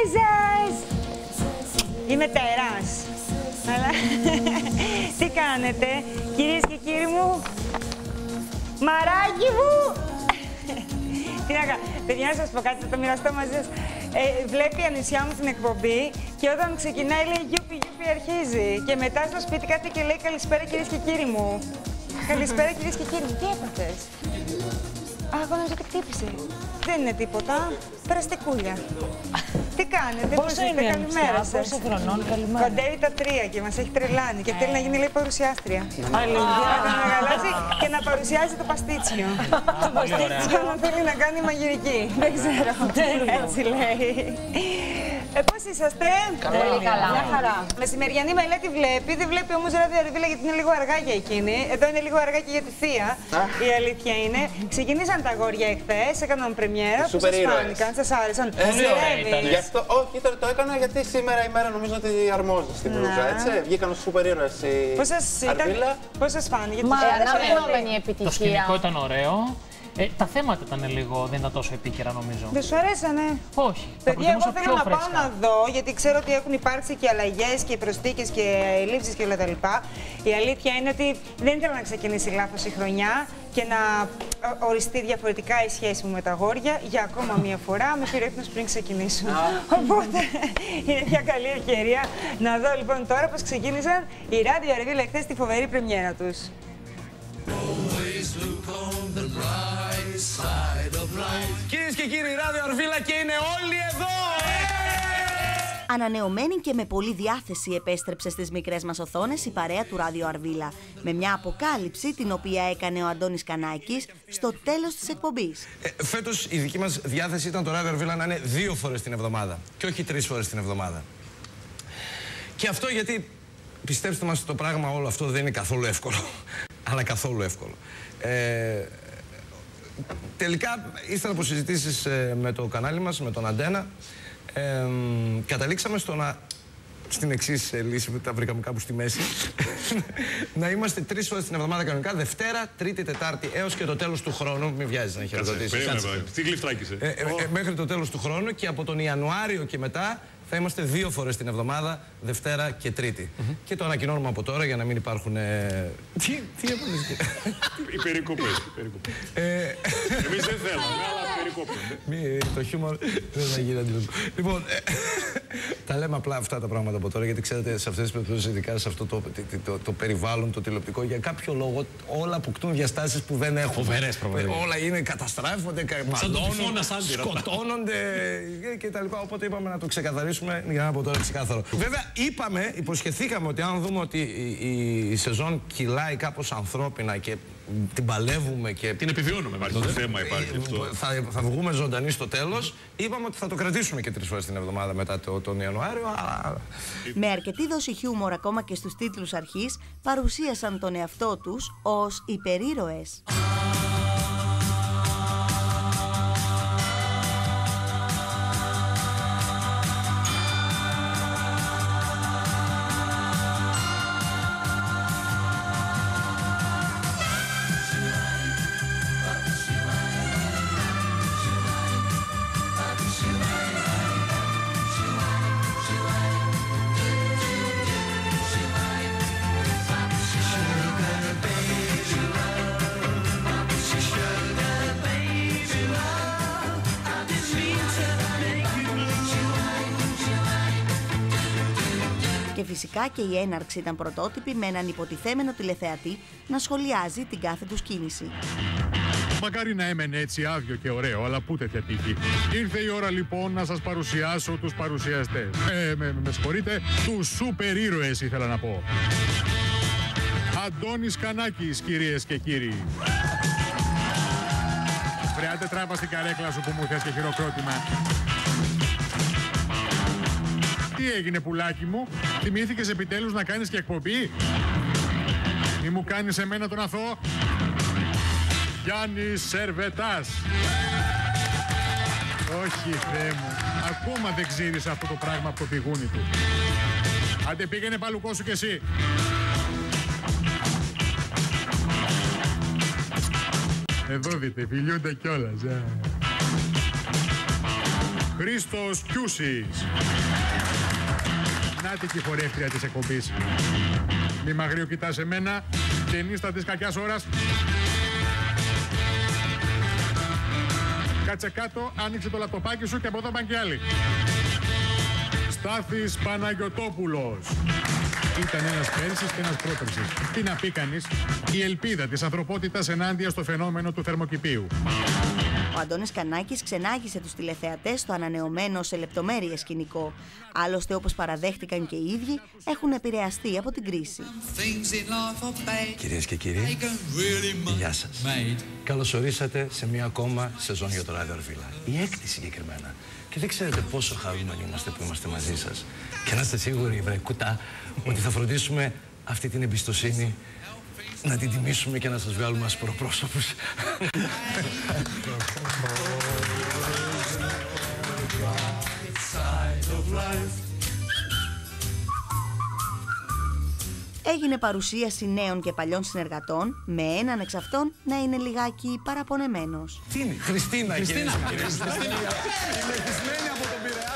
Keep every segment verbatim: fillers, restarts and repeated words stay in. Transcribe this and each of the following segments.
σας! Είμαι τέρας. Αλλά... Τι κάνετε, κυρίες και κύριοι μου? Μαράκι μου! Τι να κάνω. Παιδιά, να σας πω κάτι, θα το μοιραστώ μαζί σας. Ε, βλέπει η Ανησιά μου την εκπομπή και όταν ξεκινάει λέει γιούπι, γιούπι αρχίζει. Και μετά στο σπίτι κάτι και λέει καλησπέρα κυρίες και κύριοι μου. Καλησπέρα κυρίες και κύριοι μου. Τι έπαθες? Α, εγώ νομίζω ότι χτύπησε. Δεν είναι τίποτα. Περαστικούλια. Τι κάνετε, πώς είστε, καλημέρα σας. Πόσο χρονών, καλημέρα. Κοντεύει τα τρία και μας έχει τρελάνει και θέλει να γίνει λέει παρουσιάστρια. Αλήθεια. Να μεγαλώσει και να παρουσιάζει το παστίτσιο. Το παστίτσιο να θέλει να κάνει μαγειρική. Δεν ξέρω. Έτσι λέει. Ε, πώς είσαστε? Πολύ καλά. Μια χαρά. Μεσημεριανή μελέτη βλέπει, δεν βλέπει όμως Ράδιο Αρβίλα γιατί είναι λίγο αργά για εκείνη. Εδώ είναι λίγο αργά και για τη θεία. Η αλήθεια είναι. Ξεκινήσαν τα αγόρια εχθές, έκαναν πρεμιέρα. Πώς σας φάνηκαν, σας άρεσαν? Γι' αυτό, όχι, το, το έκανα γιατί σήμερα η μέρα νομίζω ότι αρμόζει στην μπλούζα, έτσι. Βγήκαν ως σούπερ ήρωες η Αρβίλα. Πώς σας φάνηκε? Μα αναμενόμενη επιτυχία. Το σκηνικό ήταν ωραίο. Ε, τα θέματα ήταν λίγο, δεν ήταν τόσο επίκαιρα νομίζω. Δεν σου αρέσανε? Όχι. Παιδιά, εγώ θέλω να πάω να δω, γιατί ξέρω ότι έχουν υπάρξει και αλλαγές και προσθήκες και λήψεις και όλα τα λοιπά. Η αλήθεια είναι ότι δεν ήθελα να ξεκινήσει λάθος η χρονιά και να οριστεί διαφορετικά η σχέση μου με τα αγόρια. Για ακόμα μία φορά με πήρε ύπνος πριν ξεκινήσω. Οπότε είναι μια καλή ευκαιρία να δω λοιπόν τώρα πώς ξεκίνησαν η Ράδιο Αρβίλα χθες τη φοβερή πρεμιέρα τους. Κυρίες και κύριοι, Ράδιο Αρβίλα και είναι όλοι εδώ! Ανανεωμένη και με πολλή διάθεση επέστρεψε στις μικρές μας οθόνες η παρέα του Ράδιο Αρβίλα, με μια αποκάλυψη την οποία έκανε ο Αντώνης Κανάκης στο τέλος της εκπομπής. Ε, φέτος η δική μας διάθεση ήταν το Ράδιο Αρβίλα να είναι δύο φορές την εβδομάδα και όχι τρεις φορές την εβδομάδα. Και αυτό γιατί, πιστέψτε μας, το πράγμα όλο αυτό δεν είναι καθόλου εύκολο. Αλλά καθόλου εύκολο. Ε, τελικά, ύστερα από συζητήσεις ε, με το κανάλι μας, με τον Αντένα, ε, καταλήξαμε στο να, στην εξής ε, λύση που τα βρήκαμε κάπου στη μέση, να είμαστε τρεις φορές την εβδομάδα κανονικά, Δευτέρα, Τρίτη, Τετάρτη, έως και το τέλος του χρόνου. Μην βιάζεις να χειροκροτήσεις. Τι γλυφτράκησε. Ε, ε, ε, μέχρι το τέλος του χρόνου και από τον Ιανουάριο και μετά θα είμαστε δύο φορές την εβδομάδα, Δευτέρα και Τρίτη. Mm-hmm. Και το ανακοινώνουμε από τώρα για να μην υπάρχουν. Ε... Τι, τι έπρεπε. Οι περικοπές. Εμείς δεν θέλουμε, αλλά περικόπτονται. Το χιούμορ δεν θα γίνει αντιληπτό. Λοιπόν, τα λέμε απλά αυτά τα πράγματα από τώρα, γιατί ξέρετε, σε αυτές τις περιπτώσεις, ειδικά σε αυτό το, το, το, το περιβάλλον, το τηλεοπτικό, για κάποιο λόγο όλα αποκτούν διαστάσεις που δεν έχουν. Φοβερές προβλήματα. Όλα είναι καταστράφονται, μαλώνουν, σκοτώνονται κτλ. Οπότε είπαμε να το ξεκαθαρίσουμε για να από τώρα ξεκάθαρο. Βέβαια, είπαμε, υποσχεθήκαμε ότι αν δούμε ότι η, η, η σεζόν κυλάει κάπως ανθρώπινα και την παλεύουμε και. Την επιβιώνουμε, μάλιστα. Το θέμα υπάρχει αυτό. Θα, θα βγούμε ζωντανοί στο τέλος. Είπαμε ότι θα το κρατήσουμε και τρεις φορές την εβδομάδα μετά το, τον Ιανουάριο. Αλλά... Με αρκετή δόση χιούμορ ακόμα και στους τίτλους αρχής, παρουσίασαν τον εαυτό τους ως υπερήρωες. Και φυσικά και η έναρξη ήταν πρωτότυπη με έναν υποτιθέμενο τηλεθεατή να σχολιάζει την κάθε τους κίνηση. Μακάρι να έμενε έτσι άδειο και ωραίο, αλλά πού τέτοια τύχη. Ήρθε η ώρα λοιπόν να σας παρουσιάσω τους παρουσιαστές. Ε, με, με συγχωρείτε, τους σούπερ ήρωες ήθελα να πω. Αντώνης Κανάκης, κυρίες και κύριοι. Βρεάτε τράπα στην καρέκλα σου που μου θες και χειροκρότημα. Τι έγινε, πουλάκι μου, θυμήθηκες επιτέλους να κάνεις και εκπομπή? Μη μου κάνεις εμένα τον αθώο. Γιάννης Σερβετάς. Όχι, Θεέ μου, ακόμα δεν ξέρεις αυτό το πράγμα από το πηγούνι του. Άντε πήγαινε παλουκό σου κι εσύ. Εδώ δείτε, φιλιούνται κιόλας. Χρήστος Κιούσης. Νάτι και η χορεύτρια της εκπομπής. Μη μαγρίο κοιτάς εμένα και νύστα της κακιάς ώρας. Κάτσε κάτω, άνοιξε το λαπτοπάκι σου και από εδώ πάνε και άλλοι. Στάθης Παναγιωτόπουλος. Ήταν ένας πέρσις και ένας πρόπερσις. Τι να πει κανείς, η ελπίδα της ανθρωπότητας ενάντια στο φαινόμενο του θερμοκηπίου. Ο Αντώνης Κανάκης ξενάγησε τους τηλεθεατές στο ανανεωμένο σε λεπτομέρειες σκηνικό. Άλλωστε, όπως παραδέχτηκαν και οι ίδιοι, έχουν επηρεαστεί από την κρίση. Κυρίες και κύριοι, γεια σας. Καλώς ορίσατε σε μια ακόμα σεζόν για το Ράδιο Αρβίλα. Η έκτη συγκεκριμένα. Και δεν ξέρετε πόσο χαρούμενοι είμαστε που είμαστε μαζί σας. Και να είστε σίγουροι, βρε κουτά, ότι θα φροντίσουμε αυτή την εμπιστοσύνη να την τιμήσουμε και να σας βγάλουμε ασπροπρόσωπους. Έγινε παρουσίαση νέων και παλιών συνεργατών, με έναν εξ αυτών να είναι λιγάκι παραπονεμένος. Τι είναι, Χριστίνα, Χριστίνα, Χριστίνα. Ευτυχισμένη από τον Πειραιά.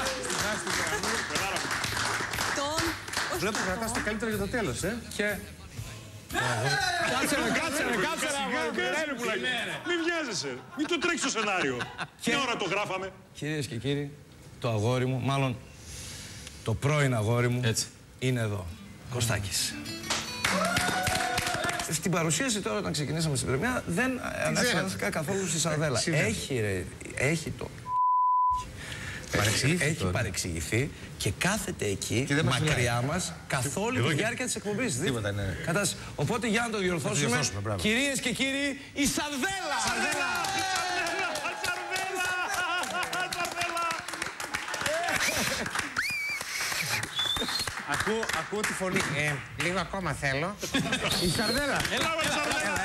Βλέπω κρατάς το καλύτερο για το τέλος, ε. Και... Κάτσε ρε, κάτσε ρε, κάτσε ρε. Μην βιάζεσαι, μην το τρέξεις το σενάριο. Τι ώρα το γράφαμε. Κυρίες και κύριοι, το αγόρι μου, μάλλον το πρώην αγόρι μου, έτσι, είναι εδώ. Κωστάκης. Στην παρουσίαση τώρα, όταν ξεκινήσαμε στην πρεμιέρα, δεν ανέφερα καθόλου στη Σαρδέλα. Έχει ρε, έχει το... Έχει παρεξηγηθεί και κάθεται εκεί, μακριά μας, καθ' όλη τη διάρκεια της εκπομπής. Τίποτα, ναι. Οπότε για να το διορθώσουμε, κυρίες και κύριοι, η Σαρδέλα! Σαρδέλα! Ακούω, ακούω τη φωνή. Ε, λίγο ακόμα θέλω. Η Σαρδέλα. Έλα, η Σαρδέλα.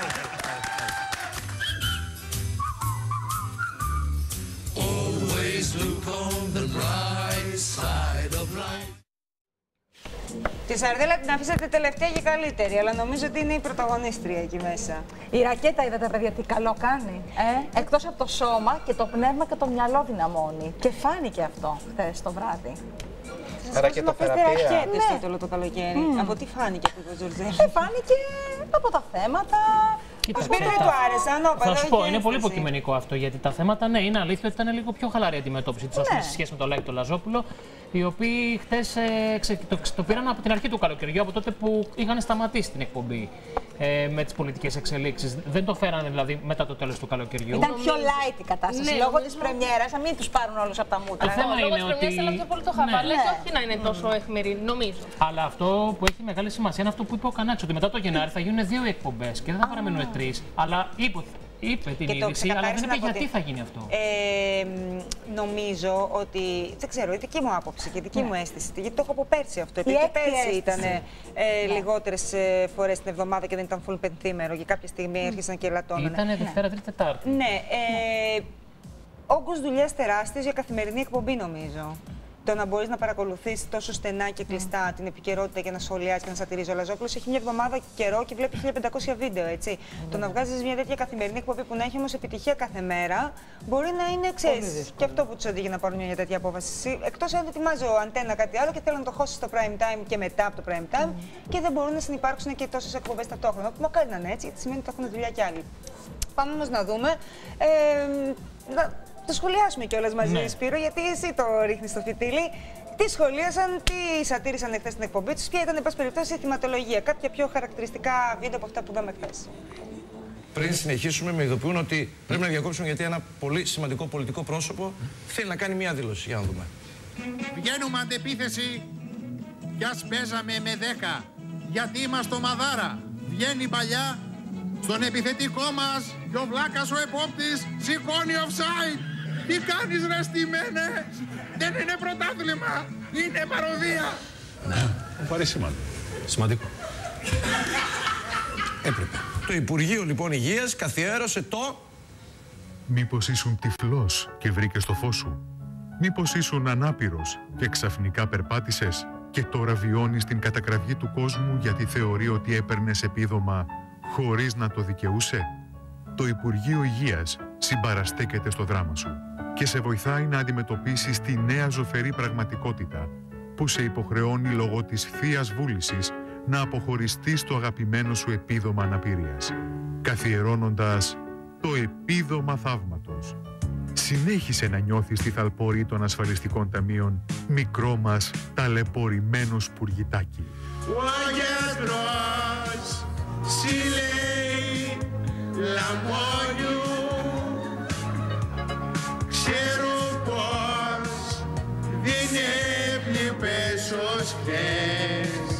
Always look on the bright side of life. Τη Σαρδέλα την αφήσατε τελευταία και καλύτερη, αλλά νομίζω ότι είναι η πρωταγωνίστρια εκεί μέσα. Η Ρακέτα, είδατε παιδιά τι καλό κάνει. Ε? Εκτός από το σώμα και το πνεύμα και το μυαλό δυναμώνει. Και φάνηκε αυτό χθες το βράδυ. Ρακετοθεραπεία. Ρακέτες ναι. τότε όλο το καλοκαίρι. Mm. Από τι φάνηκε αυτό το Τζορτζέλη. Ε, φάνηκε από τα θέματα. Ας πούμε, δεν του άρεσαν. Θα σου πω, είναι πολύ υποκειμενικό αυτό. Γιατί τα θέματα, ναι, είναι αλήθεια ότι ήταν λίγο πιο χαλαρή αντιμετώπιση της, ναι, σε σχέση με τον Λάκη τον Λαζόπουλο, οι οποίοι χτες ε, το, το πήραν από την αρχή του καλοκαιριού, από τότε που είχαν σταματήσει την εκπομπή ε, με τις πολιτικές εξελίξεις. Δεν το φέρανε δηλαδή μετά το τέλος του καλοκαιριού. Ήταν πιο light η κατάσταση. Ναι, λόγω της πρεμιέρας, να μην τους πάρουν όλους από τα μούτρα. Το θέμα είναι ότι. Αλλά πιο πολύ το χαβαλέ, ναι, και όχι να είναι τόσο αιχμηρή, νομίζω. Αλλά αυτό που έχει μεγάλη σημασία είναι αυτό που είπε ο Κανάκης, ότι μετά το Γενάρη θα γίνουν δύο εκπομπές και δεν θα παραμείνουν τρεις. Αλλά είπε, είπε την είδηση, αλλά δεν είπε γιατί θα γίνει αυτό. Ε, νομίζω ότι. Δεν ξέρω, η δική μου άποψη και η δική, ναι, μου αίσθηση. Γιατί το έχω από πέρσι αυτό. Επειδή και πέρσι ήταν ε, ναι, λιγότερες ε, φορές την εβδομάδα και δεν ήταν full πενθήμερο. Και κάποια στιγμή άρχισαν και ελαττώνανε. Ήτανε Δευτέρα, Τρίτη, Τετάρτη. Ναι. Ε, όγκος δουλειάς τεράστιος για καθημερινή εκπομπή, νομίζω. Το να μπορείς να παρακολουθείς τόσο στενά και κλειστά mm. την επικαιρότητα και να σχολιάζεις και να σατηρίζει ο Λαζόπουλος. Έχει μια εβδομάδα καιρό και βλέπει χίλια πεντακόσια βίντεο, έτσι. Mm. Το να βγάζεις μια τέτοια καθημερινή εκπομπή που να έχει όμως επιτυχία κάθε μέρα, μπορεί να είναι, ξέρεις, και αυτό που τους οδηγεί να πάρουν μια τέτοια απόφαση. Εκτός αν ετοιμάζει ο Αντένα κάτι άλλο και θέλουν να το χώσει στο prime time και μετά από το prime time, mm. και δεν μπορούν να συνυπάρξουν και τόσες εκπομπές ταυτόχρονα. Που μακάρι να είναι έτσι, γιατί σημαίνει ότι έχουν δουλειά κι άλλοι. Πάμε όμως να δούμε. Ε, να... Το σχολιάσουμε κιόλας μαζί, ναι, Σπύρο, γιατί εσύ το ρίχνεις στο φιτίλι. Τι σχολίασαν, τι σατήρισαν εχθές στην εκπομπή τους, ποια ήταν, εν πάση περιπτώσει, η θυματολογία. Κάποια πιο χαρακτηριστικά βίντεο από αυτά που είδαμε χθες. Πριν συνεχίσουμε, με ειδοποιούν ότι πρέπει να διακόψουμε γιατί ένα πολύ σημαντικό πολιτικό πρόσωπο θέλει να κάνει μία δήλωση. Για να δούμε. Βγαίνουμε αντεπίθεση κι ας παίζαμε με δέκα. Γιατί είμαστε ομαδάρα. Βγαίνει η παλιά. Στον επιθετικό μας και ο βλάκας ο επόπτης σηκώνει offside. Τι κάνεις ρε στημένε, δεν είναι πρωτάθλημα, είναι παροδία. Ναι, πάρει σημαντικό. Σημαντικό. Έπρεπε. Το Υπουργείο λοιπόν Υγείας καθιέρωσε το... Μήπως ήσουν τυφλός και βρήκες το φως σου. Μήπως ήσουν ανάπηρος και ξαφνικά περπάτησες και τώρα βιώνεις την κατακραυγή του κόσμου γιατί θεωρεί ότι έπαιρνες επίδομα χωρίς να το δικαιούσε. Το Υπουργείο Υγείας συμπαραστέκεται στο δράμα σου και σε βοηθάει να αντιμετωπίσεις τη νέα ζωφερή πραγματικότητα που σε υποχρεώνει λόγω της θείας βούλησης να αποχωριστείς το αγαπημένο σου επίδομα αναπηρίας, καθιερώνοντας το επίδομα θαύματος. Συνέχισε να νιώθεις τη θαλπορή των ασφαλιστικών ταμείων, μικρό μας ταλαιπωρημένο σπουργητάκι. Ο γιατρός συλλέει λαμόγιου, ξέρω πως δεν έβλεπες ως χθες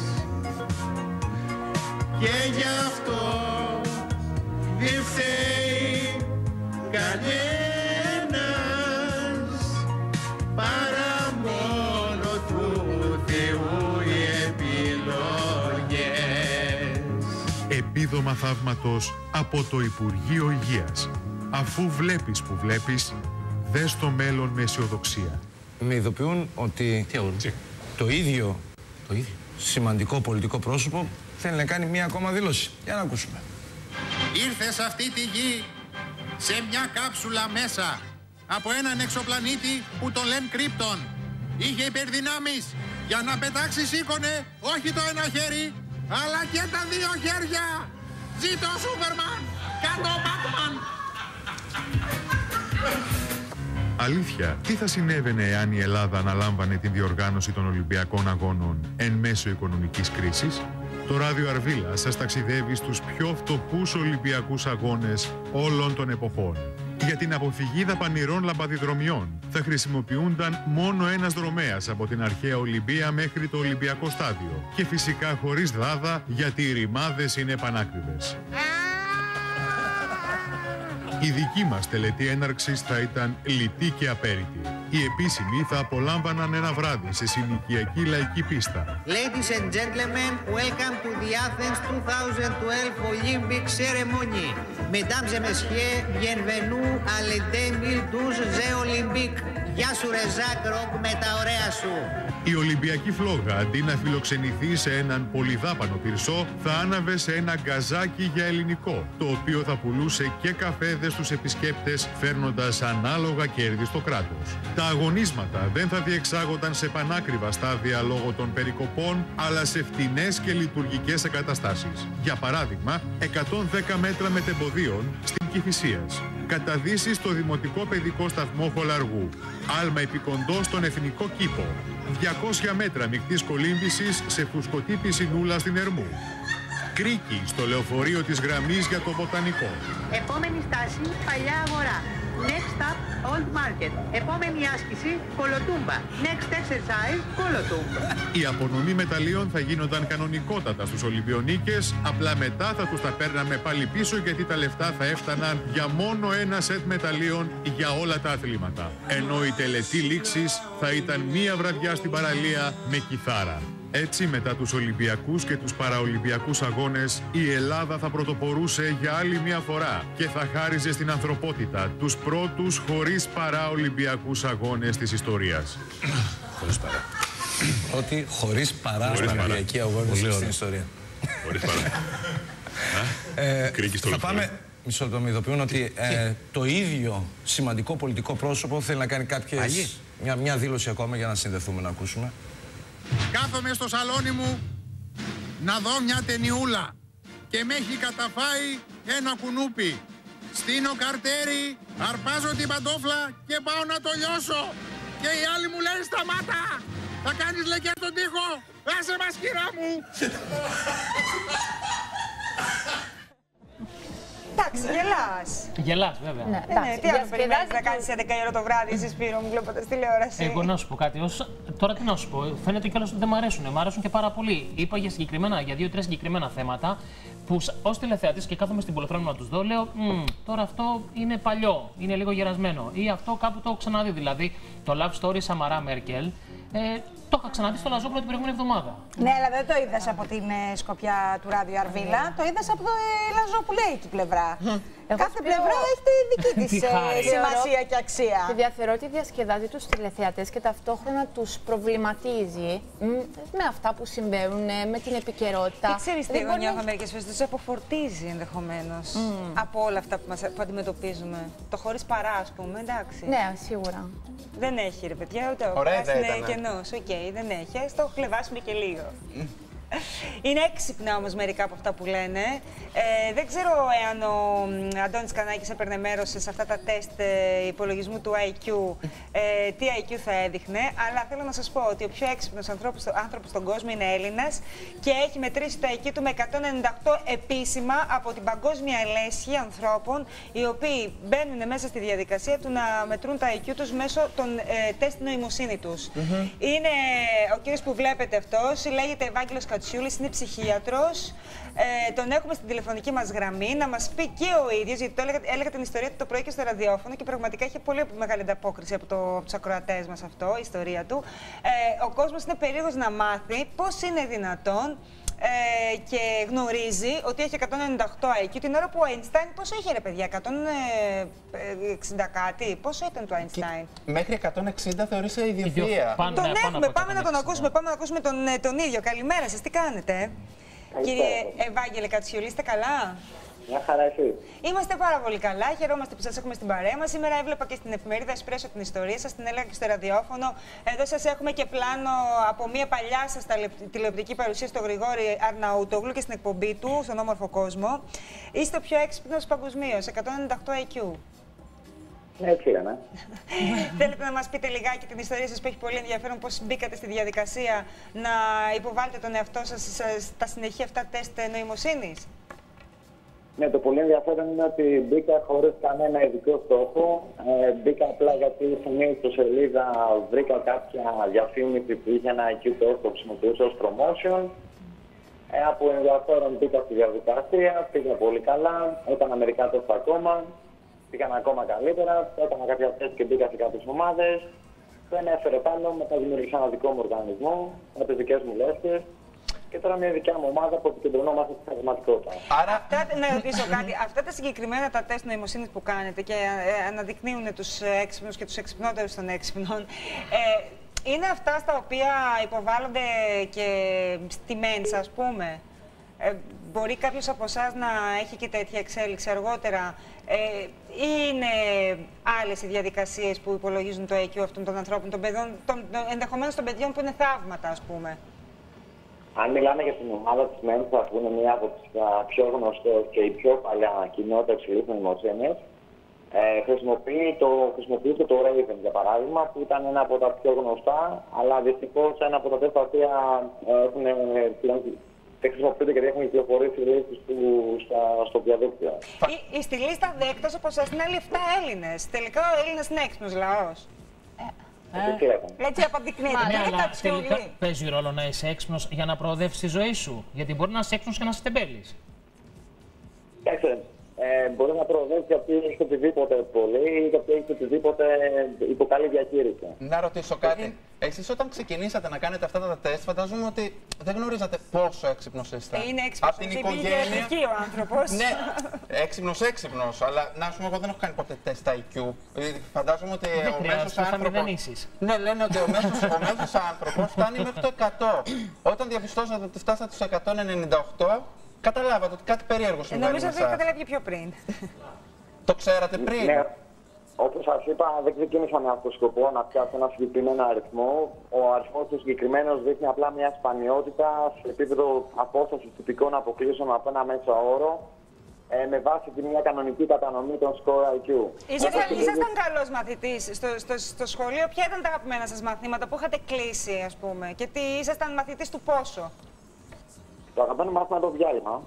και γι' αυτό δεν φταίει κανένας παρά μόνο του Θεού οι επιλογές. Επίδομα θαύματος από το Υπουργείο Υγείας. Αφού βλέπεις που βλέπεις, δες το μέλλον με αισιοδοξία. Με ειδοποιούν ότι το ίδιο, το ίδιο σημαντικό πολιτικό πρόσωπο θέλει να κάνει μία ακόμα δήλωση. Για να ακούσουμε. Ήρθε σε αυτή τη γη σε μια κάψουλα μέσα από έναν εξωπλανήτη που τον λένε Κρύπτον. Είχε υπερδυνάμεις. Για να πετάξει σήκωνε όχι το ένα χέρι, αλλά και τα δύο χέρια. Ζήτω ο Σούπερμαν, κάτω ο Μπάτμαν. Αλήθεια, τι θα συνέβαινε εάν η Ελλάδα αναλάμβανε την διοργάνωση των Ολυμπιακών Αγώνων εν μέσω οικονομικής κρίσης? Το Ράδιο Αρβίλα σας ταξιδεύει στους πιο φτωχούς Ολυμπιακούς Αγώνες όλων των εποχών. Για την αποφυγή δαπανηρών λαμπαδιδρομιών θα χρησιμοποιούνταν μόνο ένας δρομέας από την αρχαία Ολυμπία μέχρι το Ολυμπιακό Στάδιο. Και φυσικά χωρίς δάδα, γιατί οι ρημάδες είναι πανάκριβες. Η δική μας τελετή έναρξης θα ήταν λιτή και απέριτη. Οι επίσημοι θα απολάμβαναν ένα βράδυ σε συνοικιακή λαϊκή πίστα. Ladies and gentlemen, welcome to the Athens twenty twelve Olympic ceremony. Mesdames et messieurs, bienvenue à l'été mille douze Jeux Olympiques. Γεια σου ρε Ζακ Ροκ με τα ωραία σου. Η Ολυμπιακή φλόγα, αντί να φιλοξενηθεί σε έναν πολυδάπανο πυρσό, θα άναβε σε ένα γκαζάκι για ελληνικό, το οποίο θα πουλούσε και καφέδες στους επισκέπτες, φέρνοντας ανάλογα κέρδη στο κράτος. Τα αγωνίσματα δεν θα διεξάγονταν σε πανάκριβα στάδια λόγω των περικοπών, αλλά σε φτηνές και λειτουργικές εγκαταστάσεις. Για παράδειγμα, εκατόν δέκα μέτρα μετεμποδίων στην Κηφισίας. Καταδύσεις στο Δημοτικό Παιδικό Σταθμό Χολαργού. Άλμα επικοντό στον Εθνικό Κήπο. διακόσια μέτρα μεικτής κολύμβησης σε φουσκωτή πισινούλα στην Ερμού. Κρίκη στο λεωφορείο της γραμμής για το Βοτανικό. Επόμενη στάση, Παλιά Αγορά. Next stop, Old Market. Επόμενη άσκηση, Κολοτούμπα. Next exercise, Κολοτούμπα. Η απονομή μεταλλίων θα γίνονταν κανονικότατα στους Ολυμπιονίκες, απλά μετά θα τους τα παίρναμε πάλι πίσω γιατί τα λεφτά θα έφταναν για μόνο ένα σετ μεταλλίων για όλα τα αθλήματα. Ενώ η τελετή λήξης θα ήταν μία βραδιά στην παραλία με κιθάρα. Έτσι, μετά τους Ολυμπιακούς και τους Παραολυμπιακούς Αγώνες, η Ελλάδα θα πρωτοπορούσε για άλλη μια φορά και θα χάριζε στην ανθρωπότητα τους πρώτους χωρίς Παραολυμπιακούς Αγώνες της ιστορίας. Χωρίς παρά. Ότι χωρίς παρά Ολυμπιακοί Αγώνες στην ιστορία. Χωρίς παρά. ε, θα πάμε... Μισό λεπτό, με ειδοποιούν ότι ε, το ίδιο σημαντικό πολιτικό πρόσωπο θέλει να κάνει κάποιες... Μια, μια δήλωση ακόμα για να συνδεθούμε να ακούσουμε. Κάθομαι στο σαλόνι μου να δω μια ταινιούλα και με έχει καταφάει ένα κουνούπι. Στείνω καρτέρι, αρπάζω την παντόφλα και πάω να το λιώσω. Και οι άλλοι μου λένε σταμάτα, θα κάνεις λεκέ στον τοίχο, άσε μας χειρά μου. Εντάξει, γελάς. Γελάς, βέβαια. Ναι, ναι, τι άλλο περιμένεις να κάνεις έντεκα η ώρα το βράδυ, εσύ Σπύρο μου, βλέποντας τηλεόραση. Εγώ να σου πω κάτι. Ως... Τώρα τι να σου πω. Φαίνεται κιόλας ότι δεν μ' αρέσουν. Μ' αρέσουν και πάρα πολύ. Είπα για συγκεκριμένα, για δύο-τρία συγκεκριμένα θέματα που ως τηλεθεατής και κάθομαι στην Πολυθρόνα να τους δω, λέω τώρα αυτό είναι παλιό, είναι λίγο γερασμένο. Ή αυτό κάπου το έχω ξαναδεί. Δηλαδή το Love Story Σαμαρά Μέρκελ. Ε, το είχα ξαναδεί στο Λαζόπουλο την προηγούμενη εβδομάδα. Ναι, αλλά δεν το είδες από την ε, σκοπιά του Ράδιο Αρβίλα, το είδες από το ε, Λαζόπουλο εκεί πλευρά. Κάθε πλευρά έχει τη δική της σημασία και αξία. Και διαφορώ ότι διασκεδάζει τους τηλεθεατές και ταυτόχρονα τους προβληματίζει με αυτά που συμβαίνουν, με την επικαιρότητα. Τι ξέρεις τι, εγώ νιώθω μερικές φορές, τους αποφορτίζει ενδεχομένως mm. από όλα αυτά που, μας, που αντιμετωπίζουμε. Το χωρίς παρά, ας πούμε, εντάξει. Ναι, σίγουρα. Δεν έχει, ρε παιδιά, ούτε ο Παράς είναι κενός. Οκ, okay, δεν έχει. Ας το χλεβάσουμε και λίγο. Είναι έξυπνα όμως μερικά από αυτά που λένε. Ε, δεν ξέρω εάν ο Αντώνης Κανάκης έπαιρνε μέρος σε αυτά τα τεστ ε, υπολογισμού του άι κιου, ε, τι άι κιου θα έδειχνε, αλλά θέλω να σας πω ότι ο πιο έξυπνος άνθρωπος, άνθρωπος στον κόσμο είναι Έλληνας και έχει μετρήσει το άι κιου του με εκατόν ενενήντα οκτώ επίσημα από την παγκόσμια λέσχη ανθρώπων οι οποίοι μπαίνουν μέσα στη διαδικασία του να μετρούν το άι κιου τους μέσω των ε, τεστ νοημοσύνη τους. Mm-hmm. Είναι ο κύριος που βλέπετε αυτός, λέγεται Ευάγγελος Κατσιούλης, είναι ψυχίατρος. Ε, τον έχουμε στην τηλεφωνική μας γραμμή να μας πει και ο ίδιος, γιατί το έλεγα, έλεγα την ιστορία του το πρωί και στο ραδιόφωνο και πραγματικά είχε πολύ μεγάλη ανταπόκριση από, το, από τους ακροατές μας αυτό, η ιστορία του. Ε, ο κόσμος είναι περίεργος να μάθει πώς είναι δυνατόν ε, και γνωρίζει ότι έχει εκατόν ενενήντα οκτώ άι κιου την ώρα που ο Einstein πόσο είχε, ρε παιδιά, εκατόν εξήντα κάτι, πόσο ήταν το Einstein? Μέχρι εκατόν εξήντα θεωρήσε ιδιοφυΐα. Τον έχουμε, πάμε να τον ακούσουμε, πάμε να ακούσουμε τον, τον ίδιο. Καλημέρα σας, τι κάνετε? Κύριε Ευάγγελε Κατσιούλη, είστε καλά? Μια χαρά, εσύ? Είμαστε πάρα πολύ καλά. Χαιρόμαστε που σας έχουμε στην παρέα μας. Σήμερα έβλεπα και στην εφημερίδα Εσπρέσο την ιστορία σας, την έλεγα και στο ραδιόφωνο. Εδώ σας έχουμε και πλάνο από μια παλιά σας τηλεοπτική παρουσία στο Γρηγόρη Αρναούτογλου και στην εκπομπή του, στον όμορφο κόσμο. Είστε ο πιο έξυπνος παγκοσμίως, εκατόν ενενήντα οκτώ άι κιου. Έτσι είναι. Θέλετε να μας πείτε λιγάκι την ιστορία σας που έχει πολύ ενδιαφέρον, πώς μπήκατε στη διαδικασία να υποβάλλετε τον εαυτό σας στα συνεχή αυτά τεστ νοημοσύνης? Ναι, το πολύ ενδιαφέρον είναι ότι μπήκα χωρίς κανένα ειδικό στόχο. Ε, μπήκα απλά γιατί σε μια ιστοσελίδα βρήκα κάποια διαφήμιση που είχε ένα άι κιου test που χρησιμοποιούσα ως promotion. Ε, από ενδιαφέρον μπήκα στη διαδικασία, πήγα πολύ καλά, έκανα μερικά τεστ ακόμα. Πήγαν ακόμα καλύτερα, έκανα κάποια τεστ και μπήκα σε κάποιες ομάδες. Δεν έφερε πάνω, μετά δημιούργησα ένα δικό μου οργανισμό, με τις δικές μου λέσχες. Και τώρα μια δικιά μου ομάδα που επικεντρωνόμαστε στην πραγματικότητα. Άρα, αυτά, να ρωτήσω κάτι. Αυτά τα συγκεκριμένα τα τεστ νοημοσύνης που κάνετε και ε, αναδεικνύουν τους έξυπνους και τους εξυπνότερους των έξυπνων, ε, είναι αυτά στα οποία υποβάλλονται και στη Mensa, ας πούμε? Ε, μπορεί κάποιος από εσάς να έχει και τέτοια εξέλιξη αργότερα ε, ή είναι άλλες οι διαδικασίες που υπολογίζουν το άι κιου αυτών των ανθρώπων, των παιδιών, των, ενδεχομένως των παιδιών που είναι θαύματα, ας πούμε? Αν μιλάμε για την ομάδα της Mensa, που είναι μία από τις πιο γνωστές και η πιο παλιά κοινότητα υψηλής νοημοσύνης, ε, χρησιμοποιεί το, χρησιμοποιείται το Raven, για παράδειγμα, που ήταν ένα από τα πιο γνωστά, αλλά δυστυχώς ένα από τα τεστ τα οποία έχουν πλέον δεν χρησιμοποιούνται γιατί έχουν κυκλοφορήσει λίστες στο διαδίκτυο. Η, η στη λίστα δέκτος, όπως σας είναι άλλοι επτά Έλληνες. Τελικά ο Έλληνας είναι έξυπνος λαός. Ε, Έτσι αποδεικνύεται. Ναι, αλλά τελικά παίζει ρόλο να είσαι έξυπνος για να προοδεύσεις τη ζωή σου. Γιατί μπορεί να είσαι έξυπνος και να είσαι τεμπέλης. Κοιτάξτε, ε, μπορεί να προοδεύεις γιατί έχει οτιδήποτε πολύ ή γιατί έχει οτιδήποτε υπό καλή διαχείριση. Να ρωτήσω κάτι. Εσείς όταν ξεκινήσατε να κάνετε αυτά τα τεστ, φαντάζομαι ότι δεν γνωρίζατε πόσο έξυπνος είστε. Είναι έξυπνος. Από την οικογένεια. ο άνθρωπος. Ναι, έξυπνος, έξυπνος. Αλλά να σου πω, εγώ δεν έχω κάνει ποτέ τεστ άι κιου. Φαντάζομαι ότι δεν ο μέσος άνθρωπος. Ναι, λένε ότι ο μέσος, ο μέσος άνθρωπος φτάνει μέχρι το εκατό. Όταν διαπιστώσατε ότι φτάσατε στους εκατόν ενενήντα οκτώ, καταλάβατε ότι κάτι περίεργο συμβαίνει. Νομίζω ότι το είχατε καταλάβει πιο πριν. Το ξέρατε πριν? Ναι. Όπως σας είπα, δεν ξεκίνησα με αυτό το σκοπό να φτιάξω ένα συγκεκριμένο αριθμό. Ο αριθμός του συγκεκριμένος δείχνει απλά μια σπανιότητα σε επίπεδο απόστασης τυπικών αποκλήσεων από ένα μέσο όρο ε, με βάση τη μια κανονική κατανομή των score άι κιου. Ήσασταν καλός μαθητής στο, στο, στο σχολείο. Ποια ήταν τα αγαπημένα σας μαθήματα που είχατε κλείσει, ας πούμε, και τι ήσασταν μαθητής του πόσο? Το αγαπημένο μάθημα είναι το διάλειμμα.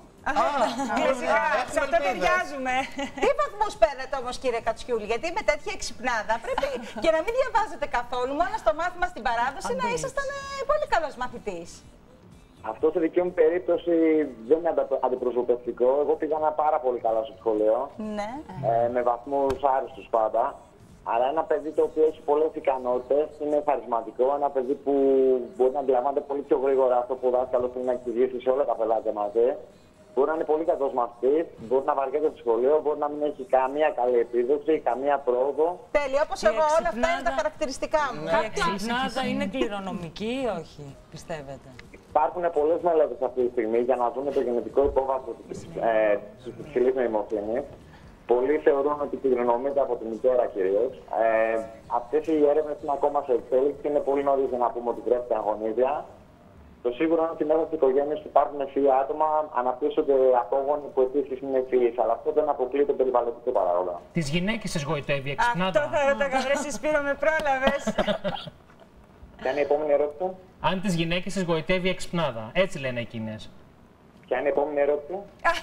Σε αυτό ταιριάζουμε. Τι βαθμούς παίρνετε όμως, κύριε Κατσιούλη? Γιατί με τέτοια εξυπνάδα πρέπει και να μην διαβάζετε καθόλου, μόνο στο μάθημα στην παράδοση να ήσασταν πολύ καλός μαθητής. Αυτό σε δική μου περίπτωση δεν είναι αντιπροσωπευτικό. Εγώ πήγαινα πάρα πολύ καλά στο σχολείο. Ναι. Ε, με βαθμούς άριστους πάντα. Αλλά ένα παιδί το οποίο έχει πολλές ικανότητες, είναι χαρισματικό, ένα παιδί που μπορεί να αντιλαμβάνεται πολύ πιο γρήγορα αυτό που ο δάσκαλος θέλει να εξηγήσει σε όλα τα παιδάκια μαζί. Μπορεί να είναι πολύ καλός μαθητής, μπορεί να βαριέται στο σχολείο, μπορεί να μην έχει καμία καλή επίδοση, καμία πρόοδο. Τέλεια, όπως εγώ, όλα αυτά είναι τα χαρακτηριστικά μου. Η εξυπνάδα είναι κληρονομική ή όχι, πιστεύετε? Υπάρχουν πολλές μελέτες αυτή τη στιγμή για να δουν το γενετικό υπόβαθρο της ε, υψηλής νοημοσύνης. Πολλοί θεωρούν ότι κληρονομείται από τη μητέρα κυρίως. Ε, αυτές οι έρευνες είναι ακόμα σε εξέλιξη και είναι πολύ νωρίς για να πούμε ότι βρέθηκαν γονίδια. Το σίγουρο είναι ότι μέσα στις οικογένειες που υπάρχουν ευφυή άτομα αναπτύσσονται απόγονοι που επίσης είναι ευφυείς, αλλά αυτό δεν αποκλεί το περιβαλλοντικό παράγοντα. Τις γυναίκες σας γοητεύει η εξυπνάδα? Αυτό θα ρωτάγα, βρε Σπύρο, με πρόλαβες. Ποια είναι η επόμενη ερώτηση? Αν τις γυναίκες σας γοητεύει η εξυπνάδα, έτσι λένε εκείνες. Ποια είναι η επόμενη ερώτηση?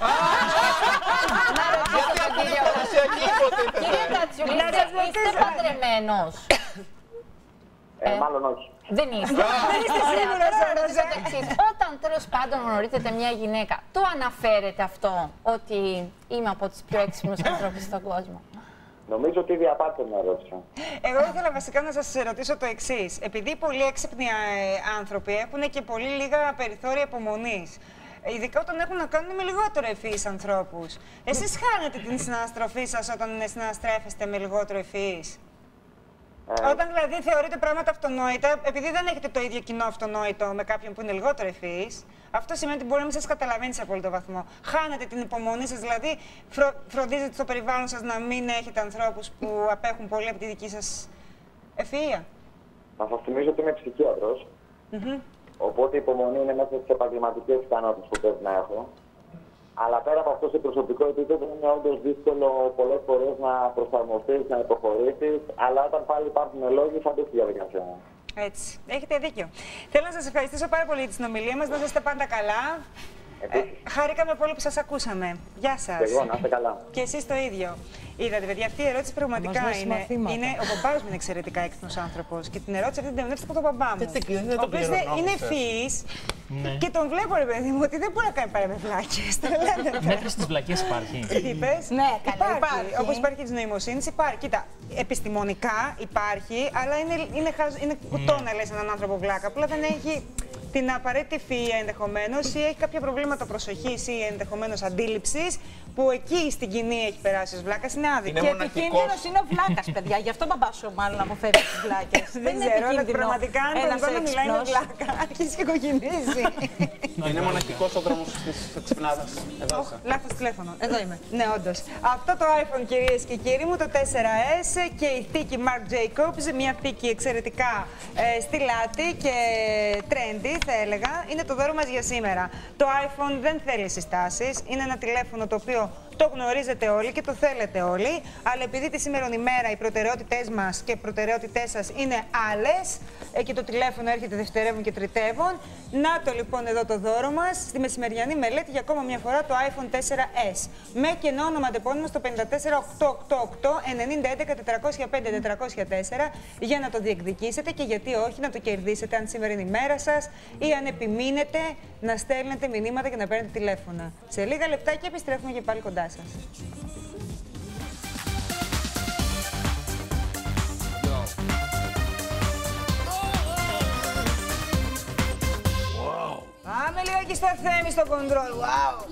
Να ρωτήσω τον κύριο. Κύριε Τατσιούλη, είστε παντρεμένος? Ε, μάλλον όχι. Δεν είστε. Δεν είστε σίγουρος όμως. Όταν τέλος πάντων γνωρίζετε μια γυναίκα, το αναφέρετε αυτό, ότι είμαι από τους πιο έξυπνους ανθρώπους στον κόσμο? Νομίζω ότι ήδη απάντησα μια ερώτηση. Εγώ ήθελα βασικά να σας ρωτήσω το εξής. Επειδή πολλοί έξυπνοι άνθρωποι έχουν και πολύ λίγα περιθώρια υπομονής, ειδικά όταν έχουν να κάνουν με λιγότερο ευφυείς ανθρώπους, εσείς χάνετε την συναναστροφή σας όταν συναναστρέφεστε με λιγότερο ευφυείς? Ε. Όταν δηλαδή θεωρείτε πράγματα αυτονόητα, επειδή δεν έχετε το ίδιο κοινό αυτονόητο με κάποιον που είναι λιγότερο ευφυής, αυτό σημαίνει ότι μπορεί να μην σας καταλαβαίνει σε απόλυτο βαθμό. Χάνετε την υπομονή σας, δηλαδή φρο... φροντίζετε στο περιβάλλον σας να μην έχετε ανθρώπους που απέχουν πολύ από τη δική σας ευφυΐα. Να σας θυμίζω ότι είμαι ψυχίατρος. Mm-hmm. Οπότε η υπομονή είναι μέσα στις επαγγελματικές ικανότητες που πρέπει να έχω. Αλλά πέρα από αυτό, σε προσωπικό επίπεδο είναι όντως δύσκολο πολλές φορές να προσαρμοστείς, να υποχωρήσεις. Αλλά όταν πάλι υπάρχουν λόγοι, θα μπει στη διαδικασία. Έτσι. Έχετε δίκιο. Θέλω να σας ευχαριστήσω πάρα πολύ για τη συνομιλία μας. Να είστε πάντα καλά. Ε, χάρηκαμε πολύ που σας ακούσαμε. Γεια σας. Και εγώ, να είστε καλά. Και εσείς το ίδιο. Είδατε, παιδιά, αυτή η ερώτηση πραγματικά είναι, είναι. Ο μπαμπάς μου είναι εξαιρετικά έξυπνος άνθρωπος. Και την ερώτηση αυτή την εμπνεύστηκα από τον μπαμπά μου. Ο οποίος είναι ευφυής. Ναι. Και τον βλέπω, ρε παιδί μου, ότι δεν μπορεί να κάνει παρά με βλάκες. Μέτρηση στις βλακές υπάρχει. Τι είπες? Ναι, καλά, υπάρχει. υπάρχει. Όπως υπάρχει και της νοημοσύνης, υπάρχει. Κοίτα, επιστημονικά υπάρχει, αλλά είναι, είναι, είναι κουτό να λες έναν άνθρωπο βλάκα. Απλά δεν έχει την απαραίτητη ευφυΐα ενδεχομένως ή έχει κάποια προβλήματα προσοχής ή ενδεχομένως αντίληψης που εκεί στην κοινή έχει περάσει ως βλάκας. Είναι άδικο. Και επικίνδυνος είναι ο βλάκας, παιδιά. Γι' αυτό μπαμπά σου μάλλον αποφεύγει τις βλάκες. Δεν ξέρω, αλλά πραγματικά αν τον δω να μιλάει με βλάκα, αρχίζει και κοκκινίζει. Είναι μοναχικός ο δρόμος της εξυπνάδας. Λάθος τηλέφωνο. Εδώ είμαι. Ναι, όντως. Αυτό το iPhone, κυρίες και κύριοι μου, το τέσσερα ες και η θήκη Marc Jacobs, μια θήκη εξαιρετικά ε, στυλάτη και trendy, θα έλεγα, είναι το δώρο μας για σήμερα. Το iPhone δεν θέλει συστάσεις. Είναι ένα τηλέφωνο το οποίο το γνωρίζετε όλοι και το θέλετε όλοι, αλλά επειδή τη σήμερον ημέρα οι προτεραιότητές μας και οι προτεραιότητές σας είναι άλλες ε, και το τηλέφωνο έρχεται δευτερεύον και τριτεύον, να το λοιπόν εδώ το δώρο μας στη μεσημεριανή μελέτη για ακόμα μια φορά το iPhone τέσσερα ες. Με κενό όνομα αντεπώνυμο στο πέντε τέσσερα οκτώ οκτώ οκτώ εννιά έντεκα τετρακόσια πέντε τετρακόσια τέσσερα για να το διεκδικήσετε και γιατί όχι να το κερδίσετε αν σήμερα είναι η μέρα σας ή αν επιμείνετε να στέλνετε μηνύματα και να παίρνετε τηλέφωνα. Σε λίγα λεπτά και επιστρέφουμε και πάλι κοντά σας. Πάμε λιγάκι στο Θέμη στο κοντρόλ. Wow.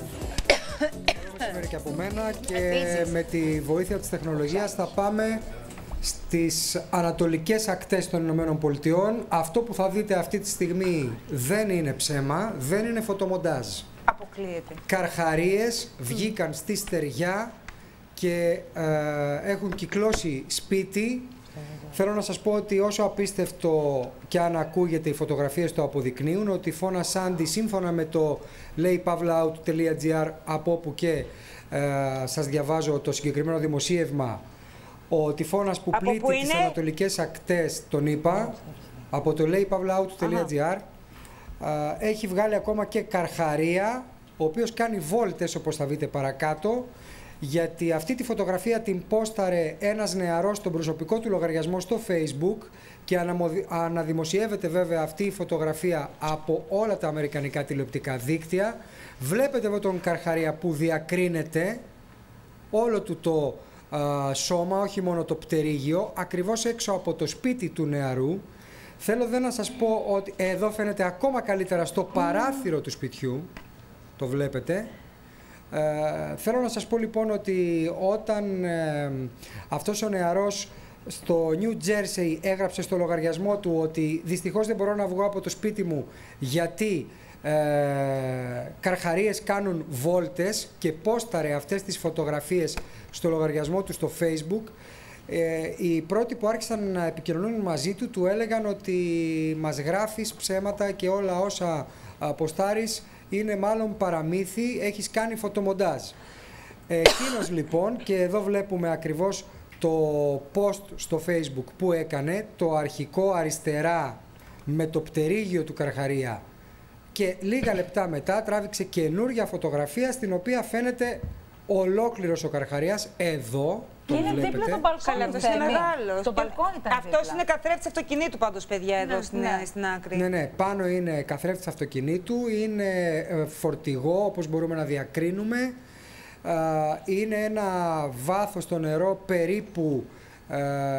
Και από μένα και Επίσης. με τη βοήθεια της τεχνολογίας θα πάμε στις ανατολικές ακτές των Ηνωμένων Πολιτειών. Αυτό που θα δείτε αυτή τη στιγμή δεν είναι ψέμα, δεν είναι φωτομοντάζ. Αποκλείεται. Καρχαρίες βγήκαν στη στεριά και ε, έχουν κυκλώσει σπίτι. Θέλω να σας πω ότι όσο απίστευτο και αν ακούγεται, οι φωτογραφίες το αποδεικνύουν, ότι η Φώνα Σάντι, σύμφωνα με το λέει παύλαout τελεία gr, από όπου και ε, σας διαβάζω το συγκεκριμένο δημοσίευμα, ο τυφώνας που από πλήττει τις ανατολικές ακτές, τον είπα, από το λέει παύλαout τελεία gr, ε, έχει βγάλει ακόμα και καρχαρία, ο οποίος κάνει βόλτες, όπως θα δείτε παρακάτω, γιατί αυτή τη φωτογραφία την πόσταρε ένας νεαρός στον προσωπικό του λογαριασμό στο Facebook και αναδημοσιεύεται βέβαια αυτή η φωτογραφία από όλα τα αμερικανικά τηλεοπτικά δίκτυα. Βλέπετε εδώ τον Καρχαρία που διακρίνεται όλο του το α, σώμα, όχι μόνο το πτερίγιο, ακριβώς έξω από το σπίτι του νεαρού. Θέλω δεν να σας πω ότι εδώ φαίνεται ακόμα καλύτερα στο παράθυρο του σπιτιού. το βλέπετε. Ε, θέλω να σας πω λοιπόν ότι όταν ε, αυτός ο νεαρός στο New Jersey έγραψε στο λογαριασμό του ότι δυστυχώς δεν μπορώ να βγω από το σπίτι μου γιατί ε, καρχαρίες κάνουν βόλτες, και πόσταρε αυτές τις φωτογραφίες στο λογαριασμό του στο Facebook, ε, οι πρώτοι που άρχισαν να επικοινωνούν μαζί του του έλεγαν ότι μας γράφεις ψέματα και όλα όσα αποστάρεις είναι μάλλον παραμύθι, έχεις κάνει φωτομοντάζ. Εκείνος λοιπόν, και εδώ βλέπουμε ακριβώς το post στο Facebook που έκανε, το αρχικό αριστερά με το πτερίγιο του Καρχαρία, και λίγα λεπτά μετά τράβηξε καινούρια φωτογραφία στην οποία φαίνεται ολόκληρος ο Καρχαρίας. Εδώ τον είναι βλέπετε. δίπλα τον μπαλκόνι. Αυτός είναι μεγάλος. Το μπαλκόνι ήταν Αυτός δίπλα. είναι καθρέφτης αυτοκινήτου πάντως, παιδιά, εδώ Ναι, στην, ναι. στην άκρη. Ναι, ναι, πάνω είναι καθρέφτης αυτοκινήτου, είναι ε, φορτηγό όπως μπορούμε να διακρίνουμε. Ε, είναι ένα βάθος στο νερό περίπου ε,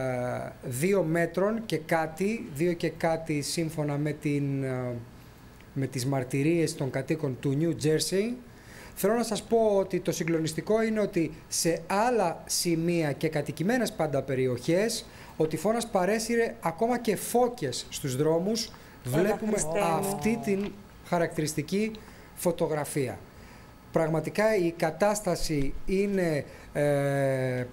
δύο μέτρων και κάτι, δύο και κάτι σύμφωνα με, την, ε, με τις μαρτυρίες των κατοίκων του New Jersey. Θέλω να σας πω ότι το συγκλονιστικό είναι ότι σε άλλα σημεία και κατοικημένες πάντα περιοχές ο τυφώνας παρέσυρε ακόμα και φώκες στους δρόμους. Βλέπουμε αυτή την χαρακτηριστική φωτογραφία. Πραγματικά η κατάσταση είναι, ε,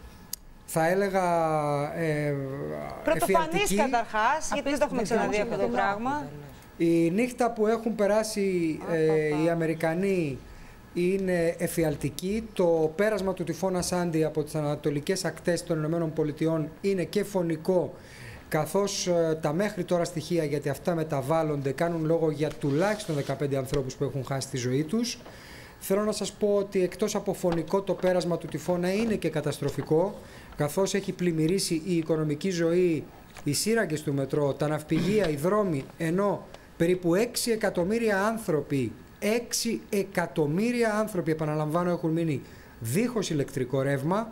θα έλεγα, ε, πρωτοφανής καταρχάς, γιατί δεν το έχουμε ξαναδεί αυτό το πράγμα. Η νύχτα που έχουν περάσει ε, οι Αμερικανοί είναι εφιαλτική. Το πέρασμα του τυφώνα Σάντι από τις ανατολικές ακτές των Ηνωμένων Πολιτειών είναι και φωνικό, καθώς ε, τα μέχρι τώρα στοιχεία, γιατί αυτά μεταβάλλονται, κάνουν λόγο για τουλάχιστον δεκαπέντε ανθρώπους που έχουν χάσει τη ζωή τους. Θέλω να σας πω ότι εκτός από φωνικό το πέρασμα του τυφώνα είναι και καταστροφικό, καθώς έχει πλημμυρίσει η οικονομική ζωή, οι σύραγγες του μετρό, τα ναυπηγεία, οι δρόμοι, ενώ περίπου έξι εκατομμύρια άνθρωποι, έξι εκατομμύρια άνθρωποι, επαναλαμβάνω, έχουν μείνει δίχως ηλεκτρικό ρεύμα.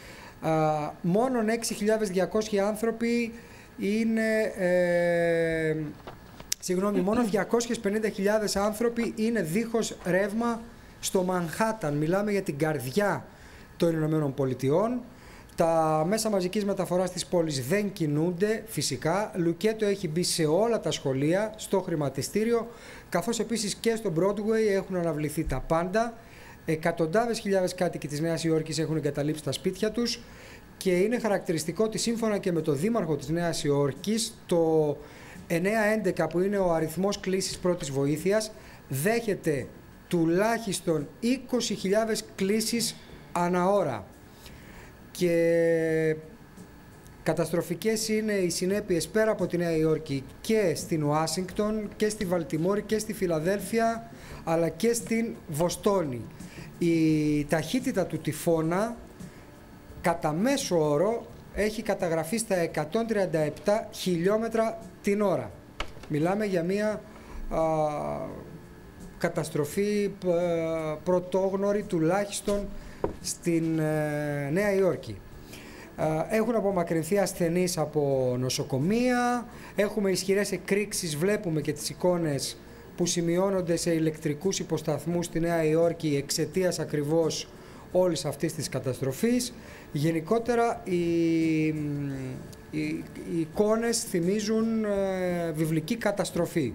Α, μόνον έξι χιλιάδες διακόσιοι άνθρωποι είναι... Ε, συγγνώμη, μόνο διακόσιες πενήντα χιλιάδες άνθρωποι είναι δίχως ρεύμα στο Μανχάταν. Μιλάμε για την καρδιά των Ηνωμένων Πολιτειών. Τα μέσα μαζικής μεταφοράς της πόλης δεν κινούνται φυσικά. Λουκέτο έχει μπει σε όλα τα σχολεία, στο χρηματιστήριο, καθώς επίσης και στο Broadway έχουν αναβληθεί τα πάντα. Εκατοντάδες χιλιάδες κάτοικοι της Νέας Υόρκης έχουν εγκαταλείψει τα σπίτια τους, και είναι χαρακτηριστικό ότι σύμφωνα και με το δήμαρχο της Νέας Υόρκης, το εννιά έντεκα, που είναι ο αριθμός κλήσης πρώτης βοήθειας, δέχεται τουλάχιστον είκοσι χιλιάδες κλήσεις ανά ώρα. Και καταστροφικές είναι οι συνέπειες πέρα από τη Νέα Υόρκη και στην Ουάσιγκτον και στη Βαλτιμόρη και στη Φιλαδέλφια, αλλά και στην Βοστόνη. Η ταχύτητα του τυφώνα κατά μέσο όρο έχει καταγραφεί στα εκατόν τριάντα επτά χιλιόμετρα την ώρα. Μιλάμε για μια α, καταστροφή α, πρωτόγνωρη τουλάχιστον στην ε, Νέα Υόρκη. Ε, έχουν απομακρυνθεί ασθενείς από νοσοκομεία, έχουμε ισχυρές εκρήξεις, βλέπουμε και τις εικόνες που σημειώνονται σε ηλεκτρικούς υποσταθμούς στη Νέα Υόρκη εξαιτίας ακριβώς όλης αυτής της καταστροφής. Γενικότερα οι, οι, οι εικόνες θυμίζουν ε, βιβλική καταστροφή.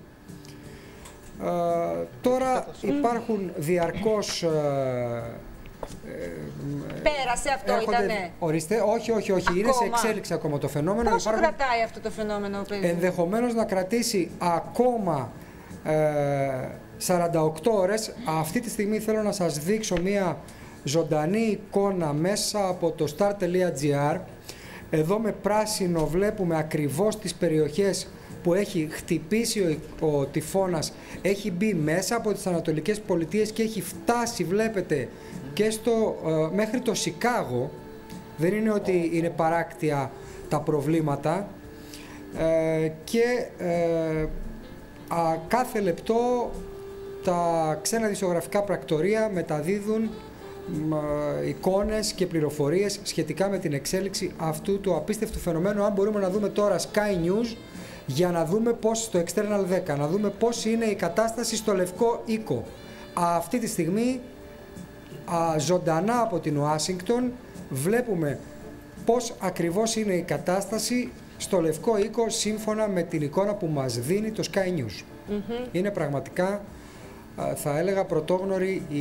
Ε, τώρα υπάρχουν διαρκώς... Ε, Πέρασε αυτό, έρχονται, ήτανε. Ορίστε, όχι, όχι, όχι. Ακόμα. Είναι σε εξέλιξη ακόμα το φαινόμενο. Πόσο Υπάρχουν... κρατάει αυτό το φαινόμενο, παιδί? Ενδεχομένως να κρατήσει ακόμα ε, σαράντα οκτώ ώρες. Αυτή τη στιγμή θέλω να σας δείξω μία ζωντανή εικόνα μέσα από το star τελεία gr. Εδώ με πράσινο βλέπουμε ακριβώς τις περιοχές που έχει χτυπήσει ο, ο τυφώνας. Έχει μπει μέσα από τις Ανατολικές Πολιτείες και έχει φτάσει, βλέπετε, και στο, ε, μέχρι το Σικάγο. Δεν είναι ότι είναι παράκτια τα προβλήματα. Ε, και ε, α, κάθε λεπτό τα ξένα δημοσιογραφικά πρακτορεία μεταδίδουν ε, εικόνες και πληροφορίες σχετικά με την εξέλιξη αυτού του απίστευτου φαινομένου. Αν μπορούμε να δούμε τώρα Sky News, για να δούμε πώς στο External δέκα, να δούμε πώς είναι η κατάσταση στο Λευκό Οίκο. αυτή τη στιγμή α, ζωντανά από την Ουάσιγκτον βλέπουμε πώς ακριβώς είναι η κατάσταση στο Λευκό Οίκο σύμφωνα με την εικόνα που μας δίνει το Sky News. Mm-hmm. Είναι πραγματικά, θα έλεγα, πρωτόγνωρη η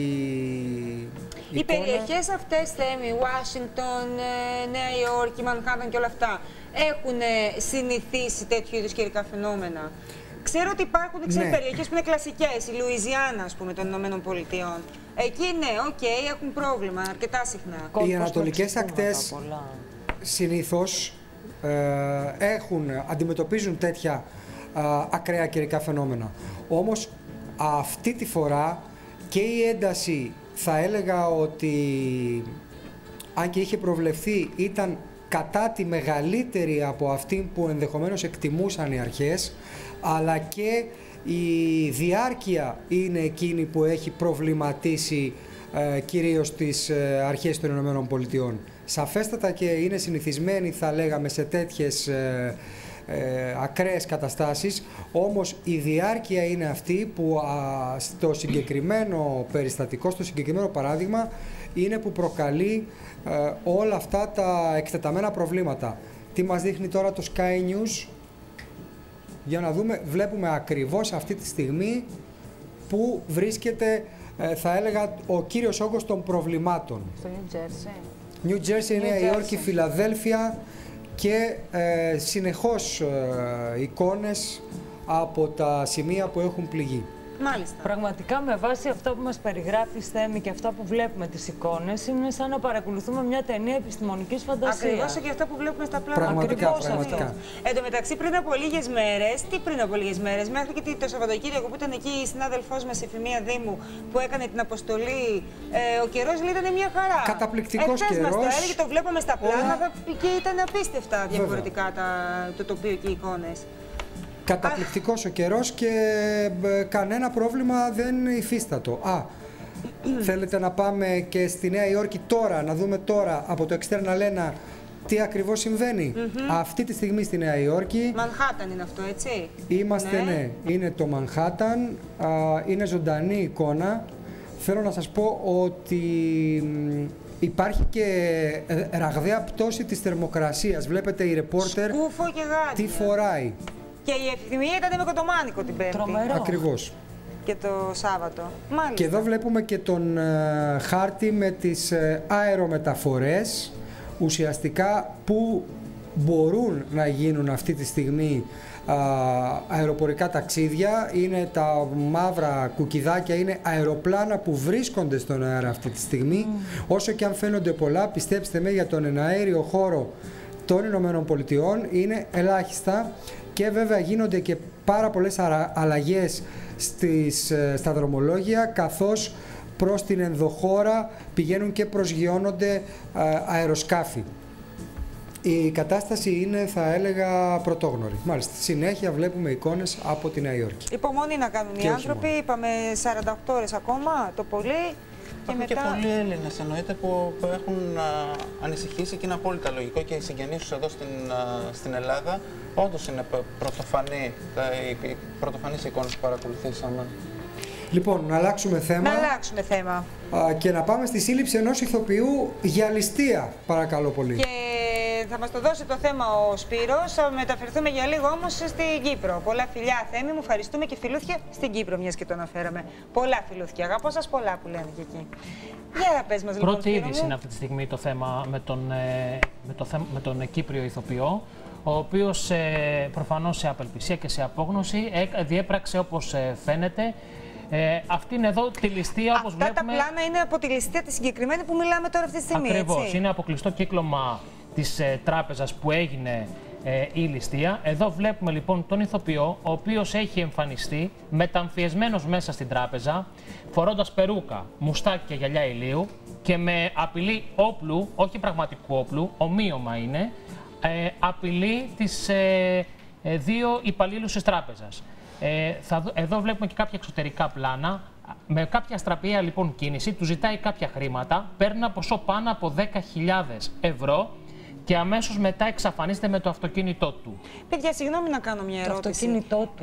Οι εικόνα. περιοχές αυτές, Θέμη, Ουάσιγκτον, Νέα Υόρκη, Μανχάταν και όλα αυτά, έχουν συνηθίσει τέτοιου είδους καιρικά φαινόμενα? Ξέρω ότι υπάρχουν ναι. περιοχές που είναι κλασικές, η Λουιζιάννα, ας πούμε, των Ηνωμένων Πολιτειών. Εκεί ναι, οκ, okay, έχουν πρόβλημα αρκετά συχνά. Οι ανατολικές ακτές συνήθως ε, έχουν, αντιμετωπίζουν τέτοια ε, ακραία καιρικά φαινόμενα. Όμως αυτή τη φορά και η ένταση, θα έλεγα ότι αν και είχε προβλεφθεί, ήταν κατά τη μεγαλύτερη από αυτή που ενδεχομένως εκτιμούσαν οι αρχές, αλλά και η διάρκεια είναι εκείνη που έχει προβληματίσει ε, κυρίως τις ε, αρχές των Ηνωμένων Πολιτειών. Σαφέστατα και είναι συνηθισμένοι, θα λέγαμε, σε τέτοιες ε, ε, ακραίες καταστάσεις, όμως η διάρκεια είναι αυτή που α, στο συγκεκριμένο περιστατικό, στο συγκεκριμένο παράδειγμα, είναι που προκαλεί ε, όλα αυτά τα εκτεταμένα προβλήματα. Τι μας δείχνει τώρα το Sky News? Για να δούμε, βλέπουμε ακριβώς αυτή τη στιγμή που βρίσκεται, ε, θα έλεγα, ο κύριος όγκος των προβλημάτων. Στο New Jersey. New Jersey, Νέα Υόρκη, Φιλαδέλφια και ε, συνεχώς ε, εικόνες από τα σημεία που έχουν πληγεί. Μάλιστα. Πραγματικά, με βάση αυτά που μας περιγράφει, Θέμη, και αυτά που βλέπουμε τις εικόνες, είναι σαν να παρακολουθούμε μια ταινία επιστημονικής φαντασίας. Ακριβώς και αυτά που βλέπουμε στα πλάνα. Πραγματικά, πραγματικά. Εν τω μεταξύ, πριν από λίγες μέρες, τι πριν από λίγες μέρες, μέχρι και το Σαββατοκύριακο που ήταν εκεί η συνάδελφός μας, η Φημία Δήμου, που έκανε την αποστολή, ε, ο καιρός ήταν μια χαρά. Καταπληκτικός καιρός. Μας το έλεγε, το βλέπαμε στα πλάνα και ήταν απίστευτα διαφορετικά τα, το τοπίο και οι εικόνες. Καταπληκτικός ο καιρός και ε, κανένα πρόβλημα δεν υφίστατο. Α, θέλετε να πάμε και στη Νέα Υόρκη τώρα, να δούμε τώρα από το External ένα τι ακριβώς συμβαίνει. Mm-hmm. Αυτή τη στιγμή στη Νέα Υόρκη. Μανχάταν είναι αυτό, έτσι? Είμαστε, ναι, ναι είναι το Μανχάταν, είναι ζωντανή εικόνα. Θέλω να σας πω ότι υπάρχει και ραγδαία πτώση της θερμοκρασίας. Βλέπετε η ρεπόρτερ τι φοράει. Και η ευθυμία ήταν με κοντομάνικο την Πέμπτη. Τρομερό. Ακριβώς. Και το Σάββατο. Μάλιστα. Και εδώ βλέπουμε και τον uh, χάρτη με τις uh, αερομεταφορές, ουσιαστικά που μπορούν να γίνουν αυτή τη στιγμή uh, αεροπορικά ταξίδια. Είναι τα μαύρα κουκκιδάκια, είναι αεροπλάνα που βρίσκονται στον αέρα αυτή τη στιγμή. Mm. Όσο και αν φαίνονται πολλά, πιστέψτε με, για τον εναέριο χώρο των Ηνωμένων Πολιτειών είναι ελάχιστα. Και βέβαια γίνονται και πάρα πολλές αλλαγές στις, στα δρομολόγια, καθώς προς την ενδοχώρα πηγαίνουν και προσγειώνονται αεροσκάφη. Η κατάσταση είναι, θα έλεγα, πρωτόγνωρη. Μάλιστα, συνέχεια βλέπουμε εικόνες από τη Νέα Υόρκη. Υπομονή να κάνουν οι άνθρωποι, είπαμε σαράντα οκτώ ώρες ακόμα, το πολύ. Υπάρχουν και, μετά... και πολλοί Έλληνες, εννοείται, που, που έχουν α, ανησυχήσει και είναι απόλυτα λογικό, και οι συγγενείς τους εδώ στην, α, στην Ελλάδα. Όντως είναι πρωτοφανή, οι, οι πρωτοφανείς εικόνες που παρακολουθήσαμε. Λοιπόν, να αλλάξουμε θέμα. Να αλλάξουμε θέμα. Α, και να πάμε στη σύλληψη ενός ηθοποιού για ληστεία, παρακαλώ πολύ. Και θα μας το δώσει το θέμα ο Σπύρος. Θα μεταφερθούμε για λίγο όμως στην Κύπρο. Πολλά φιλιά, Θέμη μου, ευχαριστούμε, και φιλούθια στην Κύπρο, μιας και το αναφέραμε. Πολλά φιλούθια. Αγαπώ σας πολλά που λένε και εκεί. Για πες μας λοιπόν. Πρώτη είδηση είναι αυτή τη στιγμή το θέμα με τον, με το θέμα, με τον Κύπριο ηθοποιό, ο οποίος ε, προφανώς σε απελπισία και σε απόγνωση ε, διέπραξε, όπως ε, φαίνεται, Ε, αυτή είναι εδώ τη ληστεία, όπως Αυτά βλέπουμε. Αυτά τα πλάνα είναι από τη ληστεία τη συγκεκριμένη που μιλάμε τώρα αυτή τη στιγμή. Ακριβώς. Έτσι. Είναι από κλειστό κύκλωμα της ε, τράπεζας που έγινε ε, η ληστεία. Εδώ βλέπουμε λοιπόν τον ηθοποιό, ο οποίος έχει εμφανιστεί μεταμφιεσμένος μέσα στην τράπεζα, φορώντας περούκα, μουστάκι και γυαλιά ηλίου και με απειλή όπλου, όχι πραγματικού όπλου, ομοίωμα είναι, ε, απειλή τις ε, ε, δύο υπαλλήλους της τράπεζας. Ε, θα, εδώ βλέπουμε και κάποια εξωτερικά πλάνα. Με κάποια αστραπιαία λοιπόν κίνηση, του ζητάει κάποια χρήματα, παίρνει ένα ποσό πάνω από δέκα χιλιάδες ευρώ και αμέσως μετά εξαφανίζεται με το αυτοκίνητό του. Παιδιά, συγγνώμη να κάνω μια ερώτηση. Το αυτοκίνητό του.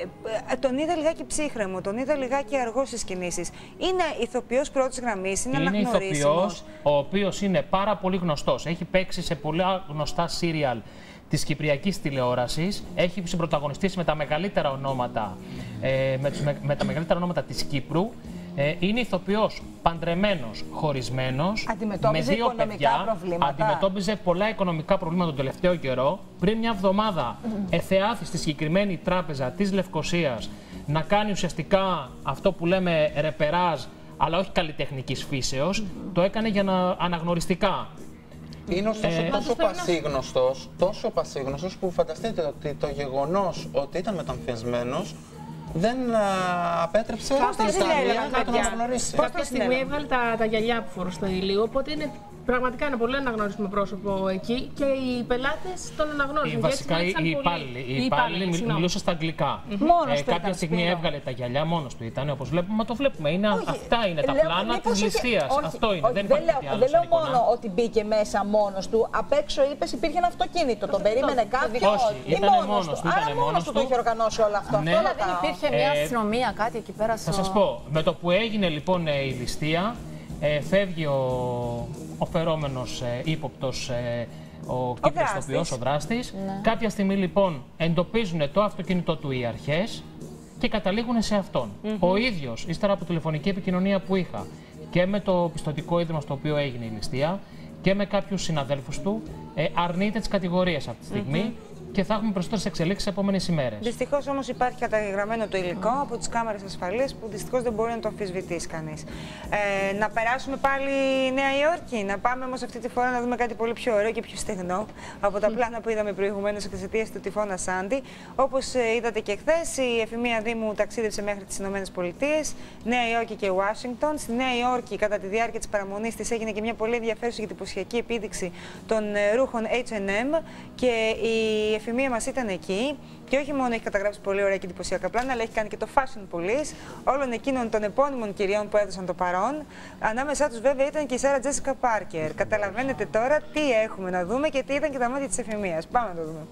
Ε, τον είδα λιγάκι ψύχρεμο, τον είδα λιγάκι αργό στις κινήσεις. Είναι ηθοποιός πρώτης γραμμής, είναι, είναι αναγνωρίσιμος. Είναι ηθοποιός, ο οποίος είναι πάρα πολύ γνωστός. Έχει παίξει σε πολλά γνωστά σύριαλ της κυπριακής τηλεόρασης, έχει συμπροταγωνιστήσει με τα μεγαλύτερα ονόματα, ε, με, με, με τα μεγαλύτερα ονόματα της Κύπρου. Ε, είναι ηθοποιός παντρεμένος, χωρισμένος, με δύο παιδιά, προβλήματα. Αντιμετώπιζε πολλά οικονομικά προβλήματα τον τελευταίο καιρό. Πριν μια εβδομάδα mm. εθεάθη στη συγκεκριμένη τράπεζα της Λευκωσίας να κάνει ουσιαστικά αυτό που λέμε ρεπεράζ, αλλά όχι καλλιτεχνικής φύσεως, mm. το έκανε για να αναγνωριστικά. Είναι ωστόσο ε, τόσο πασίγνωστος, τόσο πασίγνωστος που φανταστείτε ότι το γεγονός ότι ήταν μεταμφιεσμένος δεν α, απέτρεψε την Ιταλία να τον αναγνωρίσει. Κάποια στιγμή έβγαλε τα, τα γυαλιά που φορούσε στο ηλίου, οπότε είναι πραγματικά ένα πολύ αναγνωρίσιμο πρόσωπο εκεί και οι πελάτες τον αναγνώρισαν. Βασικά οι υπάλληλοι, οι υπάλληλοι μιλούσαν στα αγγλικά. Μόνος ε, κάποια στιγμή έβγαλε τα γυαλιά, μόνος του ήταν, όπως βλέπουμε, μα το βλέπουμε. Είναι, όχι, αυτά είναι τα πλάνα της ληστείας. Αυτό είναι, όχι, δεν δεν υπάρχει λέω, άλλο. Δεν λέω μόνο ότι μπήκε μέσα μόνος του, απ' έξω είπες υπήρχε ένα αυτοκίνητο, τον περίμενε κάποιος. Όχι, ήταν μόνος του. Άρα μόνος του το είχε οργανώσει όλο αυτό. Δεν υπήρχε μια αστυνομία, κάτι εκεί πέρα. Θα σας πω, με το που έγινε λοιπόν η ληστεία, Ε, φεύγει ο, ο φερόμενος ε, ύποπτος, ε, ο Κύπριος ηθοποιός, ο δράστης. Ναι. Κάποια στιγμή λοιπόν εντοπίζουν το αυτοκίνητο του οι αρχές και καταλήγουν σε αυτόν. Mm-hmm. Ο ίδιος, ύστερα από τηλεφωνική επικοινωνία που είχα και με το πιστωτικό ίδρυμα στο οποίο έγινε η ληστεία και με κάποιους συναδέλφους του, ε, αρνείται τις κατηγορίες αυτή τη στιγμή. Mm-hmm. Και θα έχουμε περισσότερες εξελίξεις τις επόμενες ημέρες. Δυστυχώς όμως υπάρχει καταγεγραμμένο το υλικό από τις κάμερες ασφαλείας που δυστυχώς δεν μπορεί να το αμφισβητήσει κανείς. Ε, να περάσουμε πάλι Νέα Υόρκη, να πάμε όμως αυτή τη φορά να δούμε κάτι πολύ πιο ωραίο και πιο στεγνό από τα πλάνα που είδαμε προηγουμένως εξαιτίας του τυφώνα Σάντι. Όπως ε, είδατε και χθες, η Εφημεία Δήμου ταξίδεψε μέχρι τις Ηνωμένες Πολιτείες, Νέα Υόρκη και Ουάσιγκτον. Στη Νέα Υόρκη, κατά τη διάρκεια της παραμονής της, έγινε και μια πολύ ενδιαφέρουσα και εντυπωσιακή επίδειξη των ε, ρούχων έιτς εντ εμ και η η εφημεία μας ήταν εκεί και όχι μόνο έχει καταγράψει πολύ ωραία και εντυπωσιακά πλάνα, αλλά έχει κάνει και το Fashion Police όλων εκείνων των επώνυμων κυριών που έδωσαν το παρόν. Ανάμεσά τους βέβαια ήταν και η Σάρα Τζέσικα Πάρκερ. Καταλαβαίνετε τώρα τι έχουμε να δούμε και τι ήταν και τα μάτια της εφημείας. Πάμε να το δούμε.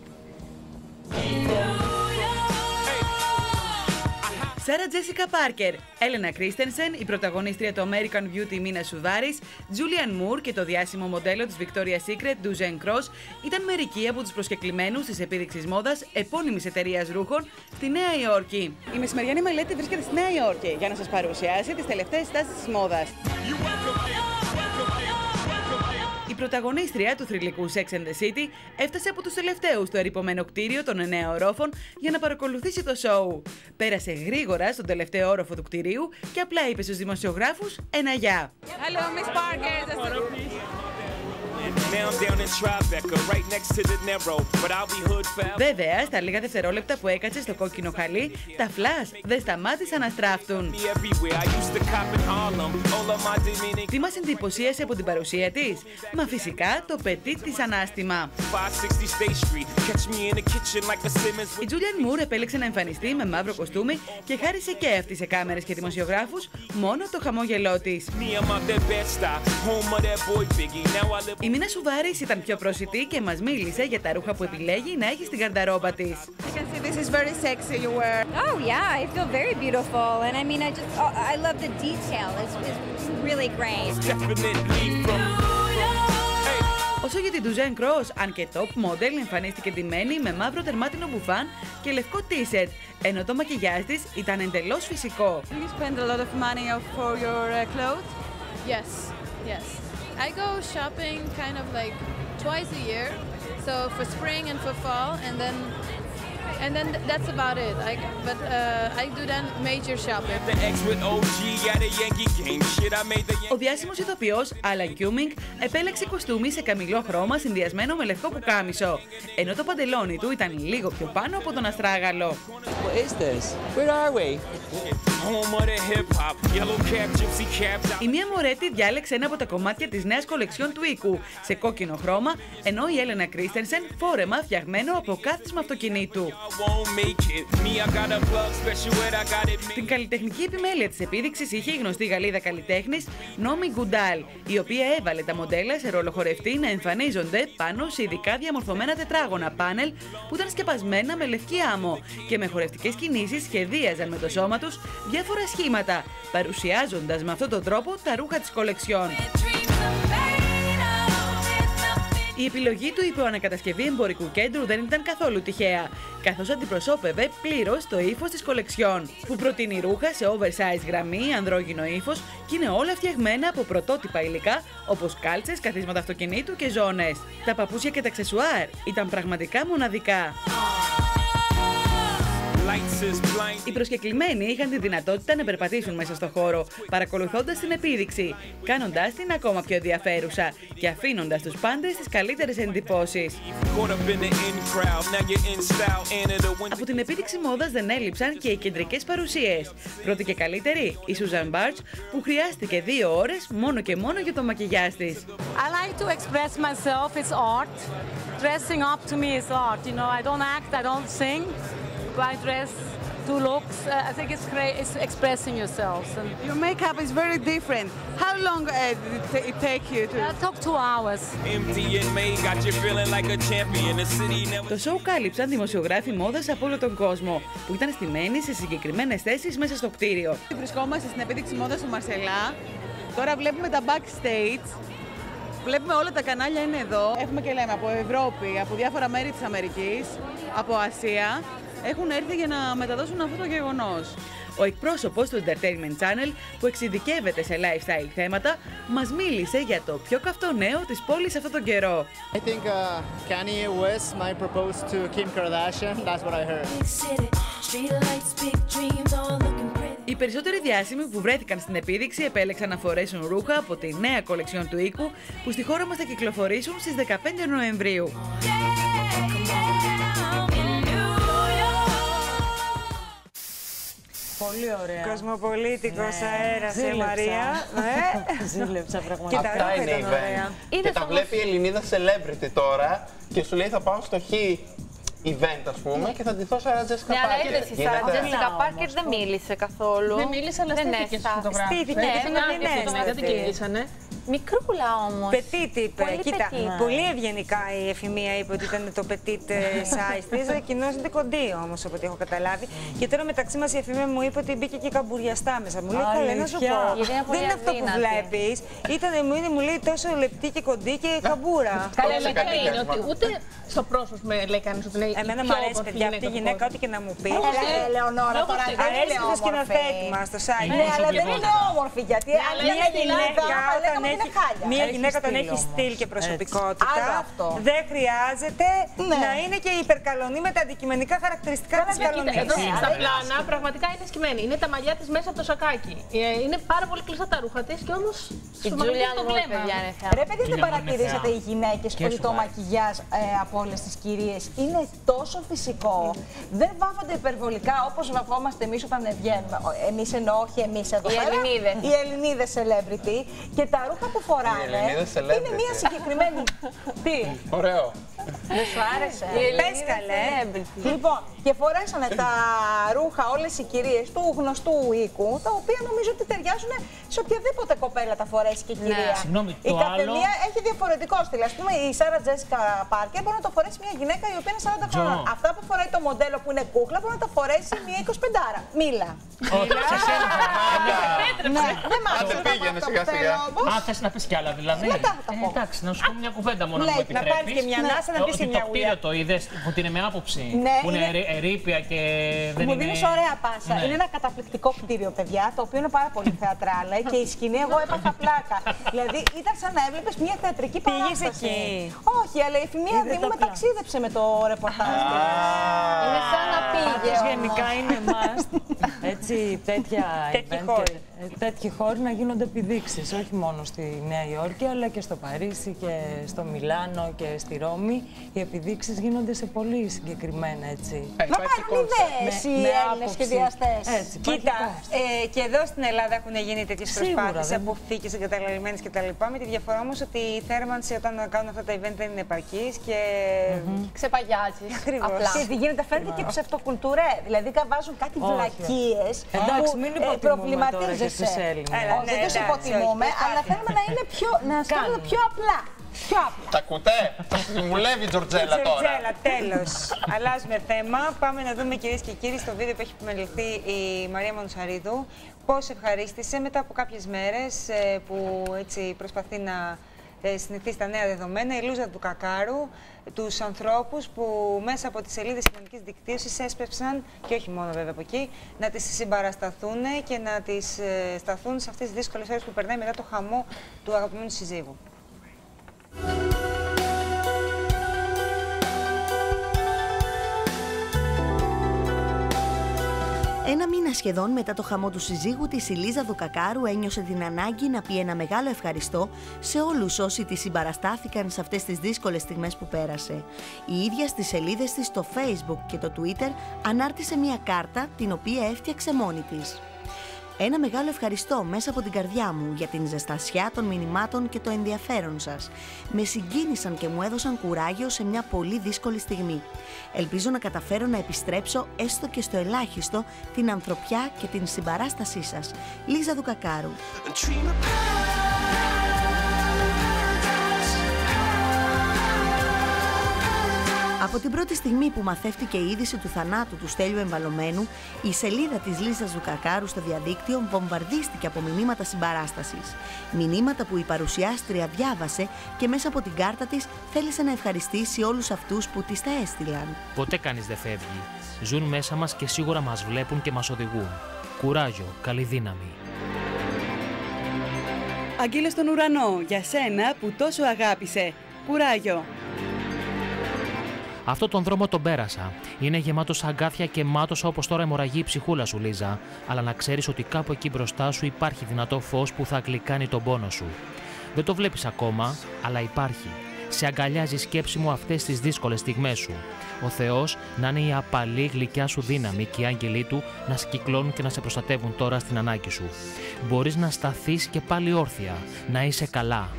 Σάρα Τζέσικα Πάρκερ, Έλενα Κρίστενσεν, η πρωταγωνίστρια του American Beauty Μίνα Σουδάρης, Τζούλιαν Μουρ και το διάσημο μοντέλο της Victoria's Secret Ντουζέν Κρος ήταν μερικοί από τους προσκεκλημένους της επίδειξης μόδας επώνυμης εταιρείας ρούχων στη Νέα Υόρκη. Η μεσημεριανή μελέτη βρίσκεται στη Νέα Υόρκη για να σας παρουσιάσει τις τελευταίες τάσεις της μόδας. Η πρωταγωνίστρια του θρυλικού Sex and the City έφτασε από τους τελευταίους στο ερειπωμένο κτίριο των εννέα ορόφων για να παρακολουθήσει το σόου. Πέρασε γρήγορα στον τελευταίο όροφο του κτιρίου και απλά είπε στους δημοσιογράφους ένα γεια. Hello, Miss Parker. Βέβαια, στα λίγα δευτερόλεπτα που έκατσε στο κόκκινο χαλί, τα φλας δεν σταμάτησαν να στράφτουν. Τι μας εντυπωσίασε από την παρουσία της? Μα φυσικά το πετί της ανάστημα. Η Τζούλιαν Μουρ επέλεξε να εμφανιστεί με μαύρο κοστούμι και χάρισε και αυτή σε κάμερες και δημοσιογράφους μόνο το χαμόγελό της. Η Μίνα Σουδάρης ήταν πιο προσιτή και μας μίλησε για τα ρούχα που επιλέγει να έχει στην γαρνταρόμπα της. Oh yeah, I feel very beautiful, and I mean, I just, oh, I love the detail. It's, it's really great. Όσο για την Ντουζέν Κρος, αν και top model, εμφανίστηκε ντυμένη με μαύρο τερμάτινο μπουφάν και λευκό t-shirt, ενώ το μακιγιάζ της ήταν εντελώς φυσικό. You spend a lot of money for your clothes? Yes, yes. I go shopping kind of like twice a year, so for spring and for fall, and then and then that's about it. I, but uh, I do then major shopping. Ο διάσημος ηθοποιός Alan Cumming επέλεξε κοστούμι σε καμηλό χρώμα συνδυασμένο με λευκό πουκάμισο, ενώ το παντελόνι του ήταν λίγο πιο πάνω από τον αστράγαλο. What is this? Where are we? Η Μία Μορέτη διάλεξε ένα από τα κομμάτια της νέας κολεξιόν του οίκου σε κόκκινο χρώμα, ενώ η Έλενα Κρίστενσεν φόρεμα φτιαγμένο από κάθισμα αυτοκινήτου. Την καλλιτεχνική επιμέλεια της επίδειξης είχε η γνωστή Γαλλίδα καλλιτέχνης Νόμι Γκουντάλ, η οποία έβαλε τα μοντέλα σε ρολοχορευτή να εμφανίζονται πάνω σε ειδικά διαμορφωμένα τετράγωνα πάνελ που ήταν σκεπασμένα με λευκή άμμο και με χορευτικές κινήσεις σχεδίαζαν με το σώμα τους διάφορα σχήματα, παρουσιάζοντας με αυτόν τον τρόπο τα ρούχα της κολεξιόν. Η επιλογή του υποανακατασκευή εμπορικού κέντρου δεν ήταν καθόλου τυχαία, καθώς αντιπροσώπευε πλήρως το ύφος της κολεξιόν, που προτείνει ρούχα σε oversize γραμμή, ανδρόγυνο ύφος και είναι όλα φτιαγμένα από πρωτότυπα υλικά όπως κάλτσες, καθίσματα αυτοκινήτου και ζώνες. Τα παπούτσια και τα αξεσουάρ ήταν πραγματικά μοναδικά. Οι προσκεκλημένοι είχαν τη δυνατότητα να περπατήσουν μέσα στο χώρο, παρακολουθώντας την επίδειξη, κάνοντας την ακόμα πιο ενδιαφέρουσα και αφήνοντας τους πάντες τις καλύτερες εντυπώσεις. Από την επίδειξη μόδας δεν έλειψαν και οι κεντρικές παρουσίες. Πρώτη και καλύτερη, η Susan Bartsch, που χρειάστηκε δύο ώρες μόνο και μόνο για το μακιγιάζ της. I like to express myself, it's art. Dressing up to me is art, you know, I don't act, I don't sing. I dress, do looks. Uh, I think it's great. It's expressing yourselves. And your makeup is very different. How long uh, did it take you to? It took two hours. Το σοου κάλυψαν δημοσιογράφοι μόδας από όλο τον κόσμο, που ήταν στημένοι σε συγκεκριμένες θέσεις μέσα στο κτίριο. Βρισκόμαστε στην επίδειξη μόδας του Μαρσελά. Τώρα βλέπουμε τα backstage. Βλέπουμε όλα τα κανάλια είναι εδώ. Έχουμε και λέμε από Ευρώπη, από διάφορα μέρη της Αμερικής, από Ασία. Έχουν έρθει για να μεταδώσουν αυτό το γεγονός. Ο εκπρόσωπος του Entertainment Channel, που εξειδικεύεται σε lifestyle θέματα, μας μίλησε για το πιο καυτό νέο της πόλης αυτόν τον καιρό. I think uh, Kanye West might propose to Kim Kardashian. That's what I heard. Οι περισσότεροι διάσημοι που βρέθηκαν στην επίδειξη επέλεξαν να φορέσουν ρούχα από τη νέα κολεξιόν του οίκου, που στη χώρα μας θα κυκλοφορήσουν στις δεκαπέντε Νοεμβρίου. Πολύ ωραία. Κοσμοπολίτικος αέρας, ε, Ζήλεψα. Μαρία. Ε. Ζήλεψα πραγματικά. Και τα Αυτά ρούχα είναι ήταν ωραία. event. Και τα βλέπει η Ελληνίδα celebrity τώρα και σου λέει θα πάω στο χ event, ας πούμε, και θα ντυθώ Σάρα Τζέσικα Ναι, αλλά Πάρκερ. είδες, η Σάρα Τζέσικα Πάρκερ δεν μίλησε καθόλου. Δεν μίλησε, αλλά στήθηκε στους φωτογράφους. Στήθηκε και στην Ελληνίδα. Δεν την κυνηγήσανε. Μικρούλα όμως. Πετίτ είπε. Πολύ Κοίτα, petit. πολύ ευγενικά η εφημεία είπε ότι ήταν το petit size της. Εκείνος είναι κοντή όμως, από ό,τι έχω καταλάβει. Και τώρα μεταξύ μας η εφημεία μου είπε ότι μπήκε και καμπουριαστά μέσα. Μου λέει, καλά, να σου πω. Δεν είναι αυτό που βλέπεις. Ήτανε, μου είναι, μου λέει, τόσο λεπτή και κοντή και καμπούρα. Καλά, δεν είναι ότι ούτε στο πρόσωπο με λέει κανείς ότι είναι. Εμένα μου αρέσει, παιδιά, αυτή η γυναίκα, ό,τι και να μου πει. Έλα, Ελεονόρα, τώρα δεν αρέσει είναι το σκηνοθέτη μας, το site. Ναι, αλλά δεν είναι όμορφη, γιατί αν Μια είναι γυναίκα, όταν είναι έχει, χάλια. μια γυναίκα όταν έχει στυλ και προσωπικότητα, δεν χρειάζεται να είναι και υπερκαλονή με τα αντικειμενικά χαρακτηριστικά της καλονής. Εδώ στα πλάνα πραγματικά είναι σκυμμένη. Είναι τα μαλλιά της μέσα από το σακάκι. Είναι πάρα πολύ κλειστά τα ρούχα της και όμως στο μαγαζί το βλέμμα. Ρε παιδί, δεν παρατηρήσατε οι γυναίκες που το μακιγιάζ από όλες τις κυρίες είναι τόσο φυσικό. Δεν βάφονται υπερβολικά όπως βαφόμαστε εμείς όταν βγαίνουμε. Εμείς εννοώ, όχι εμείς εδώ. Οι Ελληνίδες. Οι Ελληνίδες celebrity. Και τα ρούχα που φοράνε είναι μια συγκεκριμένη. Τι. Ωραίο. Δεν σου άρεσε. Πες καλέ. Λοιπόν, και φορέσανε τα ρούχα όλες οι κυρίες του γνωστού οίκου, τα οποία νομίζω ότι ταιριάζουν σε οποιαδήποτε κοπέλα τα φορέσει και κυρία. Συγγνώμη, Η το καθεμία άλλο- έχει διαφορετικό στυλ. Ας πούμε, η Σάρα Τζέσικα Πάρκερ μπορεί να το φορέσει μια γυναίκα η οποία είναι σαράντα χρόνων. Αυτά που φοράει το μοντέλο που είναι κούκλα μπορεί να τα φορέσει μια εικοσιπεντάρα. Μίλα. Όχι, σε σένα. Ναι, δεν μ' Άντε, άρεσε πήγαινε αυτό σιγά που σιγά. θέλω όμως. Α, θες να πεις κι άλλα δηλαδή. Μετά θα τα πω. Ε, εντάξει, να σου πω μια κουβέντα μόνο αν μου Λέει, να επιτρέπεις. πάρεις και μια ανάσα, να πεις Ότι και το μια κτίριο ουλιά. το είδες που είναι με άποψη. Ναι, που είναι είναι- ερή- ερείπια και δεν Μου είναι. δίνεις ωραία πάσα. Ναι. Είναι ένα καταπληκτικό κτίριο, παιδιά, το οποίο είναι πάρα πολύ θεατράλε και η σκηνή εγώ έπαθα πλάκα. Δηλαδή ήταν σαν να έβλεπες μια θεατρική Πήγες παράσταση. εκεί. Όχι, αλλά η Εφημεία Δήμου με ταξίδεψε με το ρεπορτάζ της. Είναι σαν να πήγε. Γενικά είναι must. έτσι τέτοια Τέτοιοι event, χώροι. και, ε, τέτοιοι χώροι να γίνονται επιδείξεις, όχι μόνο στη Νέα Υόρκη, αλλά και στο Παρίσι και στο Μιλάνο και στη Ρώμη. Οι επιδείξεις γίνονται σε πολύ συγκεκριμένα, έτσι. Να πάρουν ιδέες οι Έλληνες σχεδιαστές. Κοίτα, ε, και εδώ στην Ελλάδα έχουν γίνει τέτοιες Σίγουρα, προσπάθειες, δεν- αποθήκες εγκαταλελειμμένες κτλ. Με τη διαφορά όμως ότι η θέρμανση όταν κάνουν αυτά τα event δεν είναι επαρκής και. Ξεπαγιάζεις. Ακριβώς. Απλά. Και τι γίνεται, φαίνεται και ψευτοκουλτουρέ. Δηλαδή βάζουν κάτι Όχι. βλακίες. Εντάξει, που, μην ε, υποτιμούμε προβληματίζεσαι. τώρα και τους Έλληνες. Έλα, ναι, δεν τους εντάξει, υποτιμούμε, όχι, αλλά προσπάθεια. θέλουμε να είναι πιο, να σκέφτονται πιο απλά. Πιο απλά. Τα κουτέ, τα συμβουλεύει η Τζορτζέλα τώρα. Τζορτζέλα, τέλος. Αλλάζουμε θέμα. Πάμε να δούμε, κυρίες και κύριοι, στο βίντεο που έχει επιμεληθεί η Μαρία Μονοσαρίδου, πώς ευχαρίστησε μετά από κάποιες μέρες ε, που έτσι προσπαθεί να ε, συνηθίσει στα νέα δεδομένα, η Λούζα του Κακάρου, τους ανθρώπους που μέσα από τις σελίδες κοινωνικής δικτύωσης έσπευσαν, και όχι μόνο βέβαια από εκεί, να τις συμπαρασταθούν και να τις ε, σταθούν σε αυτές τις δύσκολες ώρες που περνάει μετά το χαμό του αγαπημένου συζύγου. Ένα μήνα σχεδόν μετά το χαμό του συζύγου της, η Λίζα Δουκακάρου ένιωσε την ανάγκη να πει ένα μεγάλο ευχαριστώ σε όλους όσοι τη συμπαραστάθηκαν σε αυτές τις δύσκολες στιγμές που πέρασε. Η ίδια στις σελίδες της στο Facebook και το Twitter ανάρτησε μια κάρτα την οποία έφτιαξε μόνη της. Ένα μεγάλο ευχαριστώ μέσα από την καρδιά μου για την ζεστασιά των μηνυμάτων και το ενδιαφέρον σας. Με συγκίνησαν και μου έδωσαν κουράγιο σε μια πολύ δύσκολη στιγμή. Ελπίζω να καταφέρω να επιστρέψω έστω και στο ελάχιστο την ανθρωπιά και την συμπαράστασή σας. Λίζα Δουκακάρου. Από την πρώτη στιγμή που μαθεύτηκε η είδηση του θανάτου του Στέλιου Εμβαλωμένου, η σελίδα της Λίζας Δουκακάρου στο διαδίκτυο βομβαρδίστηκε από μηνύματα συμπαράστασης. Μηνύματα που η παρουσιάστρια διάβασε και μέσα από την κάρτα της θέλησε να ευχαριστήσει όλους αυτούς που της τα έστειλαν. Ποτέ κανείς δεν φεύγει. Ζουν μέσα μας και σίγουρα μας βλέπουν και μας οδηγούν. Κουράγιο, καλή δύναμη. Αγγείλε στον ουρανό για σένα που τόσο αγάπησε. Κουράγιο. Αυτό τον δρόμο τον πέρασα. Είναι γεμάτος αγκάθια και μάτος όπως τώρα αιμορραγεί η ψυχούλα σου, Λίζα. Αλλά να ξέρεις ότι κάπου εκεί μπροστά σου υπάρχει δυνατό φως που θα γλυκάνει τον πόνο σου. Δεν το βλέπεις ακόμα, αλλά υπάρχει. Σε αγκαλιάζει η σκέψη μου αυτές τις δύσκολες στιγμές σου. Ο Θεός να είναι η απαλή γλυκιά σου δύναμη και οι άγγελοι του να σε κυκλώνουν και να σε προστατεύουν τώρα στην ανάγκη σου. Μπορείς να σταθείς και πάλι όρθια, να είσαι καλά.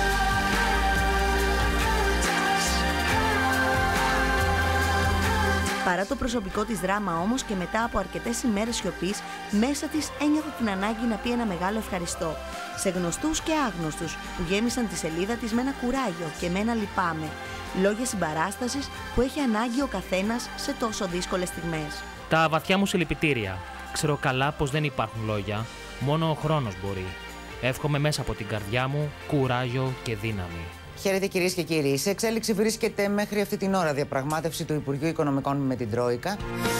Παρά το προσωπικό της δράμα όμως και μετά από αρκετές ημέρες σιωπής, μέσα της ένιωθε την ανάγκη να πει ένα μεγάλο ευχαριστώ. Σε γνωστούς και άγνωστους που γέμισαν τη σελίδα της με ένα κουράγιο και με ένα λυπάμαι. Λόγια συμπαράστασης που έχει ανάγκη ο καθένας σε τόσο δύσκολες στιγμές. Τα βαθιά μου συλληπιτήρια. Ξέρω καλά πως δεν υπάρχουν λόγια, μόνο ο χρόνος μπορεί. Εύχομαι μέσα από την καρδιά μου κουράγιο και δύναμη. Χαίρετε κυρίες και κύριοι. Σε εξέλιξη βρίσκεται μέχρι αυτή την ώρα διαπραγμάτευση του Υπουργείου Οικονομικών με την Τρόικα.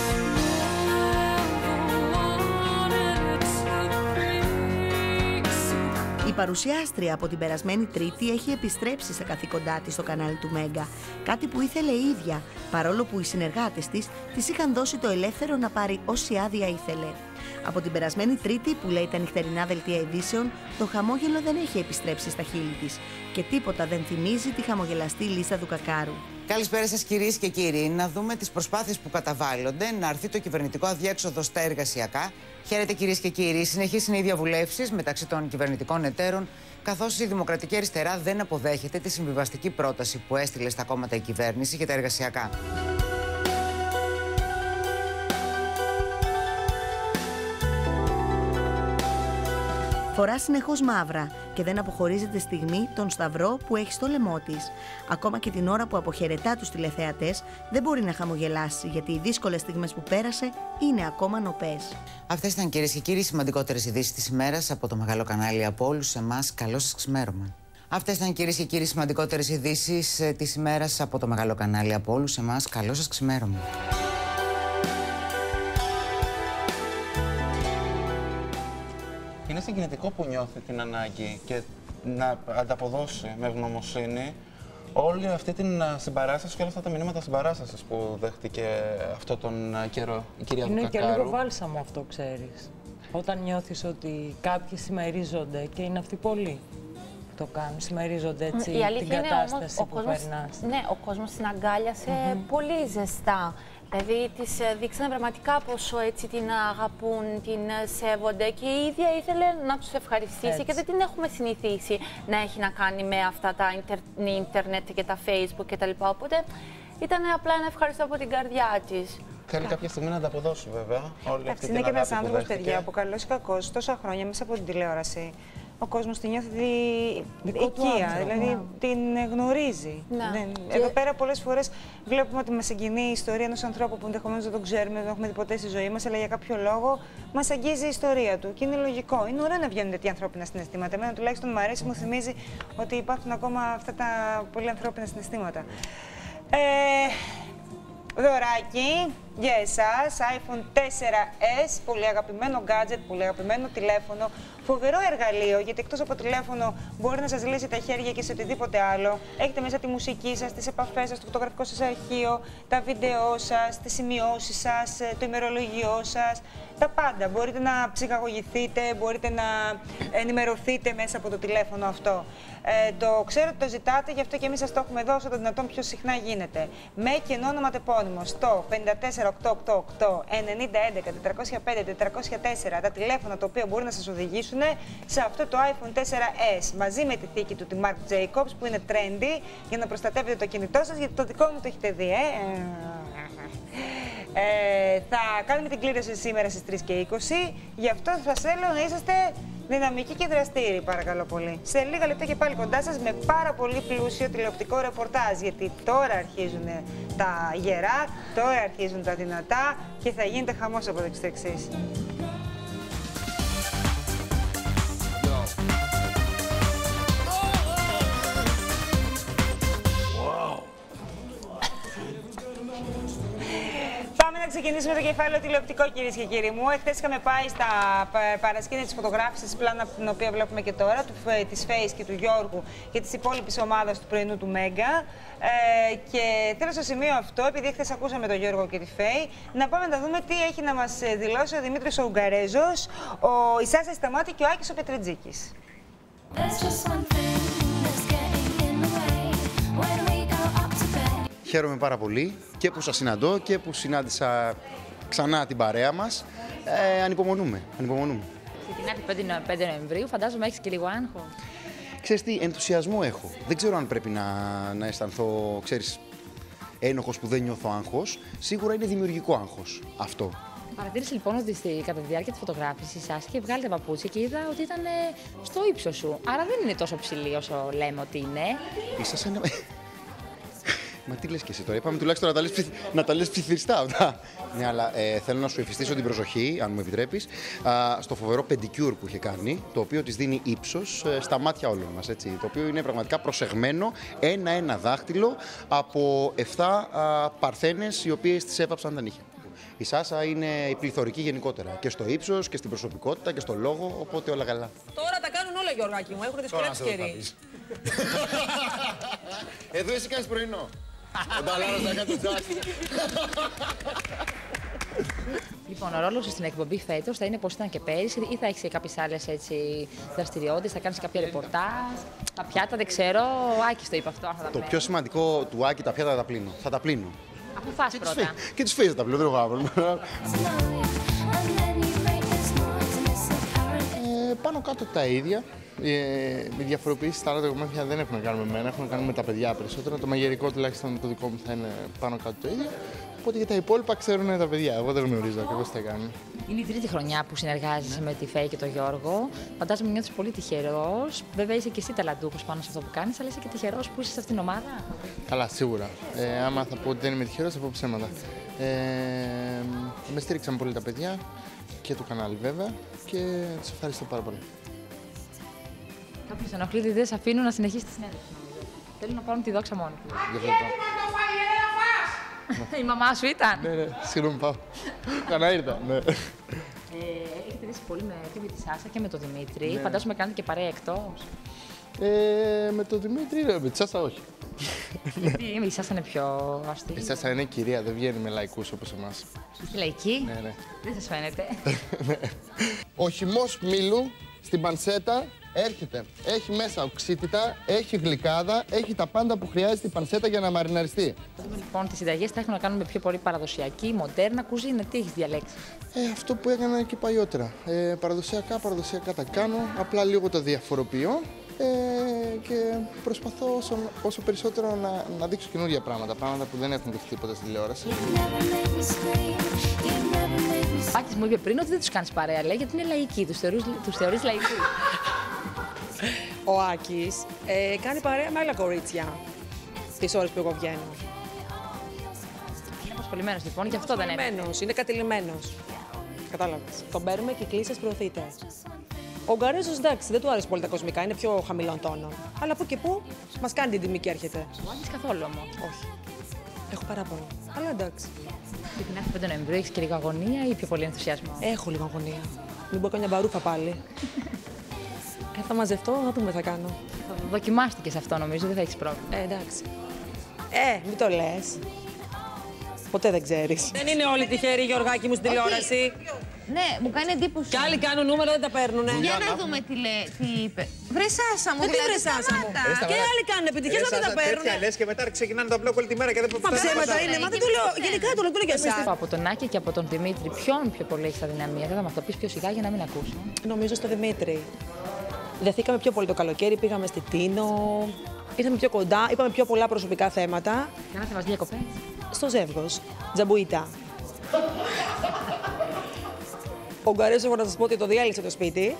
Η παρουσιάστρια από την περασμένη Τρίτη έχει επιστρέψει στα καθήκοντά της στο κανάλι του Μέγκα. Κάτι που ήθελε η ίδια, παρόλο που οι συνεργάτες της της είχαν δώσει το ελεύθερο να πάρει όση άδεια ήθελε. Από την περασμένη Τρίτη, που λέει τα νυχτερινά δελτία ειδήσεων, το χαμόγελο δεν έχει επιστρέψει στα χείλη της και τίποτα δεν θυμίζει τη χαμογελαστή Λίζα Δουκακάρου. Καλησπέρα σας κυρίες και κύριοι. Να δούμε τις προσπάθειες που καταβάλλονται να αρθεί το κυβερνητικό αδιέξοδο στα εργασιακά. Χαίρετε κυρίες και κύριοι. Συνεχείς είναι οι διαβουλεύσεις μεταξύ των κυβερνητικών εταίρων, καθώς η Δημοκρατική Αριστερά δεν αποδέχεται τη συμβιβαστική πρόταση που έστειλε στα κόμματα η κυβέρνηση για τα εργασιακά. Φορά συνεχώς μαύρα και δεν αποχωρίζεται στιγμή τον σταυρό που έχει στο λαιμό της. Ακόμα και την ώρα που αποχαιρετά τους τηλεθεατές δεν μπορεί να χαμογελάσει, γιατί οι δύσκολες στιγμές που πέρασε είναι ακόμα νοπές. Αυτές ήταν κυρίες και κύριοι οι σημαντικότερες ειδήσεις της ημέρας από το μεγάλο κανάλι από όλους εμάς. Καλό σας ξημέρωμα. Αυτές ήταν κυρίες και κύριοι οι σημαντικότερες ειδήσεις της ημέρας από το μεγάλο κανάλι από όλους εμάς. Καλό σας ξημέρωμα. Είναι συγκινητικό που νιώθει την ανάγκη και να ανταποδώσει με ευγνωμοσύνη όλη αυτή την συμπαράσταση και όλα αυτά τα μηνύματα συμπαράστασης που δέχτηκε αυτό τον καιρό η κυρία Είναι Δουκακάρου. και λίγο βάλσαμο αυτό, ξέρεις. Όταν νιώθεις ότι κάποιοι συμμερίζονται και είναι αυτοί πολλοί που το κάνουν, συμμερίζονται έτσι την κατάσταση όμως, που κόσμος, περνάς. Ναι, ο κόσμος την αγκάλιασε mm-hmm. πολύ ζεστά. Δηλαδή, της δείξανε πραγματικά πόσο έτσι την αγαπούν, την σέβονται και η ίδια ήθελε να τους ευχαριστήσει έτσι. Και δεν την έχουμε συνηθίσει να έχει να κάνει με αυτά τα ίντερνετ και τα Facebook κτλ. Οπότε ήταν απλά ένα ευχαριστώ από την καρδιά της. Θέλει κάποια στιγμή να ανταποδώσει, βέβαια. Όλη αυτή την είναι και αγάπη ένας άνθρωπος, δέχτηκε. παιδιά, που καλός ή κακός, τόσα χρόνια μέσα από την τηλεόραση, ο κόσμος την νιώθει οικία, δηλαδή ναι. την γνωρίζει. Ναι. Δεν... Και... Εδώ πέρα πολλές φορές βλέπουμε ότι μας συγκινεί η ιστορία ενός ανθρώπου που ενδεχομένως δεν τον ξέρουμε, δεν έχουμε δει ποτέ στη ζωή μας, αλλά για κάποιο λόγο μας αγγίζει η ιστορία του. Και είναι λογικό. Είναι ωραίο να βγαίνουν τέτοια ανθρώπινα συναισθήματα. Εμένα τουλάχιστον μου αρέσει, μου θυμίζει ότι υπάρχουν ακόμα αυτά τα πολύ ανθρώπινα συναισθήματα. Ε... Δωράκι για εσάς, άιφον τέσσερα ες, πολύ αγαπημένο gadget, πολύ αγαπημένο τηλέφωνο, φοβερό εργαλείο, γιατί εκτός από τηλέφωνο μπορεί να σας λύσει τα χέρια και σε οτιδήποτε άλλο. Έχετε μέσα τη μουσική σας, τις επαφές σας, το φωτογραφικό σας αρχείο, τα βίντεό σας, τις σημειώσεις σας, το ημερολογιό σας, τα πάντα. Μπορείτε να ψυχαγωγηθείτε, μπορείτε να ενημερωθείτε μέσα από το τηλέφωνο αυτό. Ε, το ξέρω ότι το ζητάτε, γι' αυτό και εμείς σας το έχουμε δώσει το δυνατόν πιο συχνά γίνεται. Με κενό ονοματεπώνυμο στο πέντε τέσσερα οκτώ οκτώ οκτώ ενενήντα έντεκα τετρακόσια πέντε τετρακόσια τέσσερα τα τηλέφωνα τα οποία μπορεί να σας οδηγήσουν σε αυτό το άιφον τέσσερα ες μαζί με τη θήκη του, τη Marc Jacobs, που είναι trendy για να προστατεύετε το κινητό σας, γιατί το δικό μου το έχετε δει, ε. Ε, θα κάνουμε την κλήρωση σήμερα στις τρεις και είκοσι, γι' αυτό σας θέλω να είσαστε δυναμικοί και δραστήριοι, παρακαλώ πολύ. Σε λίγα λεπτά και πάλι κοντά σας με πάρα πολύ πλούσιο τηλεοπτικό ρεπορτάζ, γιατί τώρα αρχίζουν τα γερά, τώρα αρχίζουν τα δυνατά και θα γίνεται χαμός από το εξής. Πάμε να ξεκινήσουμε το κεφάλαιο τηλεοπτικό, κυρίες και κύριοι μου. Εχθές είχαμε πάει στα παρασκήνια της φωτογράφησης, πλάνα από την οποία βλέπουμε και τώρα, της Face και του Γιώργου και της υπόλοιπης ομάδας του πρωινού του Μέγκα. Ε, και θέλω στο σημείο αυτό, επειδή χθες ακούσαμε τον Γιώργο και τη Φέη, να πάμε να δούμε τι έχει να μας δηλώσει ο Δημήτρης ο Ουγγαρέζος, ο Ισάσα Σταμάτη και ο Άκης ο Πετρετζίκης. Χαίρομαι πάρα πολύ και που σας συναντώ και που συνάντησα ξανά την παρέα μας. Ε, ανυπομονούμε, ανυπομονούμε. Ξεκινά πέντε Νοεμβρίου, φαντάζομαι έχεις και λίγο άγχο. Ξέρεις τι, ενθουσιασμό έχω. Δεν ξέρω αν πρέπει να, να αισθανθώ, ξέρεις, ένοχος που δεν νιώθω άγχος. Σίγουρα είναι δημιουργικό άγχος αυτό. Παρατήρησε λοιπόν ότι στη, κατά τη διάρκεια της φωτογράφησης σας είχε βγάλει τα παπούτσια και είδα ότι ήταν στο ύψος σου. Άρα δεν είναι τόσο ψηλή όσο λέμε ότι είναι. Ήσασταν ένα... Μα τι λες και εσύ τώρα, είπαμε τουλάχιστον να τα λες, να τα λες ψιθυριστά αυτά. Ναι, αλλά ε, θέλω να σου εφιστήσω την προσοχή, αν μου επιτρέπεις, α, στο φοβερό πεντικιούρ που είχε κάνει, το οποίο της δίνει ύψος ε, στα μάτια όλων μας, έτσι, το οποίο είναι πραγματικά προσεγμένο ένα-ένα δάχτυλο από εφτά α, παρθένες, οι οποίες τις έβαψαν τα νύχια. Η Σάσα είναι η πληθωρική γενικότερα, και στο ύψος και στην προσωπικότητα και στο λόγο, οπότε όλα καλά. Τώρα τα κάνουν όλα, Γιωργάκη μου, έχουν δυσκολέψει καιροί. Εδώ εσύ κάνεις πρωινό. Ο Μπαλάρος να κάνει το τζάκι. Λοιπόν, ο ρόλος σου στην εκπομπή φέτος θα είναι πως ήταν και πέρυσι ή θα έχεις κάποιες άλλες δραστηριότητες, θα κάνεις κάποια ρεπορτάζ, τα πιάτα, δεν ξέρω. Ο Άκης το είπε αυτό. Θα τα το πιο σημαντικό του Άκη, τα πιάτα θα τα πλύνω. Θα τα πλύνω. Αφού φας πρώτα. Και τους φύγεις θα τα πλύνω, δεν έχω πρόβλημα. Πάνω κάτω τα ίδια. Ε, με διαφοροποιήσεις τα άλλα κομμάτια δεν έχουμε να κάνουμε με εμένα, έχουμε να κάνουμε με τα παιδιά περισσότερο. Το μαγειρικό τουλάχιστον το δικό μου θα είναι πάνω κάτω το ίδιο. Οπότε για τα υπόλοιπα ξέρουν τα παιδιά. Εγώ δεν γνωρίζω ακριβώς τι θα κάνουν. Είναι η τρίτη χρονιά που συνεργάζεσαι με τη Φέη και τον Γιώργο. Φαντάζομαι νιώθεις πολύ τυχερός. Βέβαια είσαι και εσύ ταλαντούχος πάνω σε αυτό που κάνεις, αλλά είσαι και τυχερός που είσαι σε αυτήν την ομάδα. Καλά, σίγουρα. Ε, άμα θα πω ότι δεν είμαι τυχερός, θα πω ψέματα. Ε, με στήριξαν πολύ τα παιδιά και το κανάλι βέβαια και τους ευχαριστώ πάρα πολύ. Κάποιος ενοχλείται ότι δεν σε αφήνουν να συνεχίσεις τη συνέντευξη. Θέλουν να πάρουν τη δόξα μόνοι του. Η μαμά σου ήταν. Ναι, ναι, συγγνώμη πάω. Κανά ήρθα, ναι. Έχετε δει πολύ με, και με τη Σάσα και με τον Δημήτρη. Φαντάζομαι κάνετε και παρέα εκτός. Ε, με τον Δημήτρη, με τη Σάσα όχι. Γιατί η Σάσα είναι πιο αστεία. Η Σάσα είναι κυρία, δεν βγαίνει με λαϊκούς όπως εμάς. Λαϊκή. Ναι, ναι. Δεν σας φαίνεται. Ο χυμός μήλου στην πανσέτα έρχεται. Έχει μέσα οξύτητα, έχει γλυκάδα, έχει τα πάντα που χρειάζεται η πανσέτα για να μαριναριστεί. Λοιπόν, τις συνταγές θα έχουν να κάνουν με πιο πολύ παραδοσιακή, μοντέρνα κουζίνα. Τι έχεις διαλέξει? Ε, αυτό που έκανα και παλιότερα. Ε, παραδοσιακά, παραδοσιακά τα κάνω, απλά λίγο το διαφοροποιώ ε, και προσπαθώ όσο, όσο περισσότερο να, να δείξω καινούργια πράγματα, πράγματα που δεν έχουν δείξει τίποτα στη τηλεόραση. Ο Άκης μου είπε πριν ότι δεν τους κάνεις παρέα, λέει, γιατί είναι λαϊκοί, τους θεωρείς, τους θεωρείς λαϊκούς. Ο Άκης ε, κάνει παρέα με άλλα κορίτσια τις ώρες που εγώ βγαίνω. Είναι απασχολημένος λοιπόν, γι' αυτό δεν είναι. Απασχολημένος, είναι κατηλημένος. Κατάλαβες. Τον παίρνουμε και κλήσεις προωθείται. Ο Ουγγαρέζος, εντάξει, δεν του άρεσε πολύ τα κοσμικά, είναι πιο χαμηλών τόνων. Αλλά που και που μας κάνει την τιμή και έρχεται. Ο Άκης καθόλου όμως. Όχι. Έχω παράπονο. Αλλά εντάξει. Και την πέντε Νοεμβρίου έχεις και λίγο αγωνία ή πιο πολύ ενθουσιασμό? Έχω λίγο αγωνία. Μην πω καμιά μπαρούφα πάλι. ε, θα μαζευτώ, θα δούμε τι θα κάνω. Δοκιμάστηκες αυτό νομίζω, δεν θα έχεις πρόβλημα. Ε, εντάξει. Ε, μην το λες. Ποτέ δεν ξέρεις. Δεν είναι όλοι τυχαίροι, Γεωργάκη μου, στην τηλεόραση. Ναι, μου κάνει εντύπωση. Κι άλλοι κάνουν νούμερα, δεν τα παίρνουνε. Για να δούμε τι, λέ, τι είπε. Βρε Σάσα μου, δεν δηλαδή βρε Σάσα μου. Και άλλοι κάνουν επιτυχίες, δεν τα παίρνουν. Τέτοια λες και μετά ξεκινάνε τα μπλοκ όλη τη μέρα και δεν Μα ψέματα είναι, μα δεν το λέω. Γενικά το λέω για εσάς. Από τον Άκη και από τον Δημήτρη, ποιον πιο πολύ έχεις αδυναμία? Θα μας το πεις πιο σιγά για να μην ακούσω. Νομίζω στο Δημήτρη. Δεθήκαμε πιο πολύ το καλοκαίρι, πήγαμε στη Τίνο. Ήρθαμε πιο κοντά, είπαμε πιο πολλά προσωπικά θέματα. Κάνατε μαζί διακοπές? Στο Ζεύγος. Τζαμπουίτα. Ο Ουγγαρέζος, έχω να σας πω ότι το διέλυσε το σπίτι.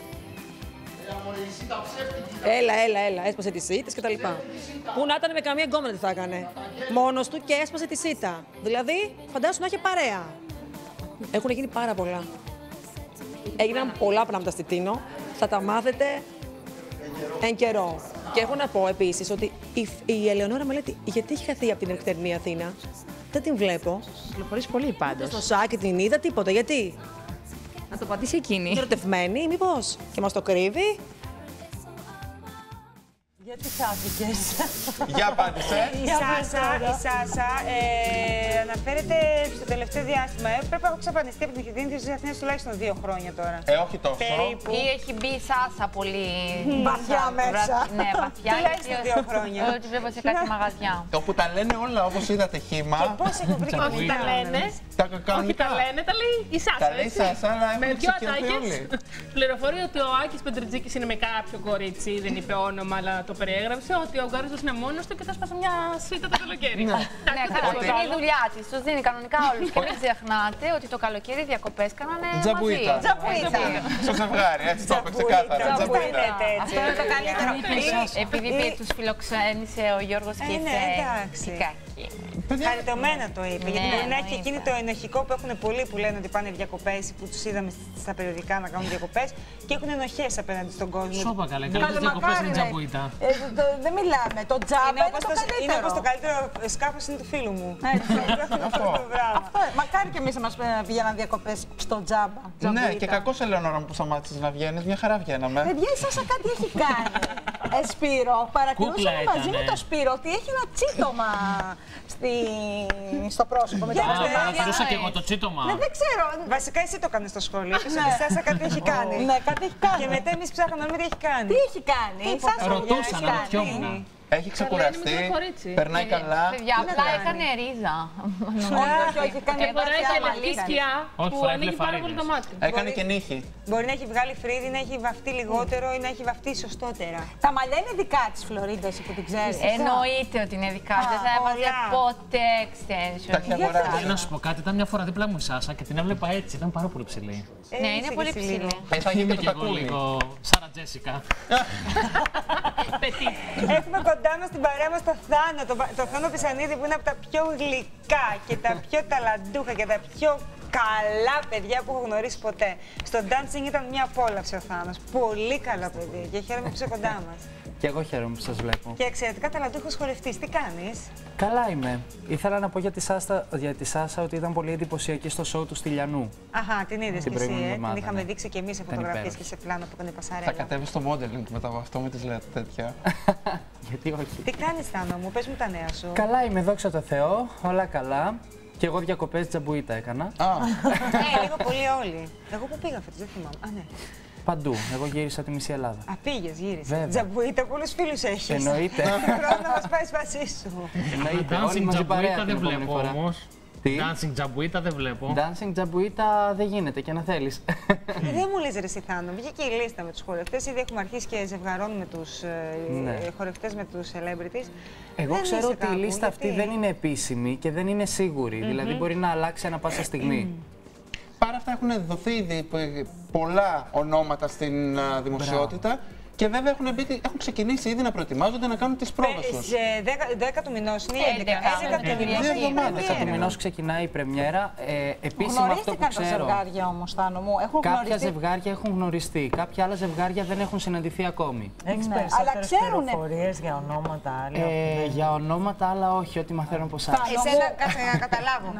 Έλα, έλα, έλα. Έσπασε τις σίτες κτλ. Πού να ήταν με καμία γκόμενα τι θα έκανε. Μόνος του και έσπασε τη σίτα. Δηλαδή, φαντάσου να είχε παρέα. Έχουν γίνει πάρα πολλά. Έγιναν πολλά πράγματα στη Τίνο. Θα τα μάθετε εν καιρό. Και έχω να πω επίσης ότι η, η Ελεονόρα με λέει γιατί έχει χαθεί από την ερχτερνή Αθήνα. Δεν την βλέπω. Κυκλοφορείς πολύ πάντως. Στο σάκι την είδα, τίποτα. Γιατί? Να το πατήσει εκείνη. Είναι ερωτευμένη, μήπως. Και μας το κρύβει. Γιατί χάθηκες? Για απάντησε. Η Σάσα, η Σάσα ε, αναφέρεται στο τελευταίο διάστημα. Ε, πρέπει να έχω εξαφανιστεί από την κοινωνία της Αθήνας τουλάχιστον δύο χρόνια τώρα. Ε, όχι τόσο. Περίπου. Ή έχει μπει η Σάσα πολύ βαθιά μέσα. Ναι, βαθιά. Τουλάχιστον δύο χρόνια. Εγώ τη βλέπω σε κάτι μαγαζιά. Όπου τα λένε όλα όπως είδατε χήμα. Και πώς έχω βρει και Όχι τα λένε. Τα Όχι κανονικά. τα λένε, τα λέει η Σάσα. Τα λέει η Σάσα, αλλά με έχουν δυο ξεκινήσει όλοι. Πληροφορεί ότι ο Άκης Πετρετζίκης είναι με κάποιο κορίτσι, δεν είπε όνομα, αλλά το περιέγραψε, ότι ο Ουγγαρέζος είναι μόνος του και θα σπάσει μια σφίτα το καλοκαίρι. Ναι, καλά, είναι η δουλειά της. Τους δίνει κανονικά όλους. Και μην ξεχνάτε ότι το καλοκαίρι διακοπές κάνανε μαζί. Τζαμπουίτα. Στο ζευγάρι, έτσι το είπε ξεκάθαρα. Τζαμπουίτα. Αυτό είναι το καλύτερο. Επειδή τους φιλοξένησε ο Γιώργος και ναι, εντάξει. Χαριτωμένα το είπε. Γιατί μπορεί να έχει εκείνη το ενοχικό που έχουν πολλοί που λένε ότι πάνε διακοπές, που τους είδαμε στα περιοδικά να κάνουν διακοπές και έχουν ενοχές απέναντι στον κόσμο. Σώπα καλά, καλές διακοπές είναι τζαμπουίτα. Δεν μιλάμε. Το τζάμπα είναι το καλύτερο. Είναι όπως το καλύτερο σκάφος είναι του φίλου μου. Μακάρι και εμείς να μας πηγαίναν διακοπές στο τζάμπα. Ναι, και κακώς Ελεονόρα μου που σταμάτησες να βγαίνεις, μια χαρά βγαίναμε. Παιδιά, η Σάσα κάτι έχει κάνει. Ε, Σπύρο, παρατηρούσαμε μαζί με το Σπύρο ότι έχει ένα τσίτωμα στη... στο πρόσωπο. Παρατηρούσα και εγώ το τσίτωμα. Ναι, δεν ξέρω. Βασικά εσύ το έκανες στο σχολείο. Είπες ότι η Σάσα κάτι έχει κάνει. Ναι, κάτι έχει κάνει. Και μετά εμείς ψάχναμε να δούμε τι έχει κάνει. Τι έχει κάνει. Ρωτούσα να ρωτιόμουν. Έχει ξεκουραστεί, περνάει καλά. Παιδιά, απλά έκανε ρίζα. Όχι, όχι, έκανε φοράει και λευκή σκιά που ανοίγει πάρα πολύ το μάτι. Έκανε και νύχη. Μπορεί να έχει βγάλει φρύδι, να έχει βαφτεί λιγότερο ή να έχει βαφτεί σωστότερα. Τα μαλλιά είναι δικά της Φλωρίντα, που την ξέρεις. Εννοείται ότι είναι δικά της. Δεν θα έβαζε ποτέ extension. Για να σου πω κάτι, ήταν μια φορά δίπλα μου η Σάσα και την έβλεπα έτσι, ήταν πάρα πολύ ψηλή. Ναι, είναι πολύ ψηλή. Είμαι και εγώ λίγο Σάρα Τζέσικα. Έχουμε κοντά μας την παρέα μας το Θάνο, το, το Θάνο Πισανίδη που είναι από τα πιο γλυκά και τα πιο ταλαντούχα και τα πιο καλά παιδιά που έχω γνωρίσει ποτέ. Στο dancing ήταν μια απόλαυση ο Θάνος. Πολύ καλό παιδί και χαίρομαι που είσαι κοντά μας. Και εγώ χαίρομαι που σας βλέπω. Και εξαιρετικά ταλαντούχος χορευτής. Τι κάνεις? Καλά είμαι. Ήθελα να πω για τη, Σάστα, για τη Σάσα ότι ήταν πολύ εντυπωσιακή στο σοου του Στυλιανού. Αχα, την είδες κι εσύ, ε? Την είχαμε ναι. δείξει κι εμείς σε φωτογραφίες και σε πλάνο που έκανε πασαρέλα. Θα κατέβει στο modeling μετά από αυτό με τις λέτε τέτοια. Γιατί όχι. Τι κάνεις, Θάνο μου, πες μου τα νέα σου. Καλά είμαι, δόξα τω Θεώ, όλα καλά. Και εγώ διακοπές τζαμπουίτα έκανα. Α, ε, λίγο πολύ όλοι. Εγώ που πήγα φέτος, δεν θυμάμαι. Α, ναι. Παντού. Εγώ γύρισα τη μισή Ελλάδα. Α, πήγες, γύρισες. Βέβαια. Τζαμπουίτα, πολλούς φίλους έχεις. Εννοείται. Χρόνο να μας πάει σπασί σου. Εννοείται. Dancing τζαμπουίτα δεν βλέπω όμως. Τι? Dancing τζαμπουίτα δεν βλέπω. Dancing τζαμπουίτα δεν γίνεται και να θέλεις. Δεν μου λες ρε Θάνο, βγήκε η λίστα με τους χορευτές. Ήδη έχουμε αρχίσει και ζευγαρώνουμε τους ναι. χορευτές με τους celebrities. Εγώ δεν ξέρω ότι κάπου, η λίστα γιατί... αυτή δεν είναι επίσημη και δεν είναι σίγουρη. Mm-hmm. Δηλαδή μπορεί να αλλάξει ανά πάσα στιγμή. Παρά αυτά έχουν δοθεί ήδη πολλά ονόματα στην uh, δημοσιότητα. Μπράβο. Και βέβαια έχουν, μπει, έχουν ξεκινήσει ήδη να προετοιμάζονται να κάνουν τις πρόβες τους. Σε δέκα του μηνός είναι η έντεκα του μηνός ξεκινάει η πρεμιέρα. Ε, επίσημα αυτό που ξέρω. Γνωρίστηκαν τα ζευγάρια όμως, Θάνο μου. Έχουν κάποια γνωριστεί. ζευγάρια έχουν γνωριστεί. Κάποια άλλα ζευγάρια δεν έχουν συναντηθεί ακόμη. Έχεις ναι, περισσότερες πληροφορίες για ονόματα άλλα. Ε, για ονόματα άλλα όχι, ό,τι μαθαίνω από εσάς. Εσένα, κάτσε να καταλάβω.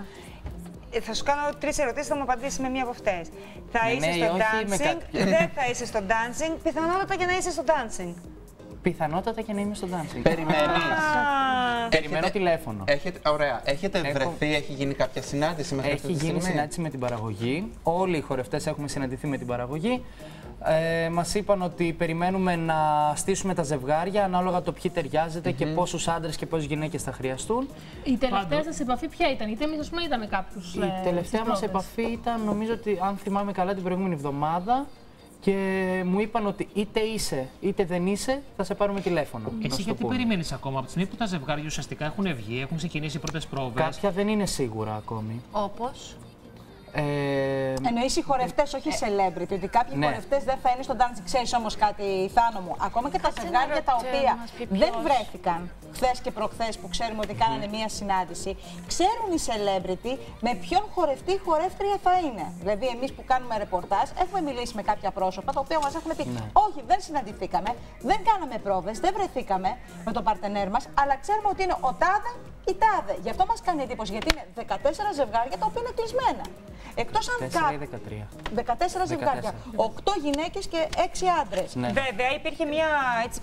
Θα σου κάνω τρεις ερωτήσεις, θα μου απαντήσεις με μία από αυτές. Θα ναι, είσαι ναι, στο όχι, dancing, κα... δεν θα είσαι στο dancing, πιθανότατα και να είσαι στο dancing. Πιθανότατα και να είμαι στο dancing. Περιμένεις. Περιμένω τηλέφωνο. Έχετε, ωραία. Έχετε Έχω... βρεθεί, έχει γίνει κάποια συνάντηση μέχρι αυτή τη στιγμή? Έχει γίνει συνάντηση με την παραγωγή. Όλοι οι χορευτές έχουμε συναντηθεί με την παραγωγή. Ε, μας είπαν ότι περιμένουμε να στήσουμε τα ζευγάρια ανάλογα το ποιοι ταιριάζεται mm-hmm. και πόσους άντρες και πόσες γυναίκες θα χρειαστούν. Η τελευταία σας επαφή ποια ήταν? Γιατί εμείς ας πούμε είδαμε κάποιους. Η ε, τελευταία μας επαφή ήταν, νομίζω ότι αν θυμάμαι καλά, την προηγούμενη εβδομάδα. Και μου είπαν ότι είτε είσαι είτε δεν είσαι, θα σε πάρουμε τηλέφωνο. Εσύ γιατί περιμένεις ακόμα από τη στιγμή που τα ζευγάρια ουσιαστικά έχουν βγει, έχουν ξεκινήσει οι πρώτες πρόβες? Κάποια δεν είναι σίγουρα ακόμη. Όπως? Ε, Εννοείς οι χορευτές, όχι οι celebrity. Ότι κάποιοι ναι. χορευτές δεν θα είναι στο dancing. Ξέρεις όμως κάτι, Θάνο μου. Ακόμα και τα ζευγάρια τα οποία δεν βρέθηκαν χθες και προχθές που ξέρουμε ότι κάνανε μία συνάντηση, ξέρουν οι celebrity με ποιον χορευτή ή χορεύτρια θα είναι. Δηλαδή, εμείς που κάνουμε ρεπορτάζ, έχουμε μιλήσει με κάποια πρόσωπα τα οποία μας έχουν πει: ναι. όχι, δεν συναντηθήκαμε, δεν κάναμε πρόβες, δεν βρεθήκαμε με τον παρτενέρ μας, αλλά ξέρουμε ότι είναι ο τάδε ή τάδε. Γι' αυτό μας κάνει εντύπωση, γιατί είναι δεκατέσσερα ζευγάρια τα οποία είναι κλεισμένα. Εκτός αν τέσσερα ή δεκατρία. δεκατέσσερα ζευγάρια. οκτώ γυναίκες και έξι άντρες. Ναι. Βέβαια, υπήρχε μια έτσι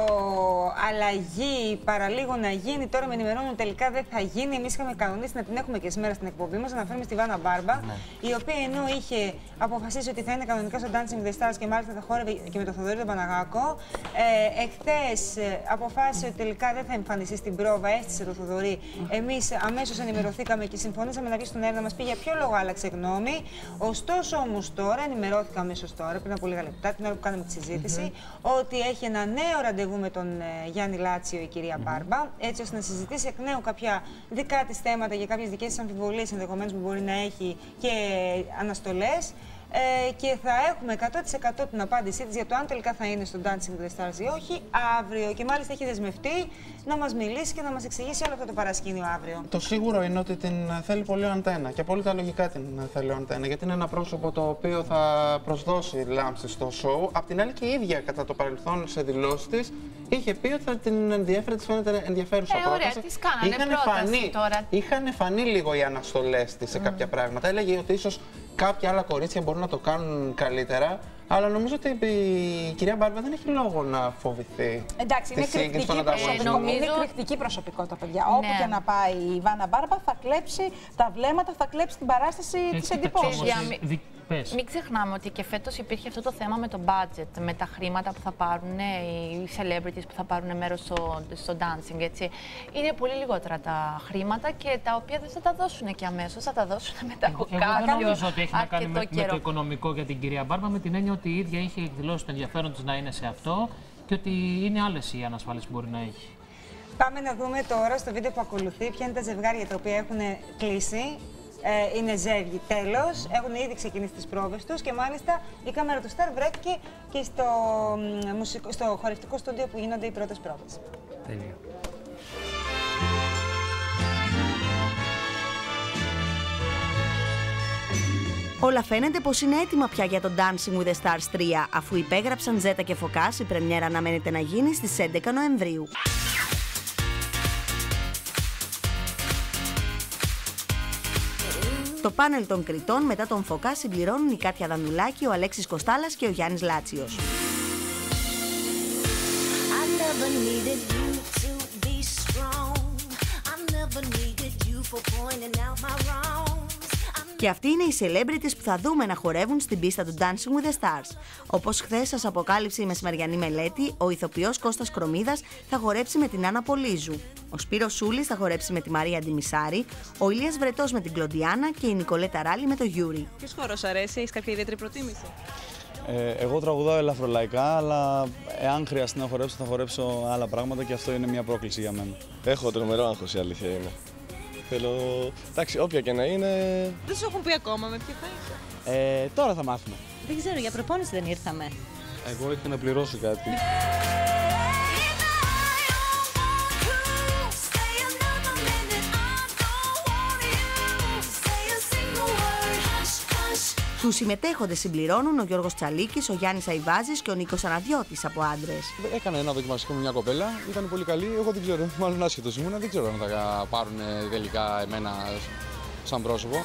ψηλοαλλαγή, παραλίγο να γίνει. Τώρα με ενημερώνουν τελικά δεν θα γίνει. Εμείς είχαμε κανονίσει να την έχουμε και σήμερα στην εκπομπή μας. Αναφέρουμε στη Βάνα Μπάρμπα, ναι. η οποία ενώ είχε αποφασίσει ότι θα είναι κανονικά στο Dancing with the Stars και μάλιστα θα χόρευε και με τον Θοδωρή τον Παναγάκο. Ε, εχθές αποφάσισε ότι τελικά δεν θα εμφανιστεί στην πρόβα, έστησε τον Θοδωρή. Mm. Εμείς αμέσως ενημερωθήκαμε και συμφωνήσαμε να βγει στον αέρα να μας πει για ποιο λόγο άλλαξε γνώμη. Ωστόσο, όμως τώρα, ενημερώθηκα αμέσως τώρα, πριν από λίγα λεπτά, την ώρα που κάναμε τη συζήτηση, mm-hmm. ότι έχει ένα νέο ραντεβού με τον ε, Γιάννη Λάτσιο, η κυρία mm-hmm. Μπάρμπα, έτσι ώστε να συζητήσει εκ νέου κάποια δικά της θέματα για κάποιες δικές της αμφιβολίες ενδεχομένως που μπορεί να έχει και αναστολές. Ε, και θα έχουμε εκατό τοις εκατό την απάντησή της για το αν τελικά θα είναι στο Dancing with the Stars ή όχι αύριο. Και μάλιστα έχει δεσμευτεί να μας μιλήσει και να μας εξηγήσει όλο αυτό το παρασκήνιο αύριο. Το σίγουρο είναι ότι την θέλει πολύ ο Αντένα και απόλυτα λογικά την θέλει ο Αντένα, γιατί είναι ένα πρόσωπο το οποίο θα προσδώσει λάμψη στο σοου. Απ' την άλλη και η ίδια κατά το παρελθόν σε δηλώσεις της είχε πει ότι θα την ενδιαφέρει, της φαίνεται ενδιαφέρουσα ε, πρόταση. Ωραία, τις κάνανε πρόταση φανεί, τώρα. Είχαν φανεί λίγο οι αναστολές της σε mm. κάποια πράγματα. Έλεγε ότι ίσως κάποια άλλα κορίτσια μπορούν να το κάνουν καλύτερα, αλλά νομίζω ότι η κυρία Μπάρμπα δεν έχει λόγο να φοβηθεί. Εντάξει, είναι κρυκτική, νομίζω... είναι κρυκτική προσωπικότητα, παιδιά. Ναι. Όπου και να πάει η Βάνα Μπάρμπα θα κλέψει τα βλέμματα, θα κλέψει την παράσταση της εντυπώσεως. Πες. Μην ξεχνάμε ότι και φέτος υπήρχε αυτό το θέμα με το budget, με τα χρήματα που θα πάρουν οι celebrities που θα πάρουν μέρος στο, στο dancing. Έτσι. Είναι πολύ λιγότερα τα χρήματα και τα οποία δεν θα τα δώσουν και αμέσως, θα τα δώσουν μετά από κάποιο Εγώ δεν νομίζω ότι έχει να κάνει με, με το οικονομικό για την κυρία Μπάρμπα, με την έννοια ότι η ίδια είχε εκδηλώσει το ενδιαφέρον της να είναι σε αυτό και ότι είναι άλλες οι ανασφάλειες που μπορεί να έχει. Πάμε να δούμε τώρα στο βίντεο που ακολουθεί ποια είναι τα ζευγάρια τα οποία έχουν κλείσει. Ε, είναι ζεύγοι, τέλος. Έχουν ήδη ξεκινήσει τις πρόβες τους και μάλιστα η κάμερα του Star βρέθηκε και στο, μουσικο, στο χορευτικό στούντιο που γίνονται οι πρώτες πρόβες. Τέλεια. Όλα φαίνεται πως είναι έτοιμα πια για το Dancing with the Stars τρία, αφού υπέγραψαν Ζέτα και Φωκάς, η πρεμιέρα αναμένεται να γίνει στις έντεκα Νοεμβρίου. Το πάνελ των κριτών μετά τον Φωκά συμπληρώνουν η Κάτια Δανδουλάκη, ο Αλέξης Κοστάλας και ο Γιάννης Λάτσιος. Και αυτοί είναι οι celebrities που θα δούμε να χορεύουν στην πίστα του Dancing with the Stars. Όπως χθες σας αποκάλυψε η μεσημεριανή μελέτη, ο ηθοποιός Κώστας Κρομίδας θα χορέψει με την Άννα Πολύζου. Ο Σπύρος Σούλης θα χορέψει με τη Μαρία Αντιμισάρη, ο Ηλίας Βρετός με την Κλοντιάνα και η Νικολέτα Ράλη με το Γιούρι. Ποιος χορός αρέσει, έχεις κάποια ιδιαίτερη προτίμηση? Ε, εγώ τραγουδάω ελαφρολαϊκά, αλλά εάν χρειαστεί να χορέψω, θα χορέψω άλλα πράγματα και αυτό είναι μια πρόκληση για μένα. Έχω τρομερό άγχος, η αλήθεια είναι. Θέλω, εντάξει, όποια και να είναι. Δεν σου έχουν πει ακόμα με ποιο θα είσαι? Ε, τώρα θα μάθουμε. Δεν ξέρω, για προπόνηση δεν ήρθαμε. Εγώ είχα να πληρώσω κάτι. Τους συμμετέχοντες συμπληρώνουν ο Γιώργος Τσαλίκης, ο Γιάννης Αϊβάζης και ο Νίκος Αναδιώτης από Άντρες. Έκανα ένα δοκιμαστικό με μια κοπέλα, ήταν πολύ καλή. Εγώ δεν ξέρω, μάλλον άσχετος ήμουν, δεν ξέρω αν θα πάρουν τελικά εμένα σαν πρόσωπο.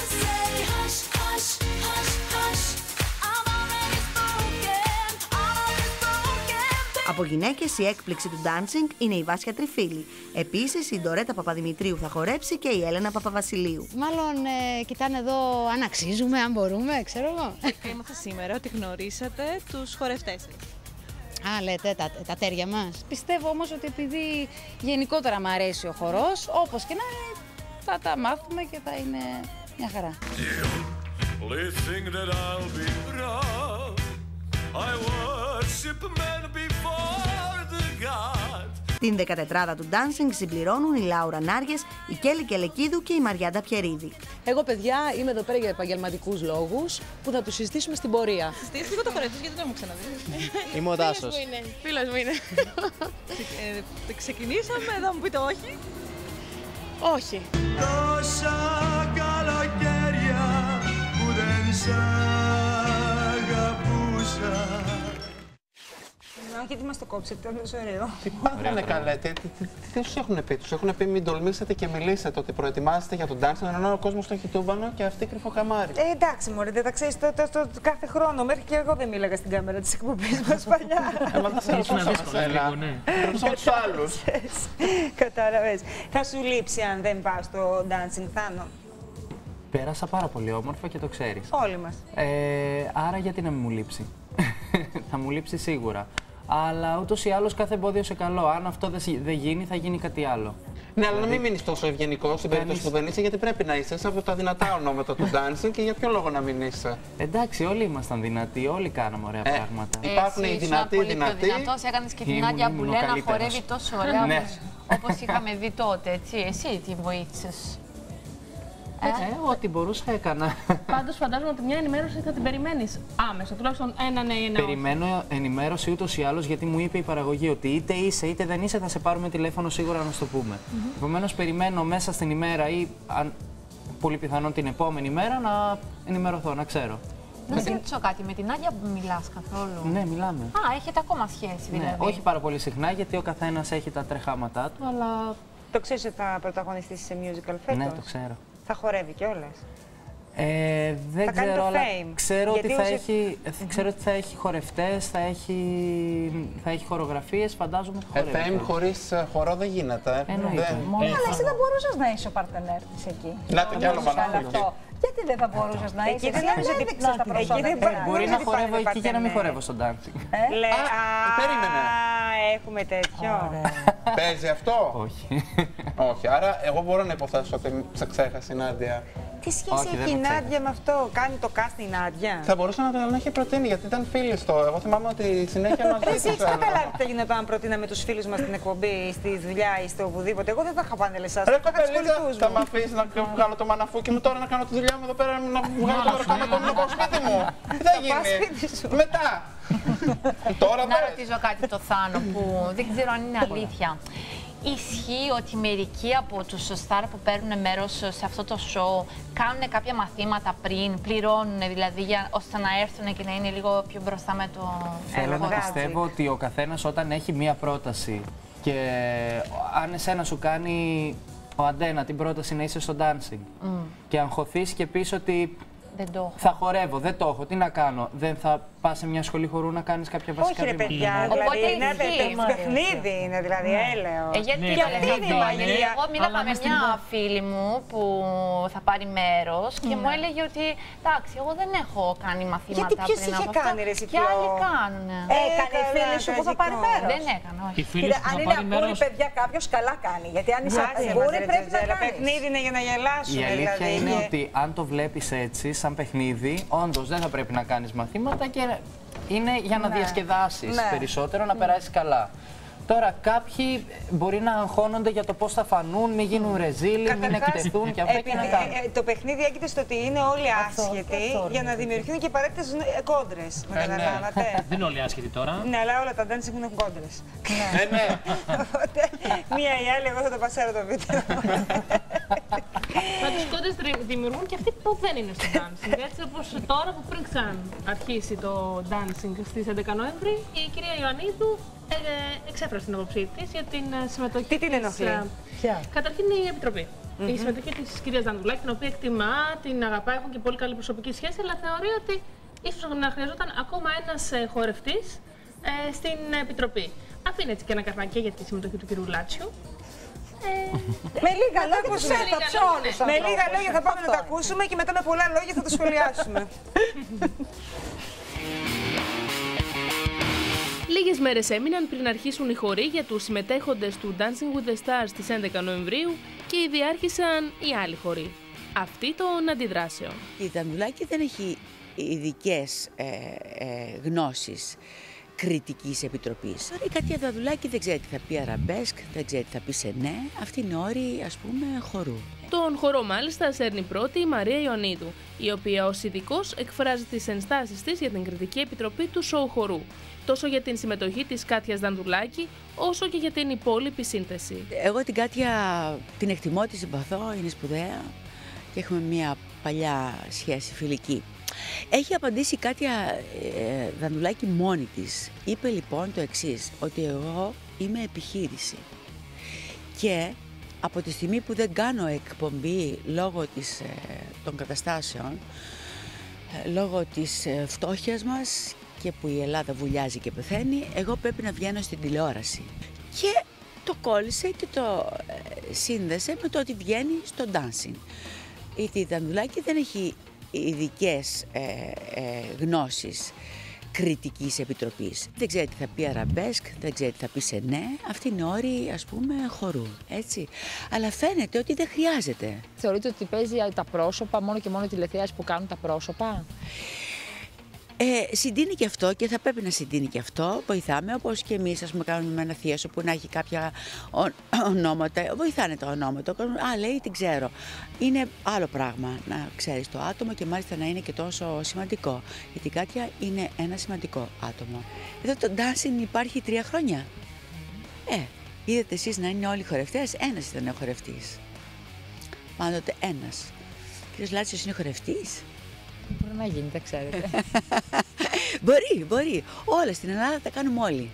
Από γυναίκες η έκπληξη του dancing είναι η Βάσια Τριφίλη. Επίσης η Ντορέτα Παπαδημητρίου θα χορέψει και η Έλενα Παπαβασιλείου. Μάλλον ε, κοιτάνε εδώ αν αξίζουμε, αν μπορούμε, ξέρω εγώ. Έμαθα σήμερα ότι γνωρίσατε τους χορευτές σας. Α, λέτε τα, τα τέρια μας. Πιστεύω όμως ότι επειδή γενικότερα μου αρέσει ο χορός, όπως και να είναι, θα τα μάθουμε και θα είναι μια χαρά. Την δεκατετράδα του dancing συμπληρώνουν η Λάουρα Νάργες, η Κέλη Κελεκίδου και η Μαριάντα Πιερίδη. Εγώ, παιδιά, είμαι εδώ πέρα για επαγγελματικούς λόγους που θα τους συζητήσουμε στην πορεία. Συζητήσεις λίγο το χορεύεις, γιατί δεν το έχω ξαναδεί. Είμαι ο Τάσος. Φίλος μου είναι. ε, ξεκινήσαμε, θα μου πείτε όχι. Όχι. Τόσα καλοκαίρια που δεν σ' αγαπούσα. Γιατί μας το κόψετε, είναι τόσο ωραίο. Τι πάθανε καλέ, τι, τι, τι, τι τους έχουν πει, τους έχουν πει μην τολμήσετε και μιλήσετε ότι προετοιμάζετε για τον dancing, ενώ ο κόσμος το έχει τούμπανο και αυτή κρυφοκαμάρι. Ε, εντάξει μωρέ, δεν τα ξέρεις το, το, το, το, κάθε χρόνο, μέχρι και εγώ δεν μίλαγα στην κάμερα της εκπομπής μας παλιά. Ε, μα θα σε ρωτήσω εσένα, ρωτήσω τους άλλους. Κατάλαβες. Θα σου λείψει αν δεν πας στο dancing, Θάνο? Πέρασα πάρα πολύ όμορφα και το ξέρεις. Όλοι μας. Ε, άρα γιατί να μην μου λείψει. Θα μου λείψει σίγουρα. Αλλά ούτως ή άλλως κάθε εμπόδιο σε καλό. Αν αυτό δεν γίνει, θα γίνει κάτι άλλο. Ναι, αλλά να μην μείνεις τόσο ευγενικό στην περίπτωση που δεν είσαι, γιατί πρέπει να είσαι. Είσαι από τα δυνατά ονόματα του dancing και για ποιο λόγο να μην είσαι. Εντάξει, όλοι ήμασταν δυνατοί, όλοι κάναμε ωραία ε, πράγματα. Υπάρχουν οι δυνατοί, πολύ δυνατοί. Πιο δυνατός, έκανες και την Άντια Μπουλέ να χορεύει τόσο ωραία, ναι. όπως είχαμε δει τότε, έτσι. Εσύ τη βοήθησες. Ε, ε, ό,τι μπορούσα έκανα. Πάντως φαντάζομαι ότι μια ενημέρωση θα την περιμένεις άμεσα, τουλάχιστον ένα ναι ή ένα όχι. Περιμένω ενημέρωση ούτως ή άλλως, γιατί μου είπε η παραγωγή ότι είτε είσαι είτε δεν είσαι, θα σε πάρουμε τηλέφωνο σίγουρα να σου το πούμε. Mm-hmm. Επομένως, περιμένω μέσα στην ημέρα ή αν, πολύ πιθανόν την επόμενη μέρα να ενημερωθώ, να ξέρω. Να σε ρωτήσω κάτι, με την Άντια μιλάς καθόλου? Ναι, μιλάμε. Α, έχετε ακόμα σχέση δηλαδή? Ναι, όχι πάρα πολύ συχνά, γιατί ο καθένας έχει τα τρεχάματά του, αλλά... Το ξέρεις ότι θα πρωταγωνιστήσεις σε musical φέτος? Ναι, το ξέρω. Θα χορεύει κιόλας. Ε, δεν θα ξέρω, κάνει το αλλά fame. ξέρω ότι, θα όσο... έχει, ξέρω ότι θα έχει χορευτές, θα έχει, θα έχει χορογραφίες, φαντάζομαι θα χορεύει. Ε, fame χωρίς χορό δεν γίνεται. Εννοείται. Δεν... Μόνο, αλλά εσύ δεν μπορούσες να είσαι ο παρτενέρ της εκεί. Να το κι άλλο αυτό. Γιατί δεν θα μπορούσες να είσαι? Εκεί δεν νομίζω ότι έδειξες τα προσόντα. Μπορεί να χορεύω εκεί και να μην χορεύω στο dancing. Περίμενε. Έχουμε τέτοιο. Παίζει αυτό? Όχι. Όχι, άρα εγώ μπορώ να υποθέσω ότι σε ξέχασε η Νάντια. Τι σχέση έχει η Νάντια με αυτό, κάνει το cast η Νάντια? Θα μπορούσα να τον έχει προτείνει, γιατί ήταν φίλη το. Εγώ θυμάμαι ότι συνέχεια μαζί της. Εσύ έχεις καταλάβει τι θα γινόταν αν προτείναμε τους φίλους μας στην εκπομπή, στη δουλειά ή στο οπουδήποτε? Εγώ δεν θα είχα πάνε εσάς. Ρε κοπελίτσα, θα με αφήσεις να βγάλω το μαναφούκι μου τώρα, να κάνω τη δουλειά μου εδώ πέρα, να βγάλω το μεροκάματο μου, να πάω σπίτι μου? Τι θα γίνει? Μετά. Τώρα να ρωτήσω κάτι το Θάνο που δεν ξέρω αν είναι αλήθεια. ισχύει ότι μερικοί από τους στάρ που παίρνουν μέρος σε αυτό το show κάνουν κάποια μαθήματα πριν, πληρώνουν δηλαδή για, ώστε να έρθουν και να είναι λίγο πιο μπροστά με το... Θέλω να πιστεύω ότι ο καθένας όταν έχει μία πρόταση και αν εσένα σου κάνει ο Αντένα την πρόταση να είσαι στο dancing mm. και αγχωθείς και πεις ότι δεν το έχω. Θα χορεύω, δεν το έχω, τι να κάνω, δεν θα πας σε μια σχολή χορού να κάνεις κάποια βασικά βήματα. Όχι ρε παιδιά, mm. δηλαδή Οπότε είναι παιδί, παιχνίδι είναι δηλαδή, ναι. έλεος. Ε, γιατί ναι, αυτή είναι η μαγεία. Εγώ μίλαγα με μια φίλη μου που θα πάρει μέρος και ναι. μου έλεγε ότι εντάξει, εγώ δεν έχω κάνει μαθήματα γιατί ποιος πριν είχε από κάνει ρε και άλλοι κάνουν. Έκανε η φίλη σου που θα πάρει μέρος. Δεν έκανε, όχι. Αν είναι ακούρι παιδιά κάποιος καλά κάνει, γιατί αν είσαι ακούρι πρέπει να κάνεις. Παιχνίδι είναι για να γελάσουν. Η αλήθεια είναι ότι αν το βλέπεις έτσι, σαν παιχνίδι, όντως δεν θα πρέπει να κάνεις μαθήματα και είναι για να ναι. διασκεδάσεις ναι. περισσότερο, να περάσεις καλά. Τώρα, κάποιοι μπορεί να αγχώνονται για το πώς θα φανούν, μην γίνουν ρεζίλοι, μην εκτεθούν και αυτά και να κάνουν. Ε, το παιχνίδι έγκυται στο ότι είναι όλοι άσχετοι για να δημιουργηθούν και απαραίτητες κόντρες. Με καταλάβατε. Δεν είναι όλοι άσχετοι τώρα. Ναι, αλλά όλα τα dancing έχουν κόντρες. Ναι, ναι. Μία ή άλλη, εγώ θα το πασάρω το βίντεο. Μα τους κόντρες δημιουργούν και αυτοί που δεν είναι στο dancing. Έτσι όπως τώρα που πριν ξαν αρχίσει το dancing στις έντεκα Νοέμβρη, η κυρία Ιωαννίδου ε, εξέφρασε την άποψή της για την συμμετοχή. Τι την ενοχλεί? Καταρχήν η Επιτροπή. Mm-hmm. Η συμμετοχή της κυρίας Δανδουλάκη, την οποία εκτιμά, την αγαπά, έχουν και πολύ καλή προσωπική σχέση, αλλά θεωρεί ότι ίσως να χρειαζόταν ακόμα ένας χορευτής ε, στην Επιτροπή. Αφήνει έτσι και ένα καρπακέ για τη συμμετοχή του κυρίου Λάτσιου. Ε, με λίγα λόγια τους έθαψε όλους. Με λίγα λόγια θα πάμε να τα ακούσουμε και μετά με πολλά λόγια θα το σχολιάσουμε. Λίγες μέρες έμειναν πριν αρχίσουν οι χοροί για τους συμμετέχοντες του Dancing with the Stars στις έντεκα Νοεμβρίου και ήδη άρχισαν οι άλλοι χοροί. Αυτοί των αντιδράσεων. Η Δανδουλάκη δεν έχει ειδικές ε, ε, γνώσεις κριτικής επιτροπής. Η Κατία Δανδουλάκη δεν ξέρει τι θα πει αραμπέσκ, δεν ξέρει τι θα πει σενέ. Αυτή είναι όρη, ας πούμε, χορού. Τον χορό μάλιστα σέρνει πρώτη η Μαρία Ιωαννίδου, η οποία ως ειδικός εκφράζει τις ενστάσεις της για την κριτική επιτροπή του σοου χορού. Τόσο για την συμμετοχή της Κάτιας Δανδουλάκη, όσο και για την υπόλοιπη σύνθεση. Εγώ την Κάτια την εκτιμώ, τη συμπαθώ, είναι σπουδαία και έχουμε μια παλιά σχέση φιλική. Έχει απαντήσει η Κάτια ε, Δανδουλάκη μόνη της. Είπε λοιπόν το εξής, ότι εγώ είμαι επιχείρηση και από τη στιγμή που δεν κάνω εκπομπή λόγω της, ε, των καταστάσεων, ε, λόγω της ε, φτώχειας μας και που η Ελλάδα βουλιάζει και πεθαίνει, εγώ πρέπει να βγαίνω στην τηλεόραση. Και το κόλλησε και το ε, σύνδεσε με το ότι βγαίνει στο dancing. Η Δανδουλάκη δεν έχει ειδικές ε, ε, γνώσεις κριτικής επιτροπής. Δεν ξέρει τι θα πει αραμπέσκ, δεν ξέρει τι θα πει σενέ. Αυτή είναι όρη, ας πούμε, χορού, έτσι. Αλλά φαίνεται ότι δεν χρειάζεται. Θεωρείτε ότι παίζει τα πρόσωπα, μόνο και μόνο τηλεθέαση που κάνουν τα πρόσωπα? Ε, συντείνει και αυτό και θα πρέπει να συντείνει και αυτό. Βοηθάμε, όπως και εμείς, ας πούμε, κάνουμε με ένα θείασο που να έχει κάποια ονόματα. Βοηθάνε τα ονόματα. Α, λέει, την ξέρω. Είναι άλλο πράγμα να ξέρεις το άτομο και μάλιστα να είναι και τόσο σημαντικό. Γιατί η Κάτια είναι ένα σημαντικό άτομο. Εδώ το dancing υπάρχει τρία χρόνια. Ε, είδατε εσείς να είναι όλοι χορευτές. Ένας ήταν ο χορευτής. Πάντοτε ένας. Ο κ. Λάτσιος είναι χορευτής. Μπορεί να γίνει, δεν ξέρετε. Μπορεί, μπορεί. Όλα στην Ελλάδα τα κάνουμε όλοι.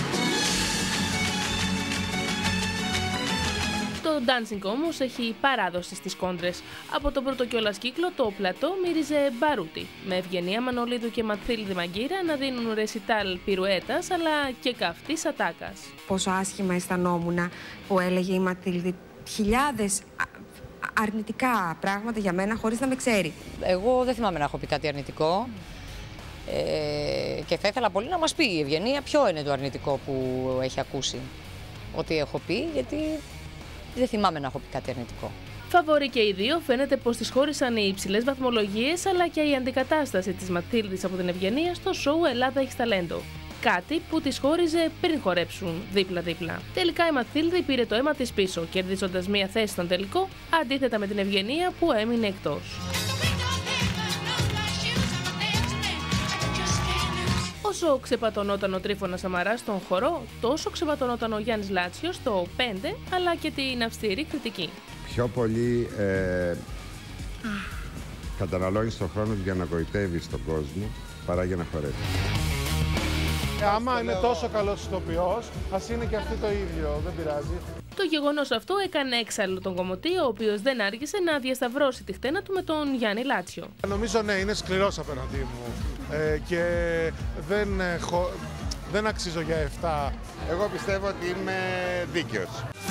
Το dancing όμως έχει παράδοση στις κόντρες. Από τον πρώτο κιόλας κύκλο το πλατό μύριζε μπαρούτι. Με Ευγενία Μανολίδου και Ματθίλδη Μαγκύρα να δίνουν ρεσιτάλ πυρουέτας αλλά και καυτής ατάκας. Πόσο άσχημα αισθανόμουν που έλεγε η Ματθίλδη χιλιάδες αρνητικά πράγματα για μένα χωρίς να με ξέρει. Εγώ δεν θυμάμαι να έχω πει κάτι αρνητικό ε, και θα ήθελα πολύ να μας πει η Ευγενία ποιο είναι το αρνητικό που έχει ακούσει ότι έχω πει, γιατί δεν θυμάμαι να έχω πει κάτι αρνητικό. Φαβορί και οι δύο, φαίνεται πως τις χώρισαν οι υψηλές βαθμολογίες αλλά και η αντικατάσταση της Ματθίλδης από την Ευγενία στο σοου Ελλάδα Έχεις Ταλέντο. Κάτι που τις χώριζε πριν χορέψουν δίπλα-δίπλα. Τελικά η Ματθίλδη πήρε το αίμα της πίσω, κερδίζοντας μία θέση στον τελικό, αντίθετα με την Ευγενία που έμεινε εκτός. Ο Όσο ξεπατωνόταν ο Τρίφωνας Σαμαράς στον χορό, τόσο ξεπατωνόταν ο Γιάννης Λάτσιος στο πέντε, αλλά και την αυστηρή κριτική. Πιο πολύ ε, καταναλώνεις τον χρόνο για να γοητεύεις τον κόσμο παρά για να χορεύεις. Άμα είναι τόσο καλός ηθοποιός, ας είναι και αυτή το ίδιο, δεν πειράζει. Το γεγονός αυτό έκανε έξαλλο τον Κομωτή, ο οποίος δεν άργησε να διασταυρώσει τη χτένα του με τον Γιάννη Λάτσιο. Νομίζω ναι, είναι σκληρός απέναντί μου ε, και δεν, ε, χω... δεν αξίζω για εφτά. Εγώ πιστεύω ότι είμαι δίκαιος.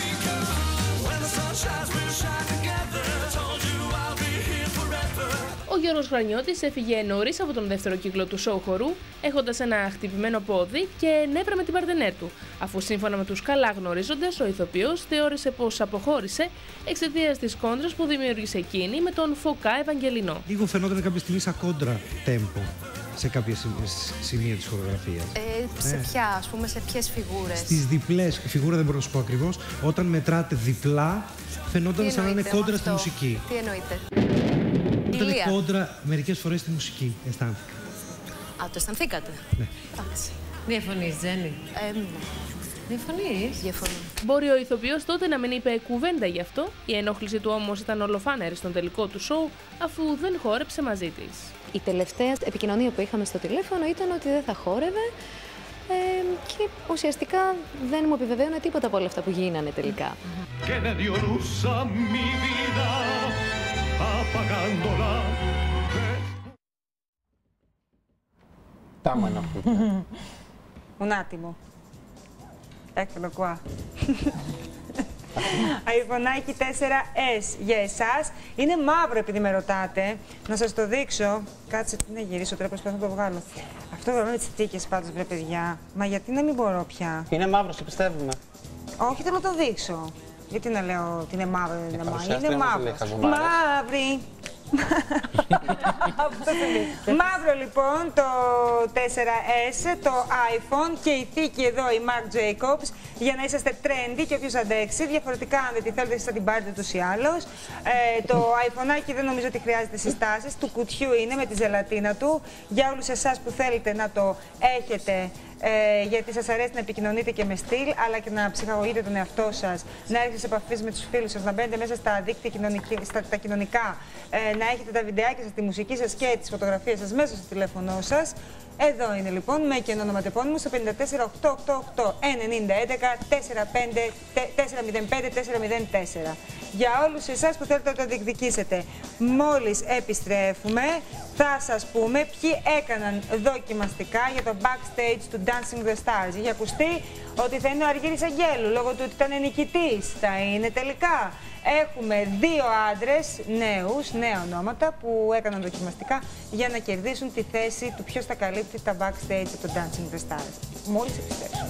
Ο Γιώργος Χρανιώτης έφυγε νωρίς από τον δεύτερο κύκλο του σοου χορού, έχοντας ένα χτυπημένο πόδι και νεύρα με την παρτενέρ του, αφού σύμφωνα με τους καλά γνωρίζοντες, ο ηθοποιός θεώρησε πως αποχώρησε εξαιτίας της κόντρας που δημιούργησε εκείνη με τον Φωκά Ευαγγελινό. Λίγο φαινόταν κάποια στιγμή σαν κόντρα τέμπο σε κάποια σημεία της χορογραφίας. Ε, σε ναι. ποια, ας πούμε, σε ποιες φιγούρες? Στις διπλές, φιγούρα δεν μπορώ να σου πω ακριβώς, όταν μετράτε διπλά φαινόταν σαν να είναι κόντρα στη μουσική. Τι εννοείται? Ήταν κόντρα μερικές φορές στη μουσική, αισθάνθηκα. Α, το αισθανθήκατε? Ναι. Εντάξει. Διαφωνείς, Τζέννη? Ε, ναι. Διαφωνείς? Διαφωνώ. Μπορεί ο ηθοποιός τότε να μην είπε κουβέντα γι' αυτό, η ενόχληση του όμως ήταν ολοφάνερη στον τελικό του σοου, αφού δεν χόρεψε μαζί της. Η τελευταία επικοινωνία που είχαμε στο τηλέφωνο ήταν ότι δεν θα χόρευε ε, και ουσιαστικά δεν μου επιβεβαίωνε τίποτα από όλα αυτά που γίνανε τελικά. Támano. Un attimo. Eccolo qua. iPhoneάκι τέσσερα ες για εσάς. Είναι μαύρο επειδή με ρωτάτε. Να σας το δείξω. Κάτσε τι να γυρίσω τώρα, προσπαθώ να το βγάλω. Αυτό εδώ με τις θήκες πάντως, βρε παιδιά. Μα γιατί να μην μπορώ πια? Είναι μαύρο, σε πιστεύουμε. Όχι, θέλω να το δείξω. Γιατί να λέω ότι είναι μαύρο, δεν είναι μαύρο. Είναι μαύρο. Μαύρη. Μαύρο λοιπόν το τέσσερα ες, το iPhone και η θήκη εδώ η Marc Jacobs για να είσαστε trendy και όποιος αντέξει. Διαφορετικά αν δεν τη θέλετε εσείς θα την πάρετε ούτως ή άλλως. Ε, το iPhoneάκι δεν νομίζω ότι χρειάζεται συστάσεις, του κουτιού είναι με τη ζελατίνα του. Για όλους εσάς που θέλετε να το έχετε Ε, γιατί σας αρέσει να επικοινωνείτε και με στυλ, αλλά και να ψυχαγωγείτε τον εαυτό σας, να έρχεστε σε επαφή με τους φίλους σας, να μπαίνετε μέσα στα δίκτυα κοινωνική, στα, τα κοινωνικά, ε, να έχετε τα βιντεάκια σας, τη μουσική σας και τις φωτογραφίες σας μέσα στο τηλέφωνό σας. Εδώ είναι λοιπόν με και ονοματεπώνυμο στο πέντε τέσσερα οκτώ οκτώ οκτώ ενενήντα έντεκα τέσσερα πέντε τέσσερα μηδέν πέντε τέσσερα μηδέν τέσσερα. Για όλους εσάς που θέλετε να το διεκδικήσετε. Μόλις επιστρέφουμε θα σας πούμε ποιοι έκαναν δοκιμαστικά για το backstage του Dancing the Stars. Είχε ακουστεί ότι θα είναι ο Αργύρης Αγγέλου, λόγω του ότι ήταν νικητής. Θα είναι τελικά. Έχουμε δύο άντρες νέους, νέα ονόματα που έκαναν δοκιμαστικά για να κερδίσουν τη θέση του ποιος θα καλύπτει τα backstage του Dancing the Stars. Μόλις επιστρέψουμε.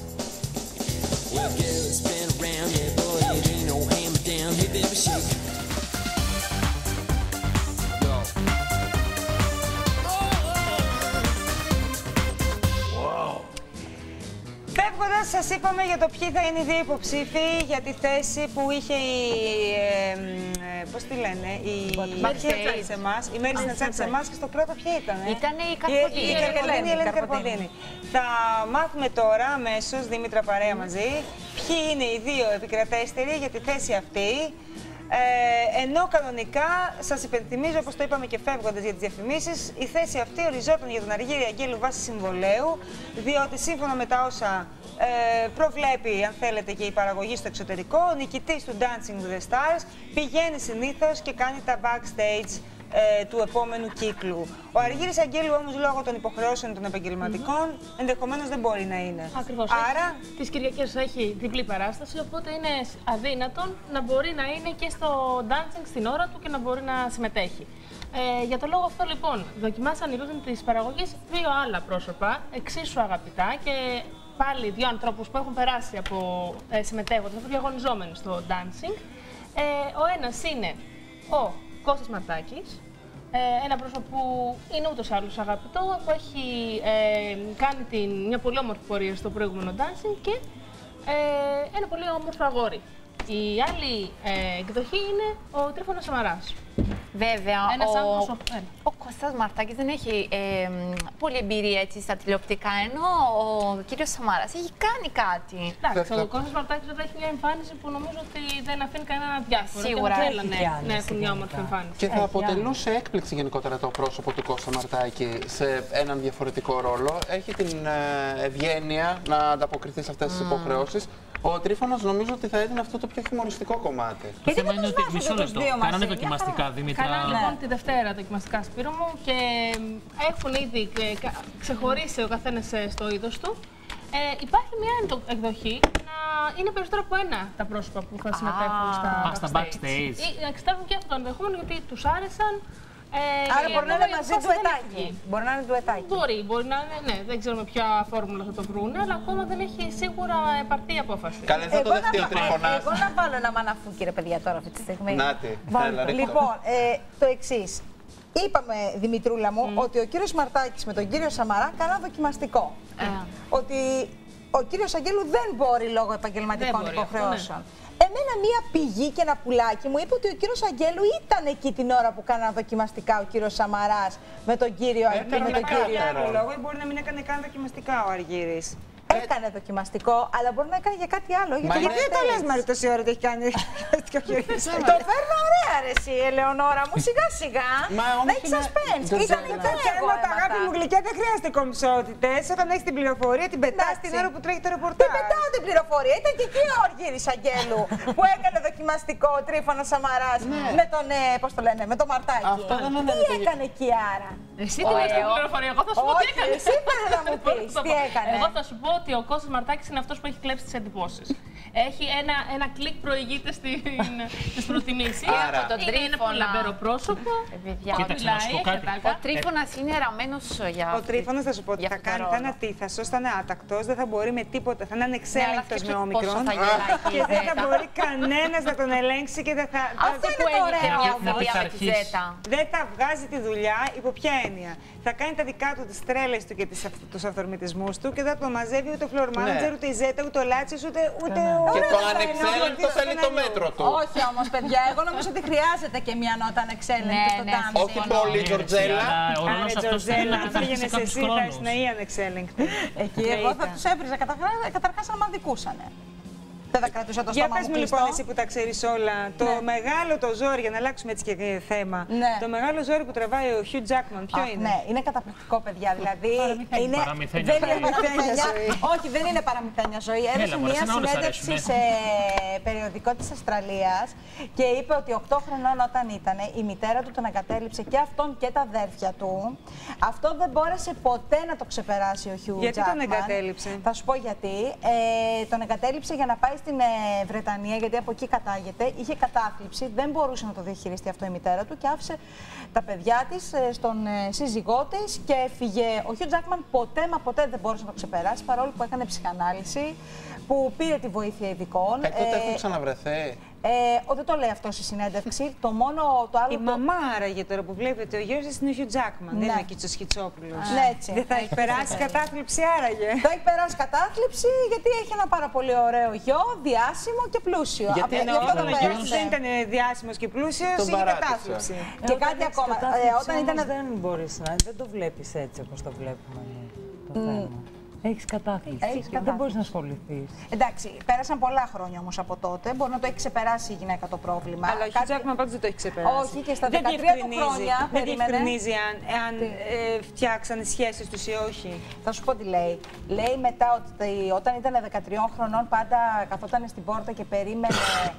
Φεύγοντας, σας είπαμε για το ποιοι θα είναι οι δύο υποψήφοι για τη θέση που είχε η. Ε, ε, πώς τη λένε, η Μέρη Συνατσάκη σε εμάς. Η Μέρη Συνατσάκη σε εμάς και στο πρώτο ποια ήταν. Ήταν η Καρποδίνη. Η Καρποδίνη, η Ελένη Καρποδίνη. Θα μάθουμε τώρα αμέσως, Δήμητρα παρέα μαζί, ποιοι είναι οι δύο επικρατέστεροι για τη θέση αυτή. Ε, ενώ κανονικά, σας υπενθυμίζω, όπως το είπαμε και φεύγοντας για τις διαφημίσεις, η θέση αυτή οριζόταν για τον Αργύρη Αγγέλου βάσει συμβολέου, διότι σύμφωνα με τα όσα ε, προβλέπει, αν θέλετε, και η παραγωγή στο εξωτερικό, ο νικητής του Dancing with the Stars πηγαίνει συνήθως και κάνει τα backstage ε, του επόμενου κύκλου. Ο Αργύρης Αγγέλου όμως, λόγω των υποχρεώσεων των επαγγελματικών, mm-hmm. ενδεχομένως δεν μπορεί να είναι. Ακριβώς. Άρα, τις Κυριακές έχει διπλή παράσταση, οπότε είναι αδύνατον να μπορεί να είναι και στο dancing στην ώρα του και να μπορεί να συμμετέχει. Ε, για το λόγο αυτό, λοιπόν, δοκιμάσαν υπεύθυνοι της παραγωγής δύο άλλα πρόσωπα, εξίσου αγαπητά και πάλι δύο ανθρώπους που έχουν περάσει από ε, συμμετέχοντες, από διαγωνιζόμενοι στο dancing. Ε, ο ένας είναι ο Κώστας Μαρτάκης, ε, ένα πρόσωπο που είναι ούτως ή άλλως αγαπητό, που έχει ε, κάνει την, μια πολύ όμορφη πορεία στο προηγούμενο dancing και ε, ένα πολύ όμορφο αγόρι. Η άλλη ε, εκδοχή είναι ο Τρίφωνας Σαμαράς. Βέβαια, Ένας ο, άνθρωπος, ο, ο Κώστας Μαρτάκης δεν έχει ε, πολλή εμπειρία έτσι, στα τηλεοπτικά, ενώ ο κύριος Σαμαράς έχει κάνει κάτι. Εντάξει, ο Κώστας Μαρτάκης εδώ έχει μια εμφάνιση που νομίζω ότι δεν αφήνει κανένα διάφορο. Σίγουρα και έχει θέλανε να έχουν μια όμορφη εμφάνιση. Και θα αποτελούσε έκπληξη γενικότερα το πρόσωπο του Κώστα Μαρτάκη σε έναν διαφορετικό ρόλο. Έχει την ε, ευγένεια να ανταποκριθεί σε αυτές τις mm. υποχρεώσεις. Ο Τρίφωνας νομίζω ότι θα έδινε αυτό το πιο χιουμοριστικό κομμάτι. Και το θέμα είναι ότι μισό λεπτό. Κάνανε δοκιμαστικά, Δήμητρα. Κάνανε λοιπόν τη Δευτέρα δοκιμαστικά, Σπύρο μου, και έχουν ήδη ξεχωρίσει ο καθένας στο είδος του. Ε, υπάρχει μια εκδοχή να είναι περισσότερο από ένα τα πρόσωπα που θα συμμετέχουν στα, στα backstage. Ή να εξετάζουν και αυτό το ενδεχόμενο γιατί τους άρεσαν. Ε, Άρα μπορεί να είναι μαζί ντουετάκι. Μπορεί να είναι ντουετάκι. Μπορεί, μπορεί να είναι, ναι. Δεν ξέρουμε ποια φόρμουλα θα το βρούνε, αλλά ακόμα δεν έχει σίγουρα επαρκή απόφαση. Καλέ, θα το δεχτεί ο Τρίφωνας. Εγώ να βάλω ένα μαναφούκι, ρε παιδιά, τώρα αυτή τη στιγμή. Νάτι. Λοιπόν, ε, το εξής. Είπαμε, Δημητρούλα μου, mm. ότι ο κύριος Μαρτάκης με τον κύριο Σαμαρά κάναν δοκιμαστικό. Mm. Ότι ο κύριος Αγγέλου δεν μπορεί λόγω επαγγελματικών δεν υποχρεώσεων. Αυτό, ναι. Εμένα μία πηγή και ένα πουλάκι μου είπε ότι ο κύριος Αγγέλου ήταν εκεί την ώρα που κάναν δοκιμαστικά ο κύριος Σαμαράς με τον κύριο Αγγέλου. Με τον κύριο άλλο λόγο ή μπορεί να μην έκανε καν δοκιμαστικά ο Αργύρης. Έκανε δοκιμαστικό, αλλά μπορεί να έκανε για κάτι άλλο. Γιατί γιατί δεν το λες, Μαρή, τόση ώρα ότι έχει κάνει δοκιμαστικό χέρι. Το παίρνω ωραία, ρε εσύ, Ελεονόρα μου, σιγά σιγά. Να έχει suspense. Ήταν υπέροχο. Τα αγάπη μου γλυκιά δεν χρειάζεται κομψότητες. Όταν έχει την πληροφορία, την πετάς την ώρα που τρέχει το ρεπορτάζ. Δεν πετάω την πληροφορία. Ήταν και εκεί ο Αργύρης Αγγέλου που έκανε δοκιμαστικό Τρίφωνας Σαμαράς με τον, πώς το λένε, με τον Μαρτάκη. Τι έκανε εκεί άρα. Εσύ τι λες την πληροφορία, εγώ θα σου πω τι έκανε. Εσύ πρέπει να μου πεις τι έκανε. Εγώ θα σου πω ότι ο Κώστας Μαρτάκης είναι αυτός που έχει κλέψει τις εντυπώσεις. Έχει ένα, ένα κλικ προηγείται στις προτιμήσεις. Άρα, είναι ένα πολύ λαμπέρο πρόσωπο. Κοίταξε, να σου πω κάτι. Ο Τρίφωνας είναι ραμμένος για Ο Τρίφωνας θα σου πω ότι θα κάνει, θα είναι ατίθασος, θα είναι άτακτος, δεν θα μπορεί με τίποτα, θα είναι ανεξέλεγκτος με όμικρον και δεν θα μπορεί κανένας να τον ελέγξει και δεν θα... Αυτό είναι το ωραίο με τη Ζέτα. Δεν θα βγάζει τη δουλειά, υπό ποια έννοια. Θα κάνει τα δικά του, τις τρέλες του και τους αυθορμητισμούς του και δεν θα το μαζεύει ούτε ο floor manager, ούτε η Ζέτα, ούτε ο Λάτσης, ούτε ο... Και το ανεξέλεγκτο θέλει το μέτρο του. Όχι όμως, παιδιά, εγώ νομίζω ότι χρειάζεται και μια νότα ανεξέλεγκτη στο dancing. Όχι πολύ, Τζορτζέλα. Άρα, Τζορτζέλα, αν πήγαινες εσύ, θα ήσουν ή ανεξέλεγκτη. Εκεί εγώ θα τους έβριζα καταρχάς να μ' αδικούσανε. Δεν θα κρατούσα το στόμα μου. Για πες μου λοιπόν, εσύ που τα ξέρεις όλα, το μεγάλο το ζόρι, για να αλλάξουμε έτσι και θέμα, το μεγάλο ζόρι που τραβάει ο Χιου Τζάκμαν, ποιο είναι? Ναι, είναι καταπληκτικό, παιδιά. Δηλαδή. Είναι... Παραμυθένια. Δεν είναι παραμυθένια ζωή. Όχι, δεν είναι παραμυθένια ζωή. Έδωσε μια συνέντευξη σε περιοδικό της Αυστραλίας και είπε ότι οκτώ χρονών όταν ήταν, η μητέρα του τον εγκατέλειψε και αυτόν και τα αδέρφια του. Αυτό δεν μπόρεσε ποτέ να το ξεπεράσει ο Χιου Τζάκμαν. Γιατί τον εγκατέλειψε? Θα σου πω γιατί. Ε, τον εγκατέλειψε για να πάει στην ε, Βρετανία, γιατί από εκεί κατάγεται. Είχε κατάθλιψη, δεν μπορούσε να το διαχειριστεί αυτό η μητέρα του και άφησε τα παιδιά της ε, στον ε, σύζυγό της και έφυγε. Ο Χιου Τζάκμαν ποτέ μα ποτέ δεν μπόρεσε να το ξεπεράσει, παρόλο που έκανε ψυχανάλυση, που πήρε τη βοήθεια ειδικών. Ε, τότε έχουν ξαναβρεθεί. Ε, ο, δεν το λέει αυτό στη συνέντευξη. Το μόνο το άλλο. Η το... μαμά άραγε τώρα που βλέπετε ο γιος της είναι ο Χιου Τζάκμαν. Ναι. Δεν είναι ο Κίτσος Χιτσόπουλος. Ναι, έτσι. Δεν θα έχει περάσει κατάθλιψη άραγε. Θα έχει περάσει κατάθλιψη γιατί έχει ένα πάρα πολύ ωραίο γιο, διάσημο και πλούσιο. Γιατί ενώ όταν ο γιος δεν ήταν διάσημος και πλούσιος, είχε κατάθλιψη. Και ε, κάτι ακόμα. Ε, όταν ήταν... Δεν μπορείς να. Δεν το βλέπεις έτσι όπως το βλέπουμε το mm. θέμα. Έχεις κατάθλιψη. Έχεις κατάθλιψη. Δεν μπορείς να ασχοληθείς. Εντάξει, πέρασαν πολλά χρόνια όμως από τότε. Μπορεί να το έχει ξεπεράσει η γυναίκα το πρόβλημα. Αλλά ο Χιου Τζάκμαν πάντως δεν το έχει ξεπεράσει. Όχι, και στα δεκατρία του χρόνια. Δεν διευκρινίζει αν, αν ε, φτιάξαν οι σχέσεις τους ή όχι. Θα σου πω τι λέει. Λέει μετά ότι όταν ήταν δεκατρία χρονών πάντα καθόταν στην πόρτα και περίμενε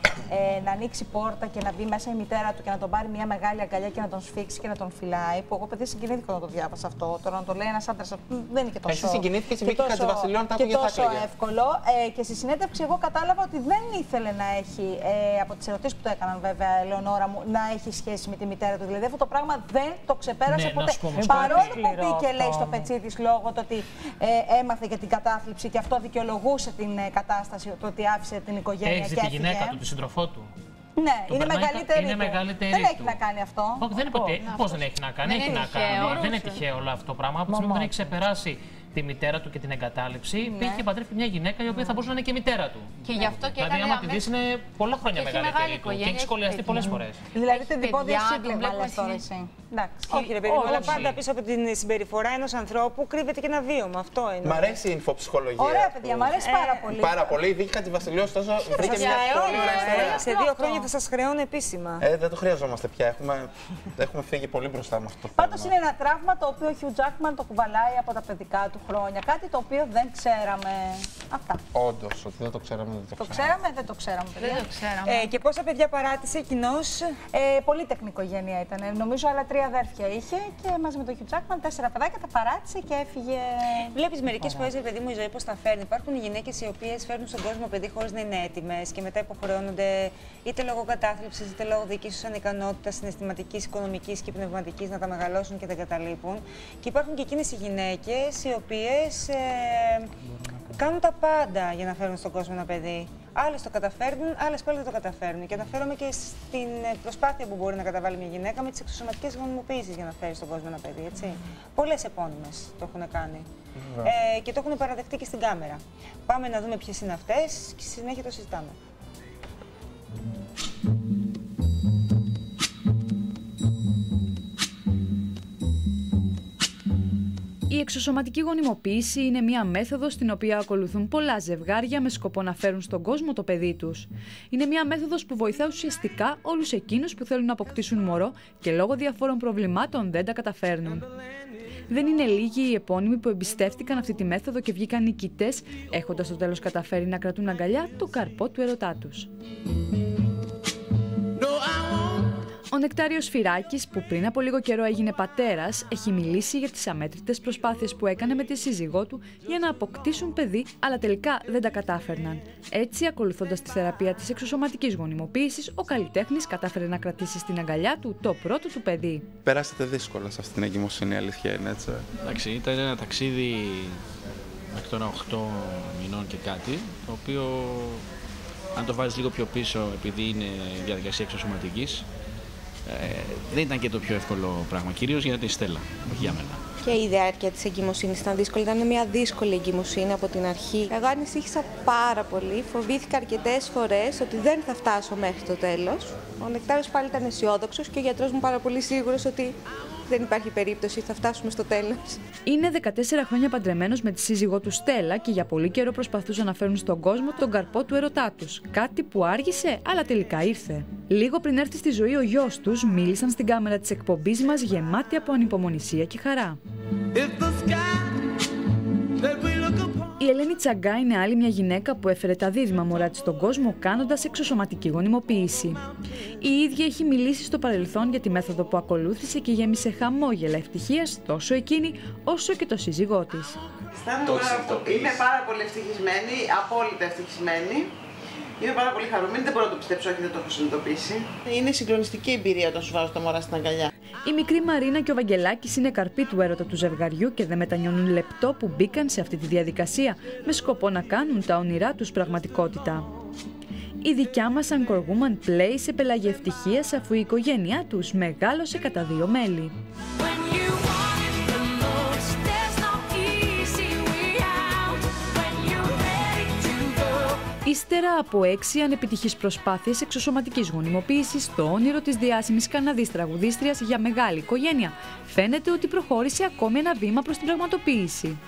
ε, να ανοίξει πόρτα και να μπει μέσα η μητέρα του και να τον πάρει μια μεγάλη αγκαλιά και να τον σφίξει και να τον φυλάει. Που εγώ παιδί συγκινήθηκα να το διάβασα αυτό. Τώρα να το λέει ένας άντρας δεν είναι και τόσο. Εσύ συγκινήθηκες η Βίκη Χατζηβασιλείου, και τόσο εύκολο. Ε, και στη συνέντευξη εγώ κατάλαβα ότι δεν ήθελε να έχει, ε, από τις ερωτήσεις που το έκαναν βέβαια, Ελεονόρα μου, να έχει σχέση με τη μητέρα του. Δηλαδή αυτό το πράγμα δεν το ξεπέρασε ναι, ποτέ. Παρόλο που μπήκε, λέει, στο πετσί της λόγω το ότι ε, έμαθε για την κατάθλιψη και αυτό δικαιολογούσε την ε, κατάσταση, το ότι άφησε την οικογένεια. Έχεις και τη γυναίκα του, τη σύντροφό του. Ναι, είναι μεγαλύτερη, είναι του. μεγαλύτερη δεν του. έχει να κάνει αυτό. Όχι, δεν είναι ποτέ. Πώς δεν έχει να κάνει, έχει να κάνει. Δεν είναι τυχαίο όλο αυτό το πράγμα. Από τη στιγμή που δεν έχει ξεπεράσει τη μητέρα του και την εγκατάλειψη, Ναι. πήγε και παντρεύτηκε μια γυναίκα η οποία θα μπορούσε να είναι και η μητέρα του. Και γι' αυτό και δηλαδή, έκανε άμα τη δεις, είναι πολλά χρόνια και έχει μεγαλύτερη μεγάλη του και οικογένεια, έχει σχολιαστεί έχει πολλές παιδιά. φορές. Δηλαδή την Παιδιά, διπόδια τον σύμπλεγμα βλέπω λες τώρα εσύ. εσύ. Εντάξει. Όχι, ρε παιδί μου, Όχι. αλλά πάντα πίσω από την συμπεριφορά ενός ανθρώπου κρύβεται και ένα βίωμα. Αυτό είναι. Μ' αρέσει η инφοψυχολογία. Ωραία, παιδιά, μ' αρέσει πάρα Ε, πολύ. Πάρα πολύ. Η Βίκη Χατζηβασιλείου τόσο βρήκε Για μια πολύ αιώνια, αριστερά. σε δύο χρόνια θα σας χρεώνω επίσημα. Ε, δεν το χρειαζόμαστε πια. Έχουμε, έχουμε φύγει πολύ μπροστά με αυτό το θέμα. Πάντως είναι ένα τραύμα το οποίο ο Χιου Τζάκμαν το κουβαλάει από τα παιδικά του χρόνια. Κάτι το οποίο δεν ξέραμε. Αυτά. Όντως, ότι δεν το ξέραμε, δεν το Το ξέραμε. ξέραμε, δεν το ξέραμε. Δεν το ξέραμε. Ε, και πόσα παιδιά παράτησε κοινώς? Ε, πολύ τεκνικογένεια ήταν. Νομίζω άλλα τρία αδέρφια είχε και μαζί με τον Χιου Τζάκμαν τέσσερα παιδάκια τα παράτησε και έφυγε. Βλέπεις μερικές φορές, ρε παιδί μου, η ζωή πώς τα φέρνει. Υπάρχουν γυναίκες οι οποίες φέρνουν στον κόσμο παιδί χωρίς να είναι έτοιμες και μετά υποχρεώνονται είτε λόγω κατάθλιψης είτε λόγω δικής τους ανικανότητας συναισθηματικής, οικονομικής και πνευματικής να τα μεγαλώσουν και τα εγκαταλείπουν. Και υπάρχουν και εκείνες οι γυναίκες οι οποίες ε, κάνουν τα πάντα για να φέρουν στον κόσμο ένα παιδί. Άλλες το καταφέρνουν, άλλες πάλι δεν το καταφέρνουν. Και αναφέρομαι και στην προσπάθεια που μπορεί να καταβάλει μια γυναίκα με τις εξωσωματικές γονιμοποιήσεις για να φέρει στον κόσμο ένα παιδί. Έτσι. Πολλές επώνυμες το έχουν κάνει. Ε, και το έχουν παραδεχτεί και στην κάμερα. Πάμε να δούμε ποιες είναι αυτές και στη συνέχεια το συζητάμε. Η εξωσωματική γονιμοποίηση είναι μία μέθοδος στην οποία ακολουθούν πολλά ζευγάρια με σκοπό να φέρουν στον κόσμο το παιδί τους. Είναι μία μέθοδος που βοηθά ουσιαστικά όλους εκείνους που θέλουν να αποκτήσουν μωρό και λόγω διαφόρων προβλημάτων δεν τα καταφέρνουν. Δεν είναι λίγοι οι επώνυμοι που εμπιστεύτηκαν αυτή τη μέθοδο και βγήκαν νικητές, έχοντας στο τέλος καταφέρει να κρατούν αγκαλιά το καρπό του ερωτά τους. Ο Νεκτάριος Φυράκης, που πριν από λίγο καιρό έγινε πατέρας, έχει μιλήσει για τις αμέτρητες προσπάθειες που έκανε με τη σύζυγό του για να αποκτήσουν παιδί, αλλά τελικά δεν τα κατάφερναν. Έτσι, ακολουθώντας τη θεραπεία της εξωσωματικής γονιμοποίησης, ο καλλιτέχνης κατάφερε να κρατήσει στην αγκαλιά του το πρώτο του παιδί. Περάσατε δύσκολα σε αυτή την εγκυμοσύνη, η αλήθεια είναι, έτσι. Εντάξει, ήταν ένα ταξίδι μέχρι τώρα οκτώ μηνών και κάτι, το οποίο, αν το βάζεις λίγο πιο πίσω, επειδή είναι διαδικασία εξωσωματικής, Ε, δεν ήταν και το πιο εύκολο πράγμα, κυρίως για τη Στέλλα, όχι για μένα. Και η διάρκεια της εγκυμοσύνης ήταν δύσκολη, ήταν μια δύσκολη εγκυμοσύνη από την αρχή. Εγώ ανησύχησα πάρα πολύ, φοβήθηκα αρκετές φορές ότι δεν θα φτάσω μέχρι το τέλος. Ο Νεκτάριος πάλι ήταν αισιόδοξος και ο γιατρός μου πάρα πολύ σίγουρος ότι δεν υπάρχει περίπτωση, θα φτάσουμε στο τέλος. Είναι δεκατέσσερα χρόνια παντρεμένος με τη σύζυγό του Στέλλα και για πολύ καιρό προσπαθούσαν να φέρουν στον κόσμο τον καρπό του ερωτά τους. Κάτι που άργησε, αλλά τελικά ήρθε. Λίγο πριν έρθει στη ζωή ο γιος τους, μίλησαν στην κάμερα της εκπομπής μας γεμάτοι από ανυπομονησία και χαρά. Η Ελένη Τσαγκά είναι άλλη μια γυναίκα που έφερε τα δίδυμα μωρά της στον κόσμο κάνοντας εξωσωματική γονιμοποίηση. Η ίδια έχει μιλήσει στο παρελθόν για τη μέθοδο που ακολούθησε και γέμισε χαμόγελα ευτυχίας τόσο εκείνη όσο και το σύζυγό της. Είμαι πάρα πολύ ευτυχισμένη, απόλυτα ευτυχισμένη. Είμαι πάρα πολύ χαρούμενη, δεν μπορώ να το πιστέψω, όχι δεν το έχω συνειδητοποιήσει. Είναι συγκλονιστική εμπειρία όταν σου βάζω τα μωρά στην αγκαλιά. Η μικρή Μαρίνα και ο Βαγγελάκης είναι καρποί του έρωτα του ζευγαριού και δεν μετανιώνουν λεπτό που μπήκαν σε αυτή τη διαδικασία με σκοπό να κάνουν τα όνειρά τους πραγματικότητα. Η δικιά μας Anchorwoman πλέει σε πελάγια ευτυχίας αφού η οικογένειά τους μεγάλωσε κατά δύο μέλη. Ύστερα από έξι ανεπιτυχείς προσπάθειες εξωσωματικής γονιμοποίησης, το όνειρο της διάσημης Καναδής τραγουδίστριας για μεγάλη οικογένεια φαίνεται ότι προχώρησε ακόμη ένα βήμα προς την πραγματοποίηση.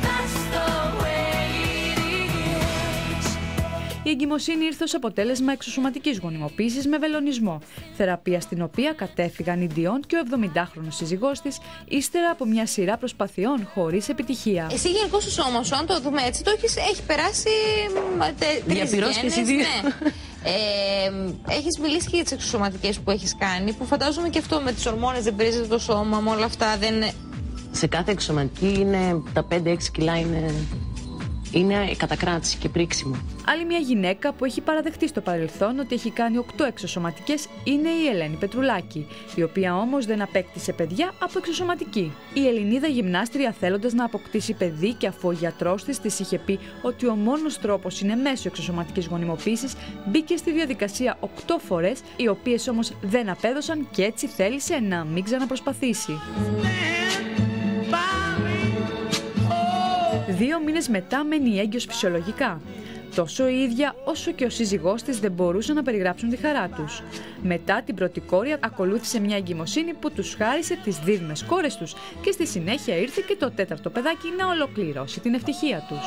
Η εγκυμοσύνη ήρθε ως αποτέλεσμα εξωσωματικής γονιμοποίησης με βελονισμό, θεραπεία στην οποία κατέφυγαν η Ντιόν και ο εβδομηντάχρονος σύζυγός της, ύστερα από μια σειρά προσπαθειών χωρίς επιτυχία. Εσύ γενικώς το σώμα σου, αν το δούμε έτσι, το έχεις, έχει περάσει τρεις γέννες, ναι. Ε, έχεις μιλήσει και για τις εξωσωματικές που έχεις κάνει, που φαντάζομαι και αυτό με τις ορμόνες δεν πρίζεται το σώμα, με όλα αυτά δεν είναι... Σε κάθε εξωσωματική είναι τα πέντε έξι κιλά είναι... Είναι κατακράτηση και πρίξιμο. Άλλη μια γυναίκα που έχει παραδεχτεί στο παρελθόν ότι έχει κάνει οκτώ εξωσωματικές είναι η Ελένη Πετρουλάκη, η οποία όμως δεν απέκτησε παιδιά από εξωσωματική. Η Ελληνίδα γυμνάστρια, θέλοντας να αποκτήσει παιδί και αφού ο γιατρός της της είχε πει ότι ο μόνος τρόπος είναι μέσω εξωσωματικής γονιμοποίησης, μπήκε στη διαδικασία οκτώ φορές, οι οποίες όμως δεν απέδωσαν και έτσι θέλησε να μην ξαναπροσπαθήσει. Δύο μήνες μετά μένει έγκυος φυσιολογικά. Τόσο η ίδια όσο και ο σύζυγός της δεν μπορούσαν να περιγράψουν τη χαρά τους. Μετά την πρώτη κόρη ακολούθησε μια εγκυμοσύνη που τους χάρισε τις δίδυμες κόρες τους και στη συνέχεια ήρθε και το τέταρτο παιδάκι να ολοκληρώσει την ευτυχία τους.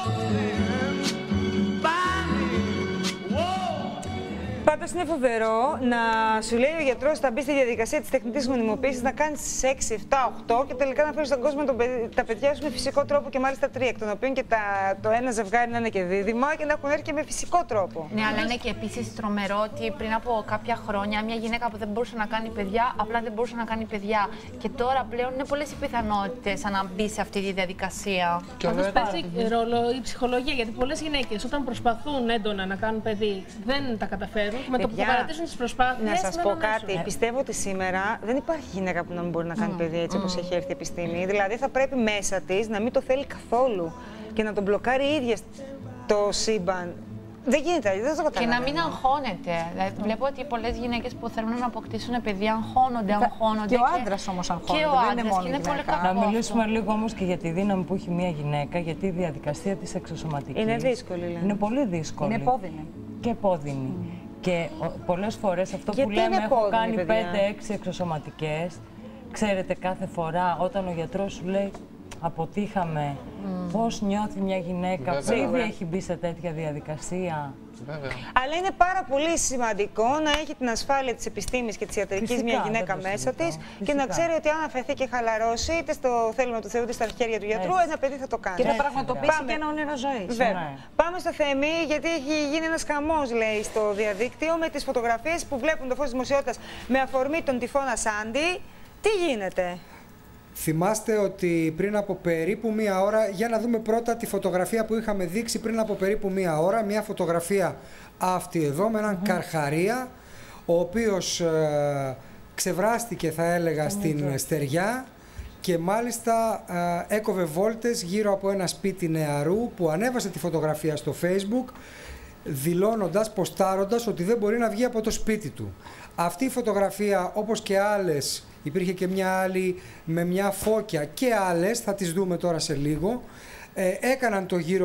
Πάντως είναι φοβερό να σου λέει ο γιατρός θα μπει στη διαδικασία της τεχνητής γονιμοποίησης να κάνεις έξι, επτά, οκτώ και τελικά να φέρεις στον κόσμο το παιδί, τα παιδιά σου με φυσικό τρόπο και μάλιστα τρία, εκ των οποίων και τα, το ένα ζευγάρι να είναι και δίδυμα και να έχουν έρθει και με φυσικό τρόπο. Ναι, αλλά είναι και επίσης τρομερό ότι πριν από κάποια χρόνια μια γυναίκα που δεν μπορούσε να κάνει παιδιά, απλά δεν μπορούσε να κάνει παιδιά. Και τώρα πλέον είναι πολλές οι πιθανότητες να μπει σε αυτή τη διαδικασία. Πάντως παίζει ρόλο η ψυχολογία, γιατί πολλές γυναίκες όταν προσπαθούν έντονα να κάνουν παιδί δεν τα καταφέρουν. Με το που θα παρατήσουν τις προσπάθειες. Να σας πω κάτι. Πιστεύω ότι σήμερα δεν υπάρχει γυναίκα που να μην μπορεί να κάνει mm. παιδί έτσι mm. όπως έχει έρθει η επιστήμη. Δηλαδή θα πρέπει μέσα της να μην το θέλει καθόλου και να τον μπλοκάρει η ίδια το σύμπαν. Δεν γίνεται, δεν το καταλαβαίνω. Και να μην αγχώνεται. Δηλαδή, βλέπω ότι πολλές γυναίκες που θέλουν να αποκτήσουν παιδιά αγχώνονται, αγχώνονται. Και ο άντρας όμως αγχώνεται. Και ο άντρας. Και είναι πολύ κακό. Να μιλήσουμε λίγο όμως και για τη δύναμη που έχει μια γυναίκα, γιατί η διαδικασία της εξωσωματικής είναι δύσκολη. Λέμε. Είναι πολύ δύσκολη. Είναι επώδυνη. Και επώδυνη. Mm. Και πολλές φορές αυτό γιατί που λέμε, έχω πόδινη, κάνει πέντε έξι εξωσωματικές, ξέρετε κάθε φορά όταν ο γιατρός σου λέει αποτύχαμε, mm. πώς νιώθει μια γυναίκα που ήδη έχει μπει σε τέτοια διαδικασία. Βέβαια. Αλλά είναι πάρα πολύ σημαντικό να έχει την ασφάλεια της επιστήμης και της ιατρικής φυσικά, μια γυναίκα μέσα της και να ξέρει ότι αν αφαιθεί και χαλαρώσει, είτε στο θέλημα του Θεού είτε στα χέρια του γιατρού, έτσι. Ένα παιδί θα το κάνει. Και θα πραγματοποιήσει Πάμε. και ένα όνειρο ζωής. Πάμε στο Θέμη, γιατί έχει γίνει ένας χαμός, λέει, στο διαδίκτυο με τις φωτογραφίες που βλέπουν το φως της δημοσιότητας με αφορμή τον τυφώνα Σάντι. Τι γίνεται? Θυμάστε ότι πριν από περίπου μία ώρα, για να δούμε πρώτα τη φωτογραφία που είχαμε δείξει πριν από περίπου μία ώρα, μια φωτογραφία αυτή εδώ με έναν mm-hmm. καρχαρία, ο οποίος ε, ξεβράστηκε θα έλεγα mm-hmm. στην στεριά και μάλιστα ε, έκοβε βόλτες γύρω από ένα σπίτι νεαρού που ανέβασε τη φωτογραφία στο Facebook δηλώνοντας, ποστάροντας ότι δεν μπορεί να βγει από το σπίτι του. Αυτή η φωτογραφία, όπως και άλλες, υπήρχε και μια άλλη με μια φώκια και άλλες, θα τις δούμε τώρα σε λίγο, ε, έκαναν το γύρο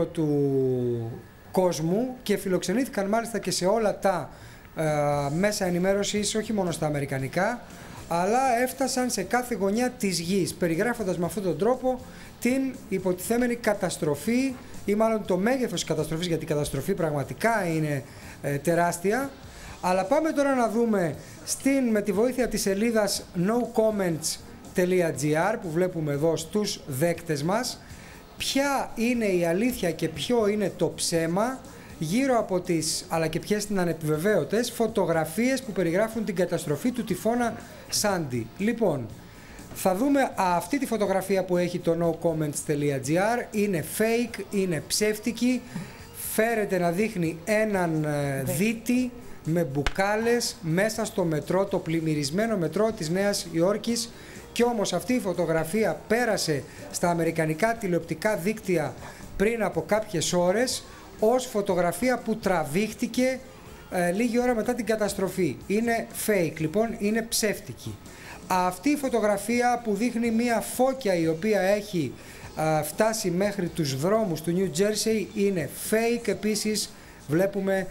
του κόσμου και φιλοξενήθηκαν μάλιστα και σε όλα τα ε, μέσα ενημέρωσης, όχι μόνο στα αμερικανικά, αλλά έφτασαν σε κάθε γωνιά της γης, περιγράφοντας με αυτόν τον τρόπο την υποτιθέμενη καταστροφή ή μάλλον το μέγεθος της καταστροφής, γιατί η καταστροφή πραγματικά είναι ε, τεράστια. Αλλά πάμε τώρα να δούμε στην, με τη βοήθεια της σελίδας no comments τελεία gr που βλέπουμε εδώ στους δέκτες μας, ποια είναι η αλήθεια και ποιο είναι το ψέμα γύρω από τις, αλλά και ποιες είναι ανεπιβεβαίωτες, φωτογραφίες που περιγράφουν την καταστροφή του τυφώνα Σάντι. Λοιπόν, θα δούμε αυτή τη φωτογραφία που έχει το no comments τελεία gr, είναι fake, είναι ψεύτικη, φέρεται να δείχνει έναν ε, δίτη με μπουκάλες μέσα στο μετρό, το πλημμυρισμένο μετρό της Νέας Υόρκης, και όμως αυτή η φωτογραφία πέρασε στα αμερικανικά τηλεοπτικά δίκτυα πριν από κάποιες ώρες ως φωτογραφία που τραβήχτηκε ε, λίγη ώρα μετά την καταστροφή. Είναι fake, λοιπόν, είναι ψεύτικη. Αυτή η φωτογραφία που δείχνει μία φώκια η οποία έχει ε, φτάσει μέχρι τους δρόμους του New Jersey είναι fake. Επίσης βλέπουμε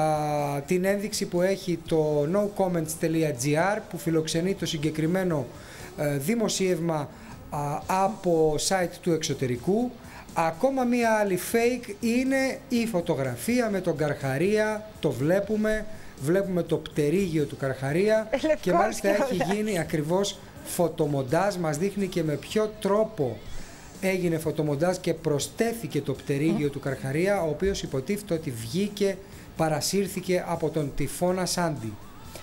Uh, την ένδειξη που έχει το no comments τελεία gr που φιλοξενεί το συγκεκριμένο uh, δημοσίευμα uh, από site του εξωτερικού. Ακόμα μία άλλη fake είναι η φωτογραφία με τον Καρχαρία, το βλέπουμε, βλέπουμε το πτερίγιο του Καρχαρία και μάλιστα έχει γίνει ακριβώς φωτομοντάζ, μας δείχνει και με ποιο τρόπο έγινε φωτομοντάζ και προστέθηκε το πτερίγιο mm. του Καρχαρία, ο οποίος υποτίθεται ότι βγήκε, παρασύρθηκε από τον τυφώνα Σάντι.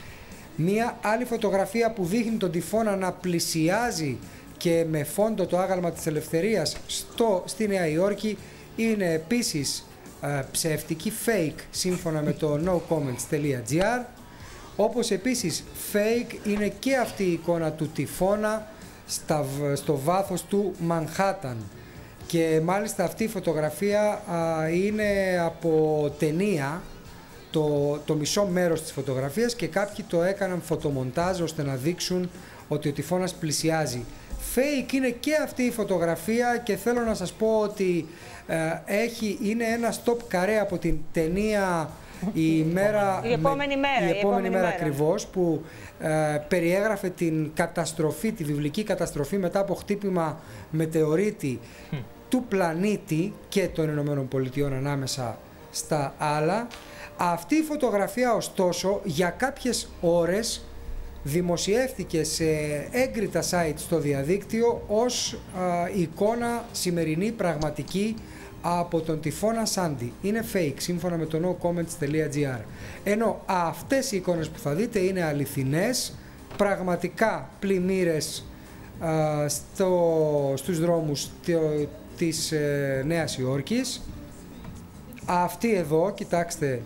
Μία άλλη φωτογραφία που δείχνει τον τυφώνα να πλησιάζει και με φόντο το άγαλμα της ελευθερίας στο, στη Νέα Υόρκη είναι επίσης ε, ψεύτικη, fake, σύμφωνα με το no comments τελεία gr, όπως επίσης fake είναι και αυτή η εικόνα του τυφώνα στα, στο βάθος του Μανχάταν. Και μάλιστα αυτή η φωτογραφία α, είναι από ταινία, το, το μισό μέρος της φωτογραφίας, και κάποιοι το έκαναν φωτομοντάζ ώστε να δείξουν ότι ο τυφώνας πλησιάζει. Fake είναι και αυτή η φωτογραφία και θέλω να σας πω ότι ε, έχει, είναι ένα stop καρέ από την ταινία η, μέρα, η επόμενη με, μέρα, η επόμενη, η επόμενη μέρα, μέρα ακριβώς, που ε, περιέγραφε την καταστροφή, τη βιβλική καταστροφή μετά από χτύπημα μετεωρίτη mm. του πλανήτη και των Ηνωμένων Πολιτειών ανάμεσα στα άλλα. Αυτή η φωτογραφία ωστόσο για κάποιες ώρες δημοσιεύτηκε σε έγκριτα site στο διαδίκτυο ως α, εικόνα σημερινή πραγματική από τον τυφώνα Σάντι. Είναι fake σύμφωνα με το nocomments.gr. Ενώ αυτές οι εικόνες που θα δείτε είναι αληθινές, πραγματικά πλημμύρες α, στο, στους δρόμους το, της ε, Νέας Υόρκης. Αυτή εδώ, κοιτάξτε,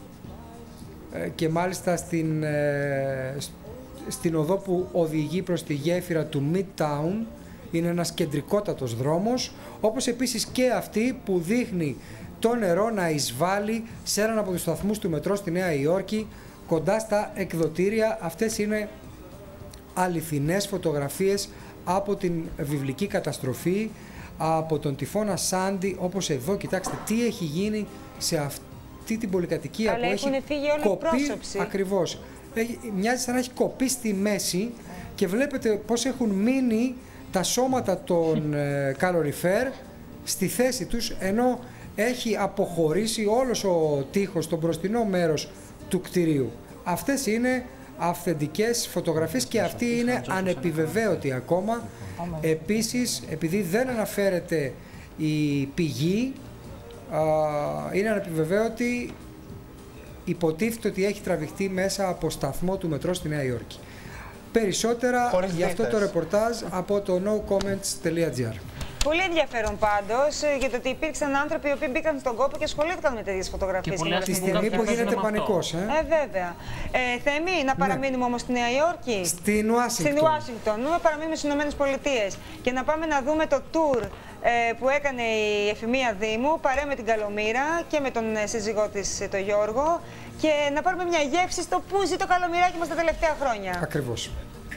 ε, και μάλιστα στην, ε, στην οδό που οδηγεί προς τη γέφυρα του Midtown, είναι ένας κεντρικότατος δρόμος, όπως επίσης και αυτή που δείχνει το νερό να εισβάλλει σε έναν από τους σταθμούς του μετρό στη Νέα Υόρκη, κοντά στα εκδοτήρια. Αυτές είναι αληθινές φωτογραφίες από την βιβλική καταστροφή, από τον τυφώνα Σάντι, όπως εδώ, κοιτάξτε τι έχει γίνει σε αυτή την πολυκατοικία. Αλλά που έχουν έχει φύγει όλη η κοπεί, πρόσωψη. ακριβώς. Έχει, μοιάζει σαν να έχει κοπεί στη μέση και βλέπετε πώς έχουν μείνει τα σώματα των ε, καλοριφέρ στη θέση τους, ενώ έχει αποχωρήσει όλος ο τοίχος, το μπροστινό μέρος του κτηρίου. Αυτές είναι αυθεντικές φωτογραφίες και αυτή είναι ανεπιβεβαίωτη ακόμα. Επίσης, επειδή δεν αναφέρεται η πηγή, α, είναι ανεπιβεβαίωτη, υποτίθεται ότι έχει τραβηχτεί μέσα από σταθμό του μετρό στη Νέα Υόρκη. Περισσότερα Χωρίς για αυτό το δίτες. ρεπορτάζ από το nocomments.gr. Πολύ ενδιαφέρον πάντως για το ότι υπήρξαν άνθρωποι οι οποίοι μπήκαν στον κόπο και ασχολήθηκαν με τέτοιες φωτογραφίες. Τη στιγμή που γίνεται πανικός. Ε. ε, βέβαια. Ε, Θέμη, να παραμείνουμε ναι. όμως στη Νέα Υόρκη. Στην Ουάσιγκτον. Στην Ουάσιγκτον. Να παραμείνουμε στις Ηνωμένες Πολιτείες και να πάμε να δούμε το tour ε, που έκανε η Εφημεία Δήμου παρέα με την Καλομήρα και με τον ε, σύζυγό της, τον Γιώργο, και να πάρουμε μια γεύση στο που ζει το Καλομηράκι μας τα τελευταία χρόνια. Ακριβώς.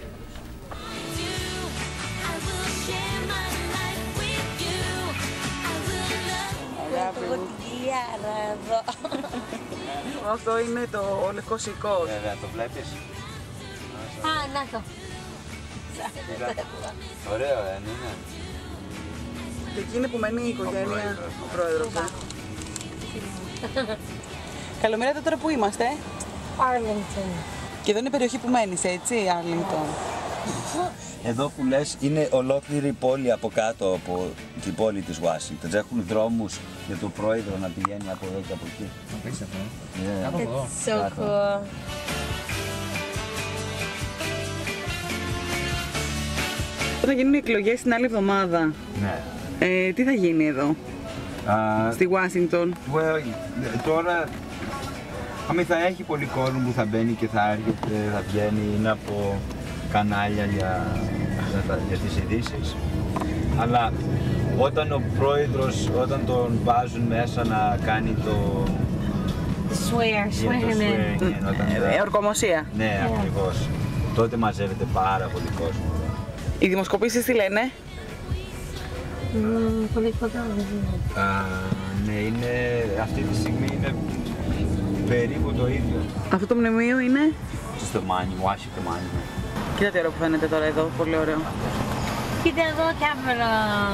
Αυτό είναι το λευκό σηκώ. Βέβαια, το βλέπεις. Α, να το. Ωραίο, δεν είναι. Και εκεί είναι που μένει η οικογένεια, ο πρόεδρος. Καλομήρα, τώρα που είμαστε? Arlington. Και εδώ είναι η περιοχή που μένεις, έτσι, Arlington. Εδώ που λες είναι ολόκληρη πόλη από κάτω από την πόλη της Ουάσιγκτον. Έχουν δρόμους για τον πρόεδρο να πηγαίνει από εδώ και από εκεί. Απίστευτο. Yeah. It's so cool. Θα γίνουν οι εκλογές την άλλη εβδομάδα. Ναι. Ε, τι θα γίνει εδώ, Uh, στη Ουάσιγκτον? Well, τώρα, άμα θα έχει πολύ κόσμο που θα μπαίνει και θα έρχεται, θα βγαίνει, είναι από κανάλια για, για, για τις ειδήσεις. Αλλά όταν ο πρόεδρος, όταν τον βάζουν μέσα να κάνει το... Swear, swear in. Ε, ορκομοσία. Ναι, Yeah. ακριβώς. Τότε μαζεύεται πάρα πολύ κόσμο. Οι δημοσκοπήσεις τι λένε? Mm, πολύ κοντά. Ναι, είναι, αυτή τη στιγμή είναι περίπου το ίδιο. Αυτό το μνημείο είναι? Στο Monument, Washington Monument. Κοίτα τι ωραίο που φαίνεται τώρα εδώ, πολύ ωραίο. Κοίτα εδώ κάμερα.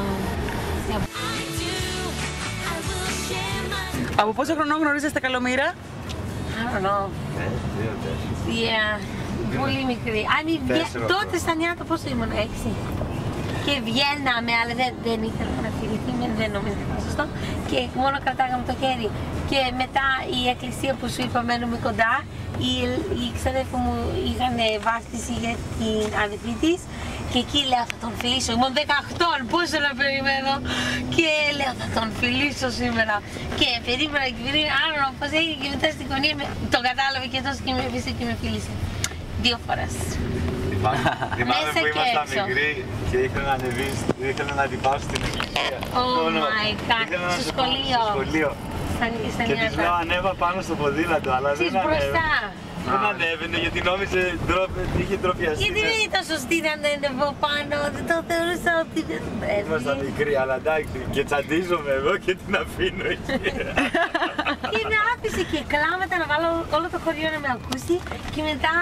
Από πόσο χρονών γνωρίζεστε Καλομήρα? I don't know. Ε, δύο, τέσσερα. Yeah, πολύ μικρή. I mean, τότε στα νιάτα πόσο ήμουν, έξι. Και βγαίναμε, αλλά δεν, δεν ήθελα να φιληθούμε, δεν νομίζω ότι είναι σωστό. Και μόνο κρατάγαμε το χέρι. Και μετά η εκκλησία που σου είπα μένουμε κοντά, οι, οι ξαδέρφοι μου είχαν βάστηση για την αδερφή της. Και εκεί λέω θα τον φιλήσω, ήμουν δεκαοκτώ, πόσο να περιμένω. Και λέω θα τον φιλήσω σήμερα. Και περίμενα και περίμενα, άλλο πώς έγινε και μετά στην γωνία τον κατάλαβε και τόσο και με έφυσε και με φίλησε. Δύο φορές. Θυμάμαι που ήμασταν μικροί και ήθελα να ανεβείς, ήθελα να την πάω στην εκκλησία. Oh my god, στο σχολείο. Στο σχολείο. Και της λέω ανέβα πάνω στο ποδήλατο, αλλά δεν ανέβα. μπροστά. Δεν ανέβαινε γιατί νόμιζε ότι είχε ντροπιαστεί. Γιατί δεν ήταν σωστή να ανέβω πάνω, δεν το θεωρούσα ότι δεν πρέπει. Ήμασταν μικροί, αλλά εντάξει, και τσαντίζομαι εγώ και την αφήνω εκεί. Και με άφησε και κλάματα να βάλω όλο το χωριό να με ακούσει και μετά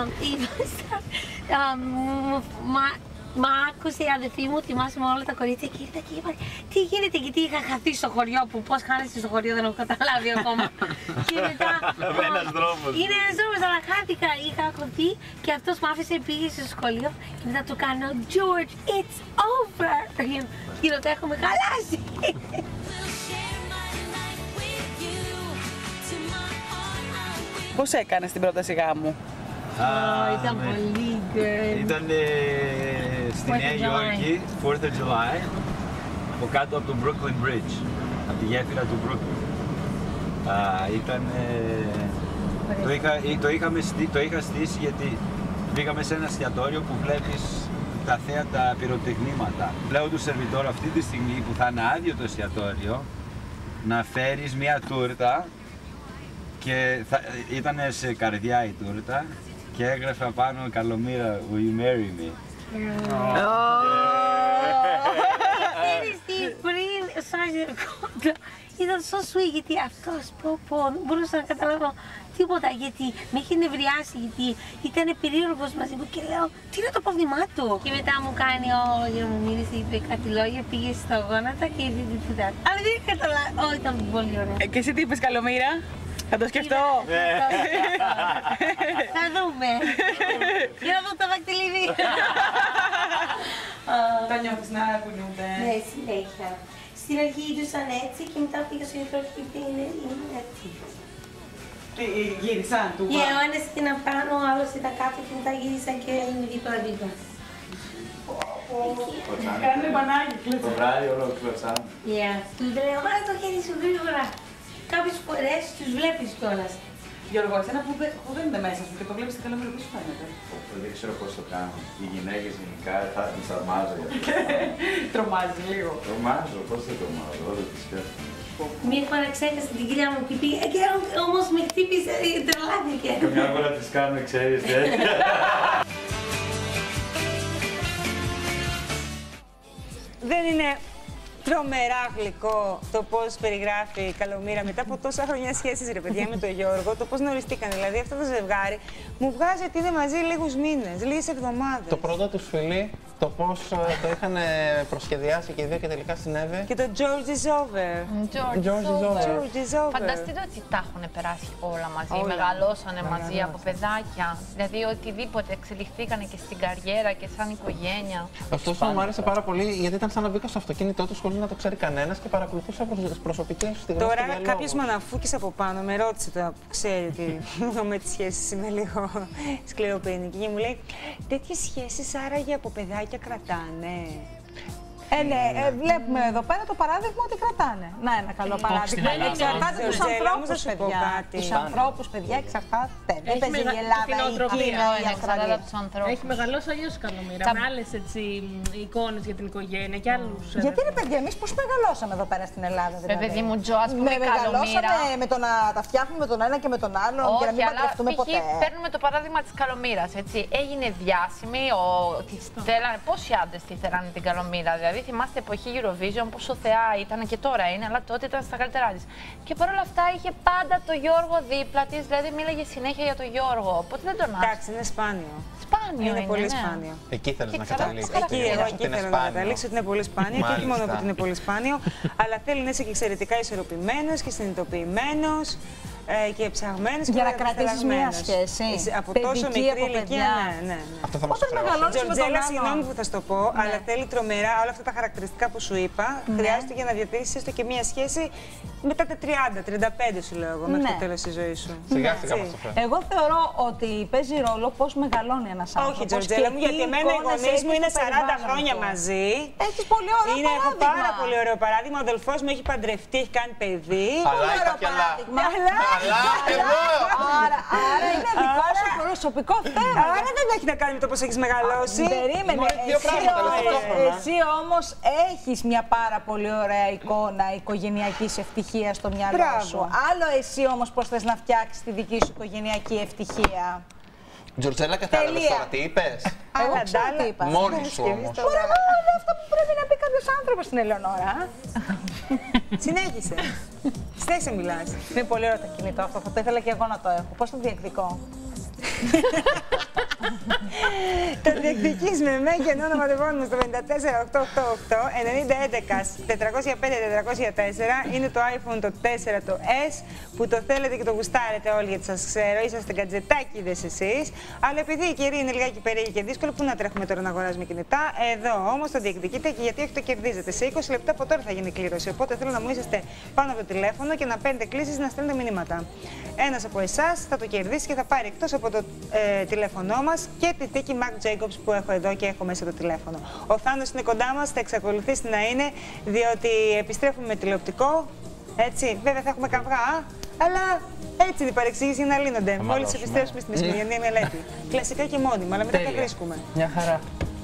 μ' άκουσε η αδερφή μου, θυμάσαι με όλα τα κορίτσια και ήρθα και είπα τι γίνεται, γιατί είχα χαθεί στο χωριό που πώς χάνεσαι στο χωριό δεν έχω καταλάβει ακόμα. Και μετά ένας δρόμος. Είναι ένας δρόμος, αλλά χάθηκα, είχα χωθεί και αυτός μ' άφησε, πήγε στο σχολείο και μετά του κάνω George, it's over. Και το έχουμε χαλάσει. Πώς έκανες την πρόταση γάμου? Oh, ήταν πολύ good. Ήταν στη Νέα Υόρκη, fourth of July, από κάτω από το Brooklyn Bridge, από τη γέφυρα του Brooklyn. Ήταν, το, είχα, το, είχαμε, το είχα στήσει γιατί πήγαμε σε ένα εστιατόριο που βλέπεις τα θέατα πυροτεχνήματα. Λέω του σερβιτόρου αυτή τη στιγμή που θα είναι άδειο το εστιατόριο να φέρεις μια τούρτα και θα, ήταν σε καρδιά η τούρτα και έγραφα πάνω καλομήρα Will you marry me? Ξέρεις τι, πριν σάζει κόντρα, ήταν so sweet γιατί αυτός πω δεν μπορούσα να καταλάβω τίποτα γιατί με είχε νευριάσει γιατί ήταν περίεργος μαζί μου και λέω τι είναι το πρόβλημά του. Και μετά μου κάνει όλο, μου μίλησε, είπε κάτι λόγια, πήγε στο γόνατα και ήρθε την τούτα. Αλλά δεν είχα καταλάβει, ω ήταν πολύ ωραίο. Και εσύ τι είπες καλομήρα? Θα το σκεφτώ. Θα δούμε. Για να δω το δακτυλίδι. Τα νιώθεις να κουνιούνται? Ναι, συνέχεια. Στην αρχή ήρθαν έτσι και μετά πήγα στο γιατρό και είπε είναι έτσι. Τι γύρισαν του? Και ο ένας ήταν πάνω, ο άλλος ήταν κάτω και μετά γύρισαν και είναι δίπλα δίπλα. Κάνε μπανάκι. Το βράδυ όλο κλωτσάμε. Yeah. Του λέω, βάλε το χέρι σου γρήγορα. Κάποιες φορές τους βλέπεις κιόλας. Γιώργο, εσένα που δεν, που δεν είναι μέσα σου και το βλέπεις την καλομήρα, πώς σου φαίνεται? Δεν ξέρω πώς το κάνω. Οι γυναίκες γενικά θα τις αρμάζω για αυτό. Τρομάζεις λίγο. Τρομάζω, πώς δεν τρομάζω, όλο τις σκέφτομαι. Μία φορά ξέχασα την κοιλιά μου και πήγα και όμως με χτύπησε, τρελάθηκε. Καμιά φορά τις κάνω, ξέρεις, τέτοια. Δεν είναι τρομερά γλυκό το πώς περιγράφει η Καλομήρα μετά από τόσα χρόνια σχέσεις, ρε παιδιά, με τον Γιώργο, το πώς γνωριστήκαν. Δηλαδή αυτό το ζευγάρι μου βγάζει ότι είναι μαζί λίγους μήνες, λίγες εβδομάδες. Το πρώτο τους φιλί, το πώς το είχαν προσχεδιάσει και οι δύο και τελικά συνέβη. Και το George is over. George, George is over. George is over. Φανταστείτε ότι τα έχουν περάσει όλα μαζί, Όλα. μεγαλώσανε Όλα. μαζί από παιδάκια. Δηλαδή οτιδήποτε εξελιχθήκανε και στην καριέρα και σαν οικογένεια. Ωστόσο, μου άρεσε πάρα πολύ γιατί ήταν σαν να μπήκα στο αυτοκίνητό του χωρίς να το ξέρει κανένας και παρακολουθούσα τις προσωπικές στιγμές. Τώρα κάποιος μαναφούκης από πάνω με ρώτησε το που ξέρει ότι με τις σχέσεις είμαι λίγο σκληροπυρηνική και μου λέει τέτοιες σχέσεις άραγε από παιδάκια κρατάνε? Ε, ναι, ε, βλέπουμε εδώ πέρα το παράδειγμα ότι κρατάνε. Να, ένα καλό παράδειγμα. Εξαρτάται τους ανθρώπους, παιδιά. Τους ανθρώπους, παιδιά, εξαρτάται. Δεν παίζει η Ελλάδα ή η Κίνα ή η Αυστραλία. Έχει μεγαλώσει αλλιώς η Καλομήρα, με άλλες εικόνες για την οικογένεια και άλλους. Γιατί ρε παιδιά, εμείς πώς μεγαλώσαμε εδώ πέρα στην Ελλάδα, δηλαδή? Παιδί μου, Τζο, ας πούμε, μεγαλώσαμε με το να τα φτιάχνουμε με τον ένα και με τον άλλον και να μην παντρευτούμε ποτέ. Παίρνουμε το παράδειγμα της Καλομήρας, έτσι. Έγινε διάσημη, πόσοι άντρες τη θέλανε την Καλομήρα, δηλαδή. Θυμάστε εποχή Eurovision, πόσο θεά ήταν και τώρα είναι, αλλά τότε ήταν στα καλύτερά της. Και παρόλα αυτά είχε πάντα το Γιώργο δίπλα της, δηλαδή μίλαγε συνέχεια για το Γιώργο. Οπότε δεν τον άφησε. Εντάξει, είναι σπάνιο. Σπάνιο είναι, είναι πολύ ναι. σπάνιο. Εκεί θέλεις να καταλήξεις. Εκεί, εγώ εκεί θέλω να καταλήξω ότι είναι πολύ σπάνιο. Και όχι μόνο ότι είναι πολύ σπάνιο, αλλά θέλει να είσαι και εξαιρετικά ισορροπημένος και συνειδητοποιημένος. Ε, και ψαγμένες για να κρατήσεις μια σχέση. Από τόσο μικρή ηλικία. Ναι, ναι, ναι. Αυτό θα μας το Τζορτζέλα, συγγνώμη που θα σου το πω, ναι. αλλά θέλει τρομερά όλα αυτά τα χαρακτηριστικά που σου είπα. Ναι. Χρειάζεται για να διατηρήσεις έστω και μια σχέση μετά τα τριάντα, τριάντα πέντε σου λέω εγώ, μέχρι ναι. το τέλος της ζωής σου. Σιγά σιγά μας το φέρνει. Εγώ θεωρώ ότι παίζει ρόλο πώς μεγαλώνει ένας άνθρωπος. Όχι, Τζορτζέλα μου, γιατί εμένα οι γονείς μου είναι σαράντα χρόνια μαζί. Έχεις πολύ ωραίο είναι, παράδειγμα. Έχω πάρα πολύ ωραίο παράδειγμα. Ο αδελφός μου έχει παντρευτεί, έχει κάνει παιδί. Αλλά υπάρχει άλλα. Αλλά εδώ! Άρα, άρα είναι δικό σου προσωπικό θέμα. Άρα δεν έχει να κάνει με το πώς έχεις μεγαλώσει. Περίμενε. Εσύ όμως έχεις μια πάρα πολύ ωραία εικόνα οικογενειακής ευτυχίας στο μυαλό σου. Άλλο εσύ όμως πώς θες να φτιάξεις τη δική σου οικογενειακή ευτυχία. Τζορτζέλα, κατάλαβες τώρα τι είπες? Εγώ ξέρω τι είπα. Μόνη σου όμως. Τώρα εγώ λέω αυτό που πρέπει να πει κάποιος άνθρωπος στην Ελεονόρα. Συνέχισε. Συνέχισε μιλάς. Είναι πολύ ωραίο το κινητό αυτό, θα το ήθελα και εγώ να το έχω. Πώς το διεκδικώ? Το διεκδικείς με με και ενώ ονοματεπώνυμο στο πέντε τέσσερα οκτώ οκτώ οκτώ ενενήντα έντεκα τετρακόσια πέντε τετρακόσια τέσσερα. Είναι το iPhone το τέσσερα, το S, που το θέλετε και το γουστάρετε όλοι, γιατί σας ξέρω, είσαστε γκατζετάκιδες εσείς. Αλλά επειδή η κυρία είναι λιγάκι περίεργη και δύσκολη, πού να τρέχουμε τώρα να αγοράζουμε κινητά? Εδώ όμως το διεκδικείτε, και γιατί όχι το κερδίζετε. Σε είκοσι λεπτά από τώρα θα γίνει κλήρωση. Οπότε θέλω να μου είσαστε πάνω από το τηλέφωνο και να παίρνετε κλήσεις, να στέλνετε μηνύματα. Ένας από εσάς θα το κερδίσει και θα πάρει εκτός από το ε, τηλέφωνό μας και τη θήκη Marc Jacobs που έχω εδώ και έχω μέσα το τηλέφωνο. Ο Θάνος είναι κοντά μας, θα εξακολουθήσει να είναι, διότι επιστρέφουμε με τηλεοπτικό. Έτσι, βέβαια θα έχουμε καυγά, αλλά έτσι είναι οι παρεξήγησεις για να λύνονται. Μόλις επιστρέψουμε στην Ισπανιανή μελέτη. Κλασικά και μόνιμα, αλλά μετά τα βρίσκουμε. Μια χαρά.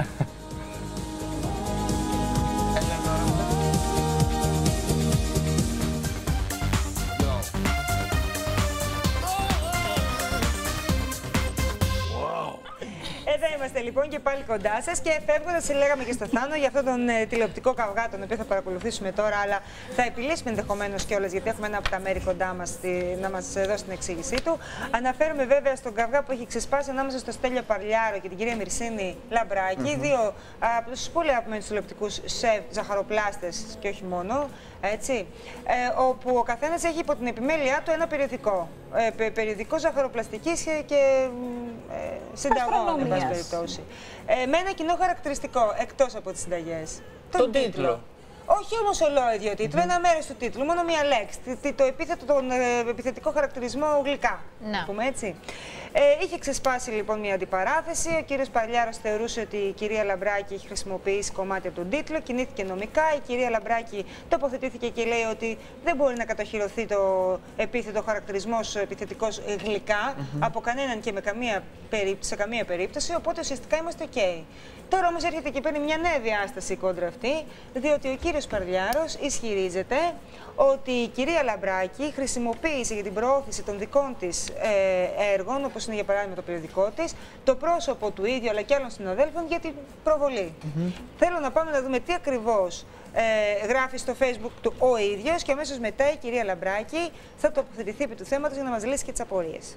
Εδώ είμαστε λοιπόν και πάλι κοντά σας και φεύγοντας, λέγαμε και στο Θάνο για αυτόν τον ε, τηλεοπτικό καυγά, τον οποίο θα παρακολουθήσουμε τώρα, αλλά θα επιλύσουμε ενδεχομένως κιόλας, γιατί έχουμε ένα από τα μέρη κοντά μας στη, να μας δώσει την εξήγησή του. Αναφέρομαι βέβαια στον καυγά που έχει ξεσπάσει ανάμεσα στο Στέλιο Παρλιάρο και την κυρία Μυρσίνη Λαμπράκη, mm-hmm. δύο από τους πολύ αγαπημένους τηλεοπτικούς σεφ ζαχαροπλάστες και όχι μόνο. Έτσι, ε, όπου ο καθένας έχει υπό την επιμέλειά του ένα περιοδικό. Ε, περιοδικό ζαχαροπλαστικής και, και ε, συνταγών, εν πάση περιπτώσει. Ε, με ένα κοινό χαρακτηριστικό, εκτός από τις συνταγές. Τον, τον τίτλο. τίτλο. Όχι όμως ολόιδιο τίτλο, mm-hmm. ένα μέρος του τίτλου, μόνο μία λέξη. Το επίθετο, τον ε, επιθετικό χαρακτηρισμό γλυκά, να πούμε έτσι. Ε, είχε ξεσπάσει λοιπόν μια αντιπαράθεση. Ο κύριος Παρλιάρος θεωρούσε ότι η κυρία Λαμπράκη έχει χρησιμοποιήσει κομμάτι από τον τίτλο, κινήθηκε νομικά. Η κυρία Λαμπράκη τοποθετήθηκε και λέει ότι δεν μπορεί να κατοχυρωθεί το επίθετο χαρακτηρισμός επιθετικός γλυκά mm-hmm. από κανέναν και με καμία περίπτωση, σε καμία περίπτωση. Οπότε ουσιαστικά είμαστε OK. Τώρα όμως έρχεται και παίρνει μια νέα διάσταση η κόντρα αυτή, διότι ο κύριος Παρλιάρος ισχυρίζεται ότι η κυρία Λαμπράκη χρησιμοποίησε για την προώθηση των δικών της ε, έργων, όπως είναι για παράδειγμα το περιοδικό της, το πρόσωπο του ίδιου αλλά και άλλων συναδέλφων για την προβολή. Mm-hmm. Θέλω να πάμε να δούμε τι ακριβώς ε, γράφει στο Facebook του ο ίδιος και αμέσως μετά η κυρία Λαμπράκη θα τοποθετηθεί επί του θέματος για να μας λύσει και τις απορίες.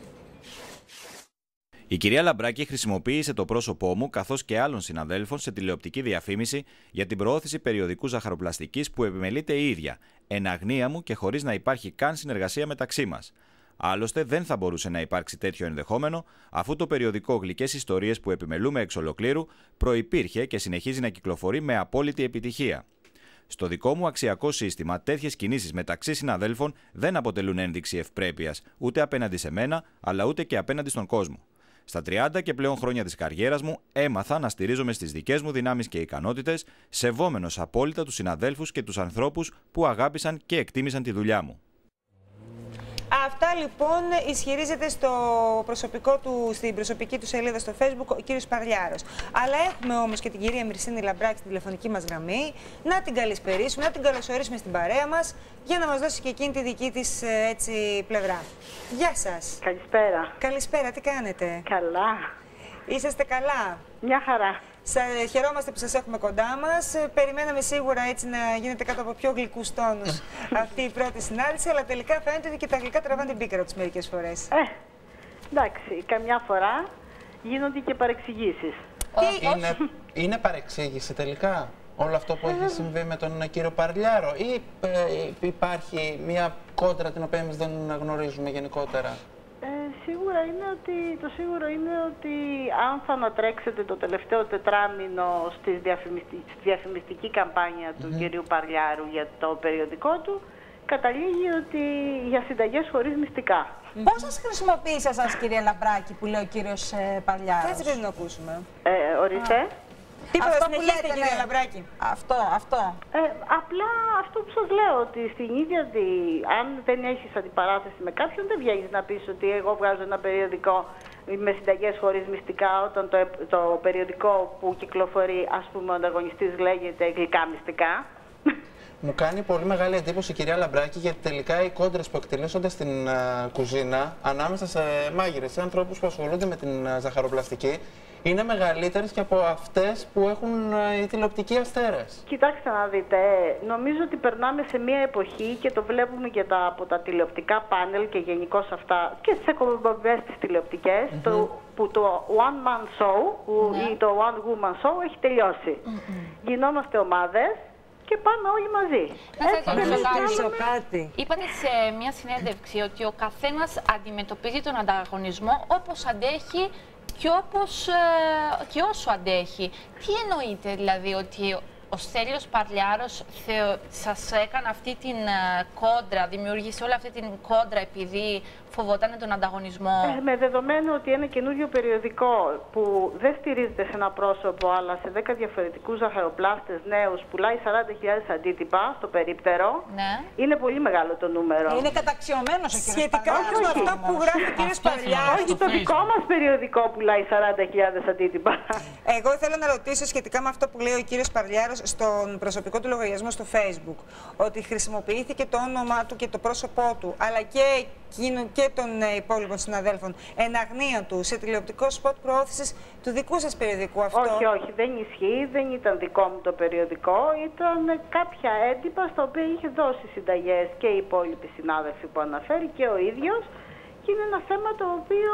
Η κυρία Λαμπράκη χρησιμοποίησε το πρόσωπό μου καθώς και άλλων συναδέλφων σε τηλεοπτική διαφήμιση για την προώθηση περιοδικού ζαχαροπλαστικής που επιμελείται η ίδια, εν αγνία μου και χωρίς να υπάρχει καν συνεργασία μεταξύ μας. Άλλωστε, δεν θα μπορούσε να υπάρξει τέτοιο ενδεχόμενο, αφού το περιοδικό Γλυκές Ιστορίες που επιμελούμε εξ ολοκλήρου προϋπήρχε και συνεχίζει να κυκλοφορεί με απόλυτη επιτυχία. Στο δικό μου αξιακό σύστημα, τέτοιες κινήσεις μεταξύ συναδέλφων δεν αποτελούν ένδειξη ευπρέπειας ούτε απέναντι σε μένα, αλλά ούτε και απέναντι στον κόσμο. Στα τριάντα και πλέον χρόνια της καριέρας μου, έμαθα να στηρίζομαι στις δικές μου δυνάμεις και ικανότητες, σεβόμενος απόλυτα τους συναδέλφους και τους ανθρώπους που αγάπησαν και εκτίμησαν τη δουλειά μου. Αυτά λοιπόν ισχυρίζεται στο προσωπικό του, στην προσωπική του σελίδα στο Facebook ο κύριος Παρλιάρος. Αλλά έχουμε όμως και την κυρία Μυρσίνη Λαμπράκη στην τηλεφωνική μας γραμμή. Να την καλησπερίσουμε, να την καλωσορίσουμε στην παρέα μας για να μας δώσει και εκείνη τη δική της έτσι, πλευρά. Γεια σας. Καλησπέρα. Καλησπέρα, τι κάνετε? Καλά. Είσαστε καλά? Μια χαρά. Σα, χαιρόμαστε που σας έχουμε κοντά μας. Περιμέναμε σίγουρα έτσι να γίνεται κάτω από πιο γλυκούς τόνους αυτή η πρώτη συνάντηση, αλλά τελικά φαίνεται ότι και τα γλυκά τραβάνε την πίκρα τους μερικές φορές. Ε, εντάξει, καμιά φορά γίνονται και παρεξηγήσεις. Τι, είναι, είναι παρεξήγηση τελικά όλο αυτό που έχει συμβεί με τον κύριο Παρλιάρο, ή ε, υπάρχει μια κόντρα την οποία εμείς δεν γνωρίζουμε γενικότερα? Ε, σίγουρα είναι ότι, το σίγουρο είναι ότι αν θα ανατρέξετε το τελευταίο τετράμινο στη διαφημιστική, στη διαφημιστική καμπάνια του mm-hmm. κυρίου Παρλιάρου για το περιοδικό του, καταλήγει ότι για συνταγές χωρίς μυστικά. Mm-hmm. Πώς σας χρησιμοποίησε σας, κυρία Λαμπράκη, που λέει ο κύριος ε, Παρλιάρος? Έτσι πρέπει να ακούσουμε. Ε, ορίστε. Τίποτα, Αυτό που συνεχίστε, λέτε, κύριε ναι. Λαμπράκη. Αυτό, αυτό. Ε, απλά αυτό που σας λέω, ότι στην ίδια τη, αν δεν έχεις αντιπαράθεση με κάποιον, δεν βγαίνεις να πεις ότι εγώ βγάζω ένα περιοδικό με συνταγές χωρίς μυστικά, όταν το, το περιοδικό που κυκλοφορεί, ας πούμε, ο ανταγωνιστής λέγεται γλυκά μυστικά. Μου κάνει πολύ μεγάλη εντύπωση, κυρία Λαμπράκη, γιατί τελικά οι κόντρες που εκτελήσονται στην uh, κουζίνα ανάμεσα σε μάγειρες, σε ανθρώπους που ασχολούνται με την uh, ζαχαροπλαστική, είναι μεγαλύτερες και από αυτές που έχουν uh, οι τηλεοπτικοί αστέρες. Κοιτάξτε να δείτε, νομίζω ότι περνάμε σε μια εποχή και το βλέπουμε και τα, από τα τηλεοπτικά πάνελ και γενικώς αυτά και στις εκπομπές τις τηλεοπτικές, mm-hmm. το, που το one man show που, mm-hmm. ή το one woman show έχει τελειώσει. Mm-hmm. Γινόμαστε ομάδες και πάμε όλοι μαζί. Να σας ρωτήσω κάτι. Είπατε σε μια συνέντευξη ότι ο καθένας αντιμετωπίζει τον ανταγωνισμό όπως αντέχει και, όπως, και όσο αντέχει. Τι εννοείτε δηλαδή, ότι ο Στέλιος Παρλιάρος θεω... σας έκανε αυτή την κόντρα, δημιούργησε όλη αυτή την κόντρα επειδή φοβόταν τον ανταγωνισμό? Ε, με δεδομένο ότι ένα καινούριο περιοδικό που δεν στηρίζεται σε ένα πρόσωπο αλλά σε δέκα διαφορετικούς ζαχαροπλάστες νέους πουλάει σαράντα χιλιάδες αντίτυπα στο περίπτερο, ναι. είναι πολύ μεγάλο το νούμερο. Είναι καταξιωμένος ο κύριος Σχετικά με αυτό που γράφει ο κύριος Παρλιάρος. Όχι, το δικό μας περιοδικό πουλάει σαράντα χιλιάδες αντίτυπα. Εγώ θέλω να ρωτήσω σχετικά με αυτό που λέει ο κύριος Παρλιάρος στον προσωπικό του λογαριασμό στο Facebook, ότι χρησιμοποιήθηκε το όνομά του και το πρόσωπό του, αλλά και εκείνου και των υπόλοιπων συναδέλφων, εν αγνία του, σε τηλεοπτικό σποτ προώθησης του δικού σας περιοδικού αυτό. Όχι, όχι, δεν ισχύει, δεν ήταν δικό μου το περιοδικό, ήταν κάποια έντυπα στα οποία είχε δώσει συνταγές και οι υπόλοιποι συνάδελφοι που αναφέρει και ο ίδιος. Και είναι ένα θέμα το οποίο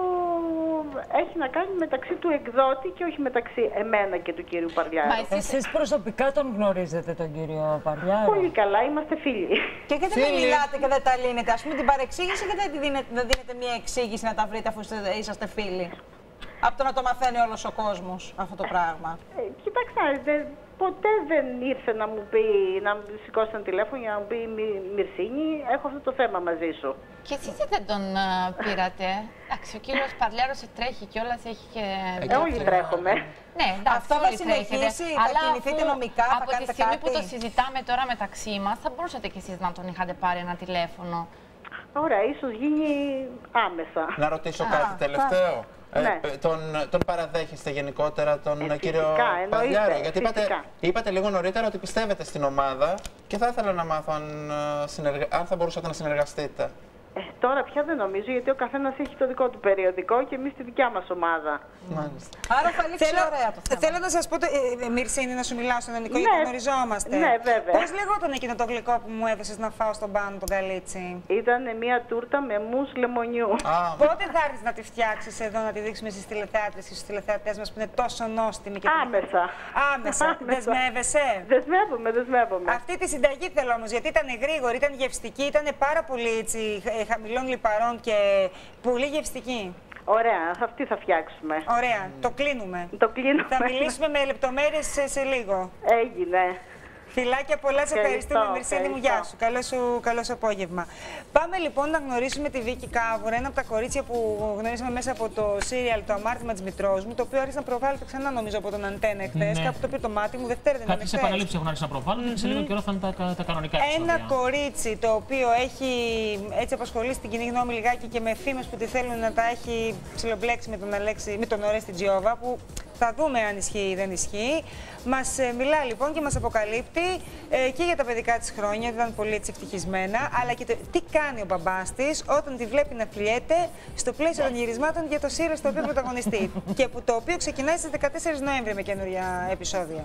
έχει να κάνει μεταξύ του εκδότη και όχι μεταξύ εμένα και του κύριου Παρλιάρου. Μα εσείς προσωπικά τον γνωρίζετε τον κύριο Παρλιάρο? Πολύ καλά, είμαστε φίλοι. Και γιατί δεν μιλάτε και δεν τα λύνετε, ας πούμε την παρεξήγηση, και δεν δίνετε, δεν δίνετε μια εξήγηση να τα βρείτε αφού είσαστε φίλοι? Από το να το μαθαίνει όλος ο κόσμος αυτό το πράγμα. Ε, κοιτάξτε, ποτέ δεν ήρθε να μου πει, να μου σηκώσει ένα τηλέφωνο για να μου πει Μυρσίνη, έχω αυτό το θέμα μαζί σου. Και εσείς δεν τον uh, πήρατε? Εντάξει, ο κύριος Παρλιάρος τρέχει κιόλας, έχει και... Ε, όλοι τρέχουμε. Ναι, εντάξει, αυτό θα συνεχίσει, θα αλλά κινηθείτε νομικά, θα από κάνετε τη στιγμή κάτι? που το συζητάμε τώρα μεταξύ μας, θα μπορούσατε κι εσείς να τον είχατε πάρει ένα τηλέφωνο. Ωραία, ίσως γίνει άμεσα. Να ρωτήσω Α, κάτι τελευταίο. Ε, ναι. τον, τον παραδέχεστε γενικότερα τον ε, κύριο Παρλιάρο? Γιατί είπατε, είπατε λίγο νωρίτερα ότι πιστεύετε στην ομάδα και θα ήθελα να μάθω αν, συνεργα... αν θα μπορούσατε να συνεργαστείτε. Ε, τώρα πια δεν νομίζω, γιατί ο καθένας έχει το δικό του περιοδικό και εμείς τη δικιά μας ομάδα. Μάλιστα. Άρα θα λήξει Θέλω, ωραία το θέμα. Θέλω να σας πω, ε, ε, Μυρσίνη, να σου μιλάω στον ελληνικό, Ναι. γιατί γνωριζόμαστε. Ναι, βέβαια. Πώς λεγόταν εκείνο το γλυκό που μου έδωσες να φάω στον πάνω τον καλίτσι? Ήταν μια τούρτα με μους λεμονιού. Α, Πότε θα έρθεις να τη φτιάξεις εδώ, να τη δείξουμε στις τηλεθεάτρες και στους τηλεθεατές μας που είναι τόσο νόστιμοι? Και Άμεσα. Άμεσα. Δεσμεύεσαι? Δεσμεύομαι, δεσμεύομαι. Αυτή τη συνταγή θέλω όμως, γιατί ήταν γρήγορη, ήταν γευστική, ήταν πάρα πολύ έτσι, χαμηλών λιπαρών και πολύ γευστική. Ωραία, αυτή θα φτιάξουμε. Ωραία, mm. το κλείνουμε. Το κλείνουμε. Θα μιλήσουμε με λεπτομέρειες σε, σε λίγο. Έγινε. Φιλάκια πολλά, σε ευχαριστούμε, Μυρσίνη μου. Γεια σου. Καλό σου, καλό σου απόγευμα. Πάμε λοιπόν να γνωρίσουμε τη Βίκη Κάβουρα, ένα από τα κορίτσια που γνωρίσαμε μέσα από το σύριαλ Το Αμάρτημα της Μητρός μου, το οποίο άρχισε να προβάλλεται ξανά νομίζω από τον Αντένα εχθές. Ναι. Κάπου το πήρε το μάτι μου, Δευτέρα δεν είναι? Κάποιες επαναλήψεις έχουν άρχισει να προβάλλονται mm -hmm. και σε λίγο καιρό θα είναι τα, τα κανονικά επεισόδια. Ένα κορίτσι το οποίο έχει έτσι απασχολήσει την κοινή γνώμη λιγάκι και με φήμες που τη θέλουν να τα έχει ψιλομπλέξει με τον, Αλέξη, με τον Ορέστη Τζιόβα, που θα δούμε αν ισχύει ή δεν ισχύει. Μας ε, μιλά λοιπόν και μας αποκαλύπτει ε, και για τα παιδικά της χρόνια, ήταν πολύ έτσι ευτυχισμένα, αλλά και το, τι κάνει ο μπαμπάς της όταν τη βλέπει να φιλιέται στο πλαίσιο των γυρισμάτων για το σύριαλ στο οποίο πρωταγωνιστεί και που το οποίο ξεκινάει στις δεκατέσσερις Νοέμβρη με καινούρια επεισόδια.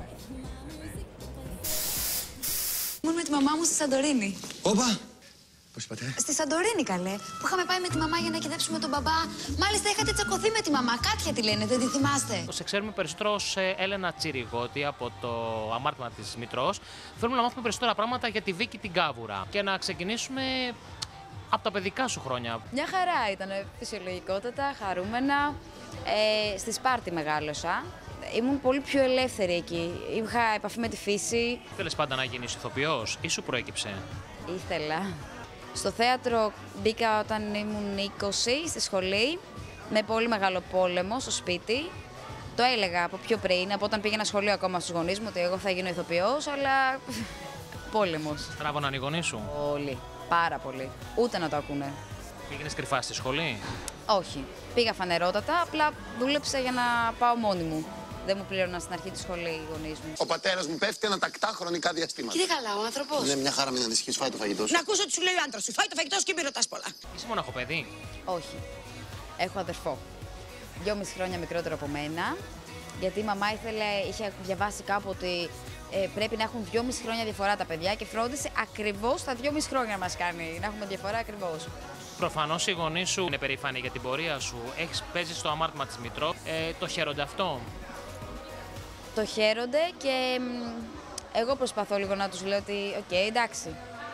Ήμουν με τη μαμά μου στη Σαντορίνη. Όπα! Πώς είπατε? Στη Σαντορίνη, καλέ. Που είχαμε πάει με τη μαμά για να κυδέψουμε τον μπαμπά. Μάλιστα είχατε τσακωθεί με τη μαμά. Κάτια τη λένε, δεν τη θυμάστε? Σε ξέρουμε περισσότερο ως Έλενα Τσιριγώτη από το Αμάρτημα της Μητρός. Θέλουμε να μάθουμε περισσότερα πράγματα για τη Βίκη την Κάβουρα. Και να ξεκινήσουμε από τα παιδικά σου χρόνια. Μια χαρά ήταν, φυσιολογικότατα, χαρούμενα. Ε, στη Σπάρτη μεγάλωσα. Ήμουν πολύ πιο ελεύθερη εκεί. Είχα επαφή με τη φύση. Θέλεις πάντα να γίνεις ηθοποιός ή σου προέκυψε? Ήθελα. Στο θέατρο μπήκα όταν ήμουν είκοσι στη σχολή, με πολύ μεγάλο πόλεμο στο σπίτι. Το έλεγα από πιο πριν, από όταν πήγαινα σχολείο ακόμα στους γονείς μου, ότι εγώ θα γίνω ηθοποιός, αλλά πόλεμος. Τράβωναν οι γονείς σου? Πολύ. Πάρα πολύ. Ούτε να το ακούνε. Πήγαινες κρυφά στη σχολή? Όχι. Πήγα φανερότατα, απλά δούλεψα για να πάω μόνη μου. Δεν μου πλήρωναν στην αρχή τη σχολή οι γονείς μου. Ο πατέρας μου πέφτει ανατακτά χρονικά διαστήματα. Και τι καλά, ο άνθρωπος. Ναι, μια χαρά, μην ανησυχείς, φάει το φαγητό σου. Να ακούσω τι σου λέει ο άντρας σου. Φάει το φαγητό σου και μην ρωτάς πολλά. Είσαι μοναχό παιδί? Όχι. Έχω αδερφό. Δυόμιση χρόνια μικρότερο από μένα. Γιατί η μαμά ήθελε, είχε διαβάσει κάπου ότι ε, πρέπει να έχουν δυόμιση χρόνια διαφορά τα παιδιά και φρόντισε ακριβώς τα δυόμιση χρόνια να μας κάνει. Να έχουμε διαφορά ακριβώς. Προφανώς οι γονείς σου είναι περήφανοι για την πορεία σου. Έχεις παίζει στο αμάρτημα της Μητρό. Ε, το χαίρονται αυτό? Το χαίρονται και εγώ προσπαθώ λίγο να τους λέω ότι οκ, okay, εντάξει.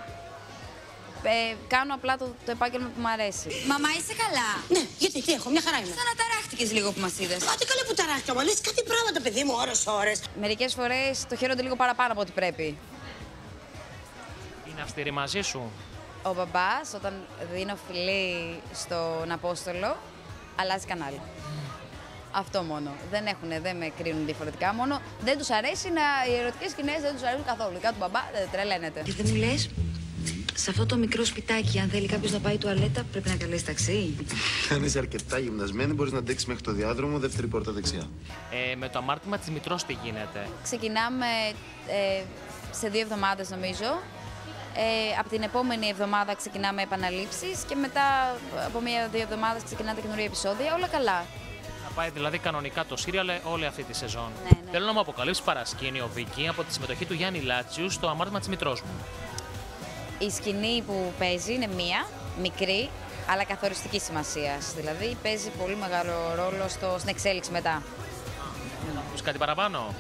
Ε, κάνω απλά το, το επάγγελμα που μου αρέσει. Μαμά, είσαι καλά? Ναι, γιατί, τι έχω, μια χαρά είμαι. Σαν να ταράχτηκες λίγο που μας είδες. Άντε καλά που ταράχτηκα, μα λες κάτι πράγματα, παιδί μου, ώρες, ώρες. Μερικές φορές το χαίρονται λίγο παραπάνω από ό,τι πρέπει. Είναι αυστηρή μαζί σου? Ο μπαμπάς, όταν δίνω φιλί στον Απόστολο, αλλάζει κανάλι. Αυτό μόνο. Δεν έχουνε, δεν με κρίνουν διαφορετικά. Μόνο δεν τους αρέσει να. Οι ερωτικές σκηνές δεν τους αρέσουν καθόλου. Κάτω του μπαμπά δεν τρελαίνεται. Και δεν μου λες, σε αυτό το μικρό σπιτάκι, αν θέλει κάποιος να πάει τουαλέτα, πρέπει να καλέσει ταξί. Αν είσαι αρκετά γυμνασμένη, μπορείς να αντέξεις μέχρι το διάδρομο, δεύτερη πόρτα δεξιά. Ε, με το αμάρτημα της Μητρός τι γίνεται? Ξεκινάμε ε, σε δύο εβδομάδες νομίζω. Ε, από την επόμενη εβδομάδα ξεκινάμε επαναλήψεις και μετά από μία-δύο εβδομάδες ξεκινάνε καινούργια επεισόδια. Όλα καλά. Να πάει δηλαδή κανονικά το σύριαλ όλη αυτή τη σεζόν. Ναι, ναι. Θέλω να μου αποκαλύψεις παρασκήνιο, Βίκη, από τη συμμετοχή του Γιάννη Λάτσιου στο αμάρτημα της Μητρός μου. Η σκηνή που παίζει είναι μία, μικρή, αλλά καθοριστική σημασίας. Δηλαδή παίζει πολύ μεγάλο ρόλο στο, στην εξέλιξη μετά. Να πεις κάτι παραπάνω?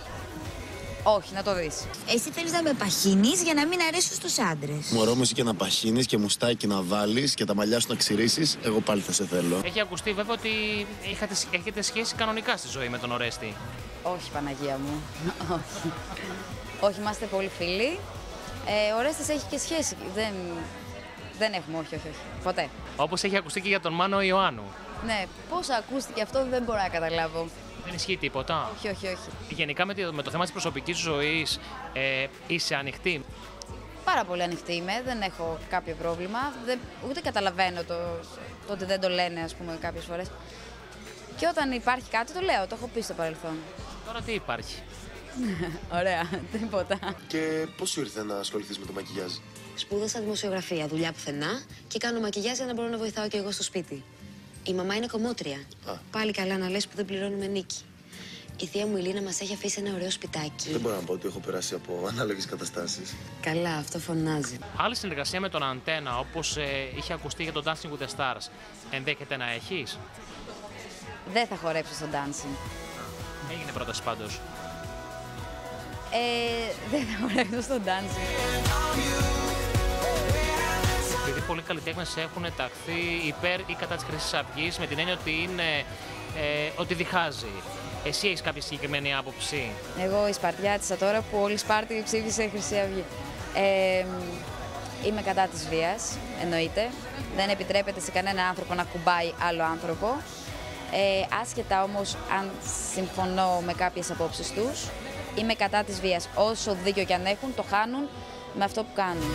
Όχι, να το δεις. Εσύ θέλεις να με παχύνεις για να μην αρέσουν στους άντρες. Μωρό μου, εσύ και να παχύνεις και μουστάκι να βάλεις και τα μαλλιά σου να ξυρίσεις, εγώ πάλι θα σε θέλω. Έχει ακουστεί βέβαια ότι είχατε, έχετε σχέση κανονικά στη ζωή με τον Ορέστη. Όχι, Παναγία μου. Όχι. Όχι, είμαστε πολύ φίλοι. Ε, ο Ορέστης έχει και σχέση. Δεν, δεν έχουμε, όχι, όχι, όχι. Ποτέ. Όπως έχει ακουστεί και για τον Μάνο Ιωάννου. Ναι, πώς ακούστηκε αυτό δεν μπορώ να καταλάβω. Δεν ισχύει τίποτα? Όχι, όχι, όχι. Γενικά με το, με το θέμα της προσωπικής ζωής ε, είσαι ανοιχτή? Πάρα πολύ ανοιχτή είμαι, δεν έχω κάποιο πρόβλημα. Δεν, ούτε καταλαβαίνω το, το ότι δεν το λένε, ας πούμε, κάποιες φορές. Και όταν υπάρχει κάτι το λέω, το έχω πει στο παρελθόν. Τώρα τι υπάρχει? Ωραία, τίποτα. Και πώς σου ήρθε να ασχοληθείς με το μακιγιάζ? Σπούδασα δημοσιογραφία, δουλειά πουθενά και κάνω μακιγιάζ για να μπορώ να βοηθάω και εγώ στο σπίτι. Η μαμά είναι κομμότρια. Α. Πάλι καλά να λες που δεν πληρώνουμε νίκη. Η θεία μου η Λίνα μας έχει αφήσει ένα ωραίο σπιτάκι. Δεν μπορώ να πω ότι έχω περάσει από ανάλογες καταστάσεις. Καλά, αυτό φωνάζει. Άλλη συνεργασία με τον Αντένα, όπως ε, είχε ακουστεί για το Dancing with the Stars, ενδέχεται να έχεις? Δεν θα χορέψω στο dancing. Έγινε πρόταση πάντως. Ε, δεν θα χορέψω στο dancing. Επειδή πολλοί καλλιτέχνες έχουν ταχθεί υπέρ ή κατά της Χρυσής Αυγής, με την έννοια ότι είναι ε, ότι διχάζει. Εσύ έχεις κάποια συγκεκριμένη άποψη? Εγώ η Σπαρτιάτισσα τώρα που όλη η Σπάρτη ψήφισε Χρυσή Αυγή. Ε, είμαι κατά της βίας, εννοείται. Δεν επιτρέπεται σε κανένα άνθρωπο να κουμπάει άλλο άνθρωπο. Ε, άσχετα όμως αν συμφωνώ με κάποιες απόψεις τους, είμαι κατά της βίας. Όσο δίκιο κι αν έχουν, το χάνουν με αυτό που κάνουν.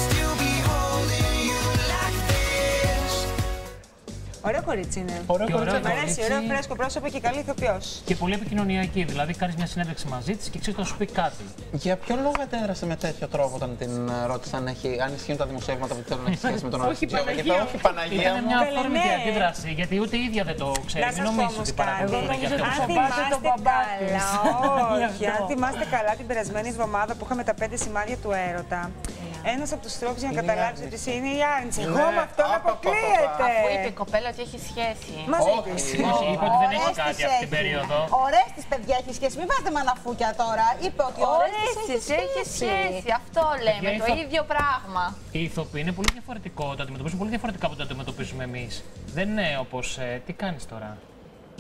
Ωραίο κορίτσι είναι. Ωραίο κορίτσι. Μ' αρέσει, ωραίο φρέσκο πρόσωπο και καλή ηθοποιός. Και πολύ επικοινωνιακή. Δηλαδή, κάνεις μια συνέντευξη μαζί της και ξέρεις να σου πει κάτι. Για ποιο λόγο αντέδρασε με τέτοιο τρόπο όταν την ρώτησαν αν, έχει, αν ισχύουν τα δημοσιεύματα που θέλουν να έχει σχέση με τον Ορέστη? Όχι, Παναγία. Όχι, Παναγία. Ήταν μια αφόρμητη αντίδραση, γιατί ούτε η ίδια δεν το ξέρει. Μην νομίζεις ότι παρακολουθούν για αυτό. Αν θυμάστε καλά, όχι. Αν θυμάστε καλά την περασμένη εβδομάδα που είχαμε τα πέντε σημάδια του έρωτα. Ένας από τους τρόπους για να καταλάβεις ότι εσύ είναι η Άρνης. Εγώ με αυτόν αποκλείεται. Αφού είπε η κοπέλα ότι έχει σχέση. Μας είπες. Όχι, είπε ότι δεν έχει κάτι αυτή την περίοδο. Ο Ορέστης, παιδιά, έχει σχέση. Μην βάζετε μαναφούκια τώρα. Είπε ότι ο Ορέστης έχει σχέση. Αυτό λέμε, το ίδιο πράγμα. Οι ηθοποιοί είναι πολύ διαφορετικό. Το αντιμετωπίζουν πολύ διαφορετικά από το αντιμετωπίζουμε εμείς. Δεν είναι όπως. Ε, τι κάνεις τώρα?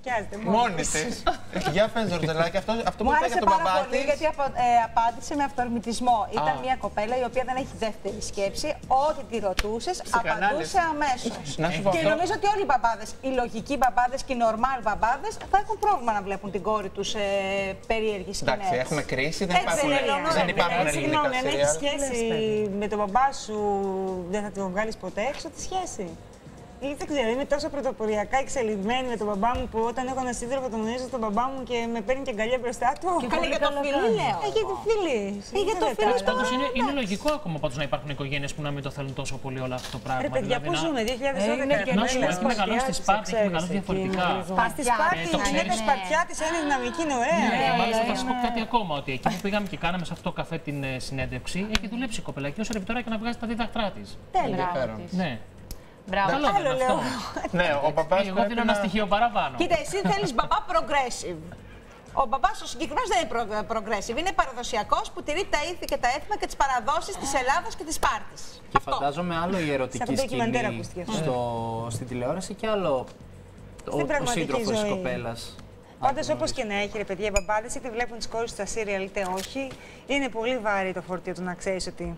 νοικιάζεται μόνη τη. Για πες, Ζορτζελάκη, αυτό, αυτό που είπε για τον μπαμπά πολύ, της. γιατί απο, ε, απάντησε με αυτορμητισμό. Ήταν μια κοπέλα η οποία δεν έχει δεύτερη σκέψη. Ό,τι τη ρωτούσες, απαντούσε αμέσως. Και αυτό... νομίζω ότι όλοι οι μπαμπάδες, οι λογικοί μπαμπάδες και οι normal μπαμπάδες θα έχουν πρόβλημα να βλέπουν την κόρη τους ε, περίεργη σκηνές. Εντάξει, έχουμε κρίση, δεν υπάρχουν, δεν υπάρχουν ελληνικά συγγνώμη, αν έχει σεριάλ. σχέση με τον μπαμπά σου, δεν θα τον βγάλεις ποτέ έξω τη σχέση. Ή δεν ξέρω, είμαι τόσο πρωτοποριακά εξελιγμένη με τον μπαμπά μου που όταν έχω ένα σύντροφο τον γνωρίζω τον μπαμπά μου και με παίρνει και αγκαλιά μπροστά του. Καλή για το φίλι, λέω. Ε, για το φίλι. Ε, για το φίλι. Πάντως είναι, είναι λογικό ακόμα πάντως να υπάρχουν οικογένειες που να μην το θέλουν τόσο πολύ όλο αυτό το πράγμα. Ρε παιδιά, πού ζούμε, δύο χιλιάδες έντεκα. Να σου πω, έχει μεγαλώσει στη Σπάρτη, έχει μεγαλώσει διαφορετικά. Πας στη Σπάρτη, είναι σπαρτιά της, είναι δυναμική, είναι ωραία. Ναι, μάλιστα θα σας πω κάτι ακόμα, ότι εκεί που πήγαμε και κάναμε σε αυτό το καφέ την συνέντευξη, έχει δουλέψει η κοπελακή ως ρεβιτόρα και να βγάζει τα δίδακτρά της. Τέλεια. Μπράβο. Καλό δεν αυτό. Ναι, ο μπαμπάς εγώ δίνω ένα στοιχείο παραπάνω. Κοίτα, εσύ θέλεις μπαμπά progressive. Ο μπαμπάς ο συγκεκριμένος δεν είναι progressive, είναι παραδοσιακός που τηρεί τα ήθη και τα έθιμα και τις παραδόσεις της Ελλάδας και της Σπάρτης. Και φαντάζομαι άλλο η ερωτική σκηνή στο, στην τηλεόραση και άλλο ο, ο σύντροφος της κοπέλας. Πάντως, όπως και να έχει, ρε παιδιά, οι μπαμπάδες είτε βλέπουν τις κόρες στα σύριαλ είτε όχι, είναι πολύ βαρύ το φορτίο του να ξέρεις ότι.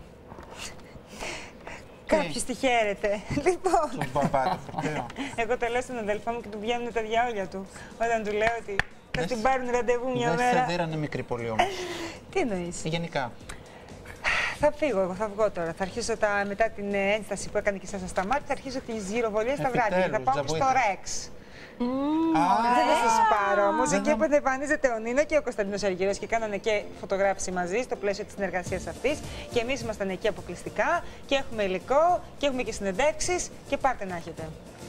Κάποιος τη χαίρεται. Λοιπόν. Εγώ το λέω στον αδελφό μου και του βγαίνουν τα διάολια του. Όταν του λέω ότι θα την πάρουν ραντεβού μια μέρα. Δεν σεντήρανε μικρή πολύ όμως. Τι εννοείς? Γενικά. Θα φύγω εγώ, θα βγω τώρα. Θα αρχίσω τα, μετά την ένσταση που έκανε και σας στα μάτια, θα αρχίσω τις γυροβολίες στα βράδια. Θα πάω στο Ρεξ. Δεν θα σας πάρω όμως. Εκεί που εμφανίζεται ο Νίνο και ο Κωνσταντίνος Αργυρός και κάνανε και φωτογράφηση μαζί στο πλαίσιο της συνεργασίας αυτής. Και εμείς ήμασταν εκεί αποκλειστικά και έχουμε υλικό και έχουμε και συνεντεύξεις και πάρτε να έχετε.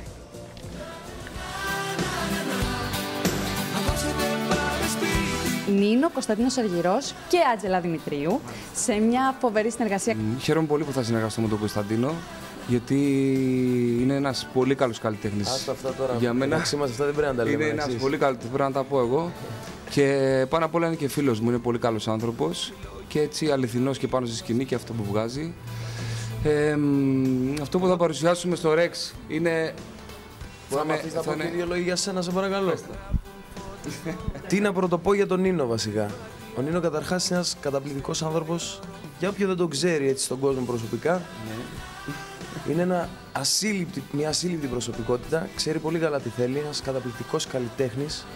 Νίνο, Κωνσταντίνος Αργυρός και Άντζελα Δημητρίου σε μια φοβερή συνεργασία. Mm, χαίρομαι πολύ που θα συνεργαστώ με τον Κωνσταντίνο, γιατί είναι ένας πολύ καλός καλλιτέχνης. Άστα αυτά τώρα. Για μένα αυτά δεν πρέπει να τα λέμε. Είναι ένας πολύ καλλιτέχνης, πρέπει να τα πω εγώ. Και πάνω απ' όλα είναι και φίλος μου, είναι πολύ καλός άνθρωπος και έτσι αληθινός και πάνω στη σκηνή και αυτό που βγάζει. Ε, αυτό που θα παρουσιάσουμε στο Ρεξ είναι... Μπορεί να μάθεις να πω και δύο λόγια για σένα, σε παρακαλώ. Τι να πρωτοπώ για τον Νίνο βασικά. Ο Νίνο καταρχάς είναι ένας καταπληκτικός άνθρωπος. Για όποιον δεν τον ξέρει έτσι στον κόσμο προσωπικά, ναι. Είναι ένα ασύλληπτη, μια ασύλληπτη προσωπικότητα. Ξέρει πολύ καλά τι θέλει, ένας καταπληκτικός καλλιτέχνης.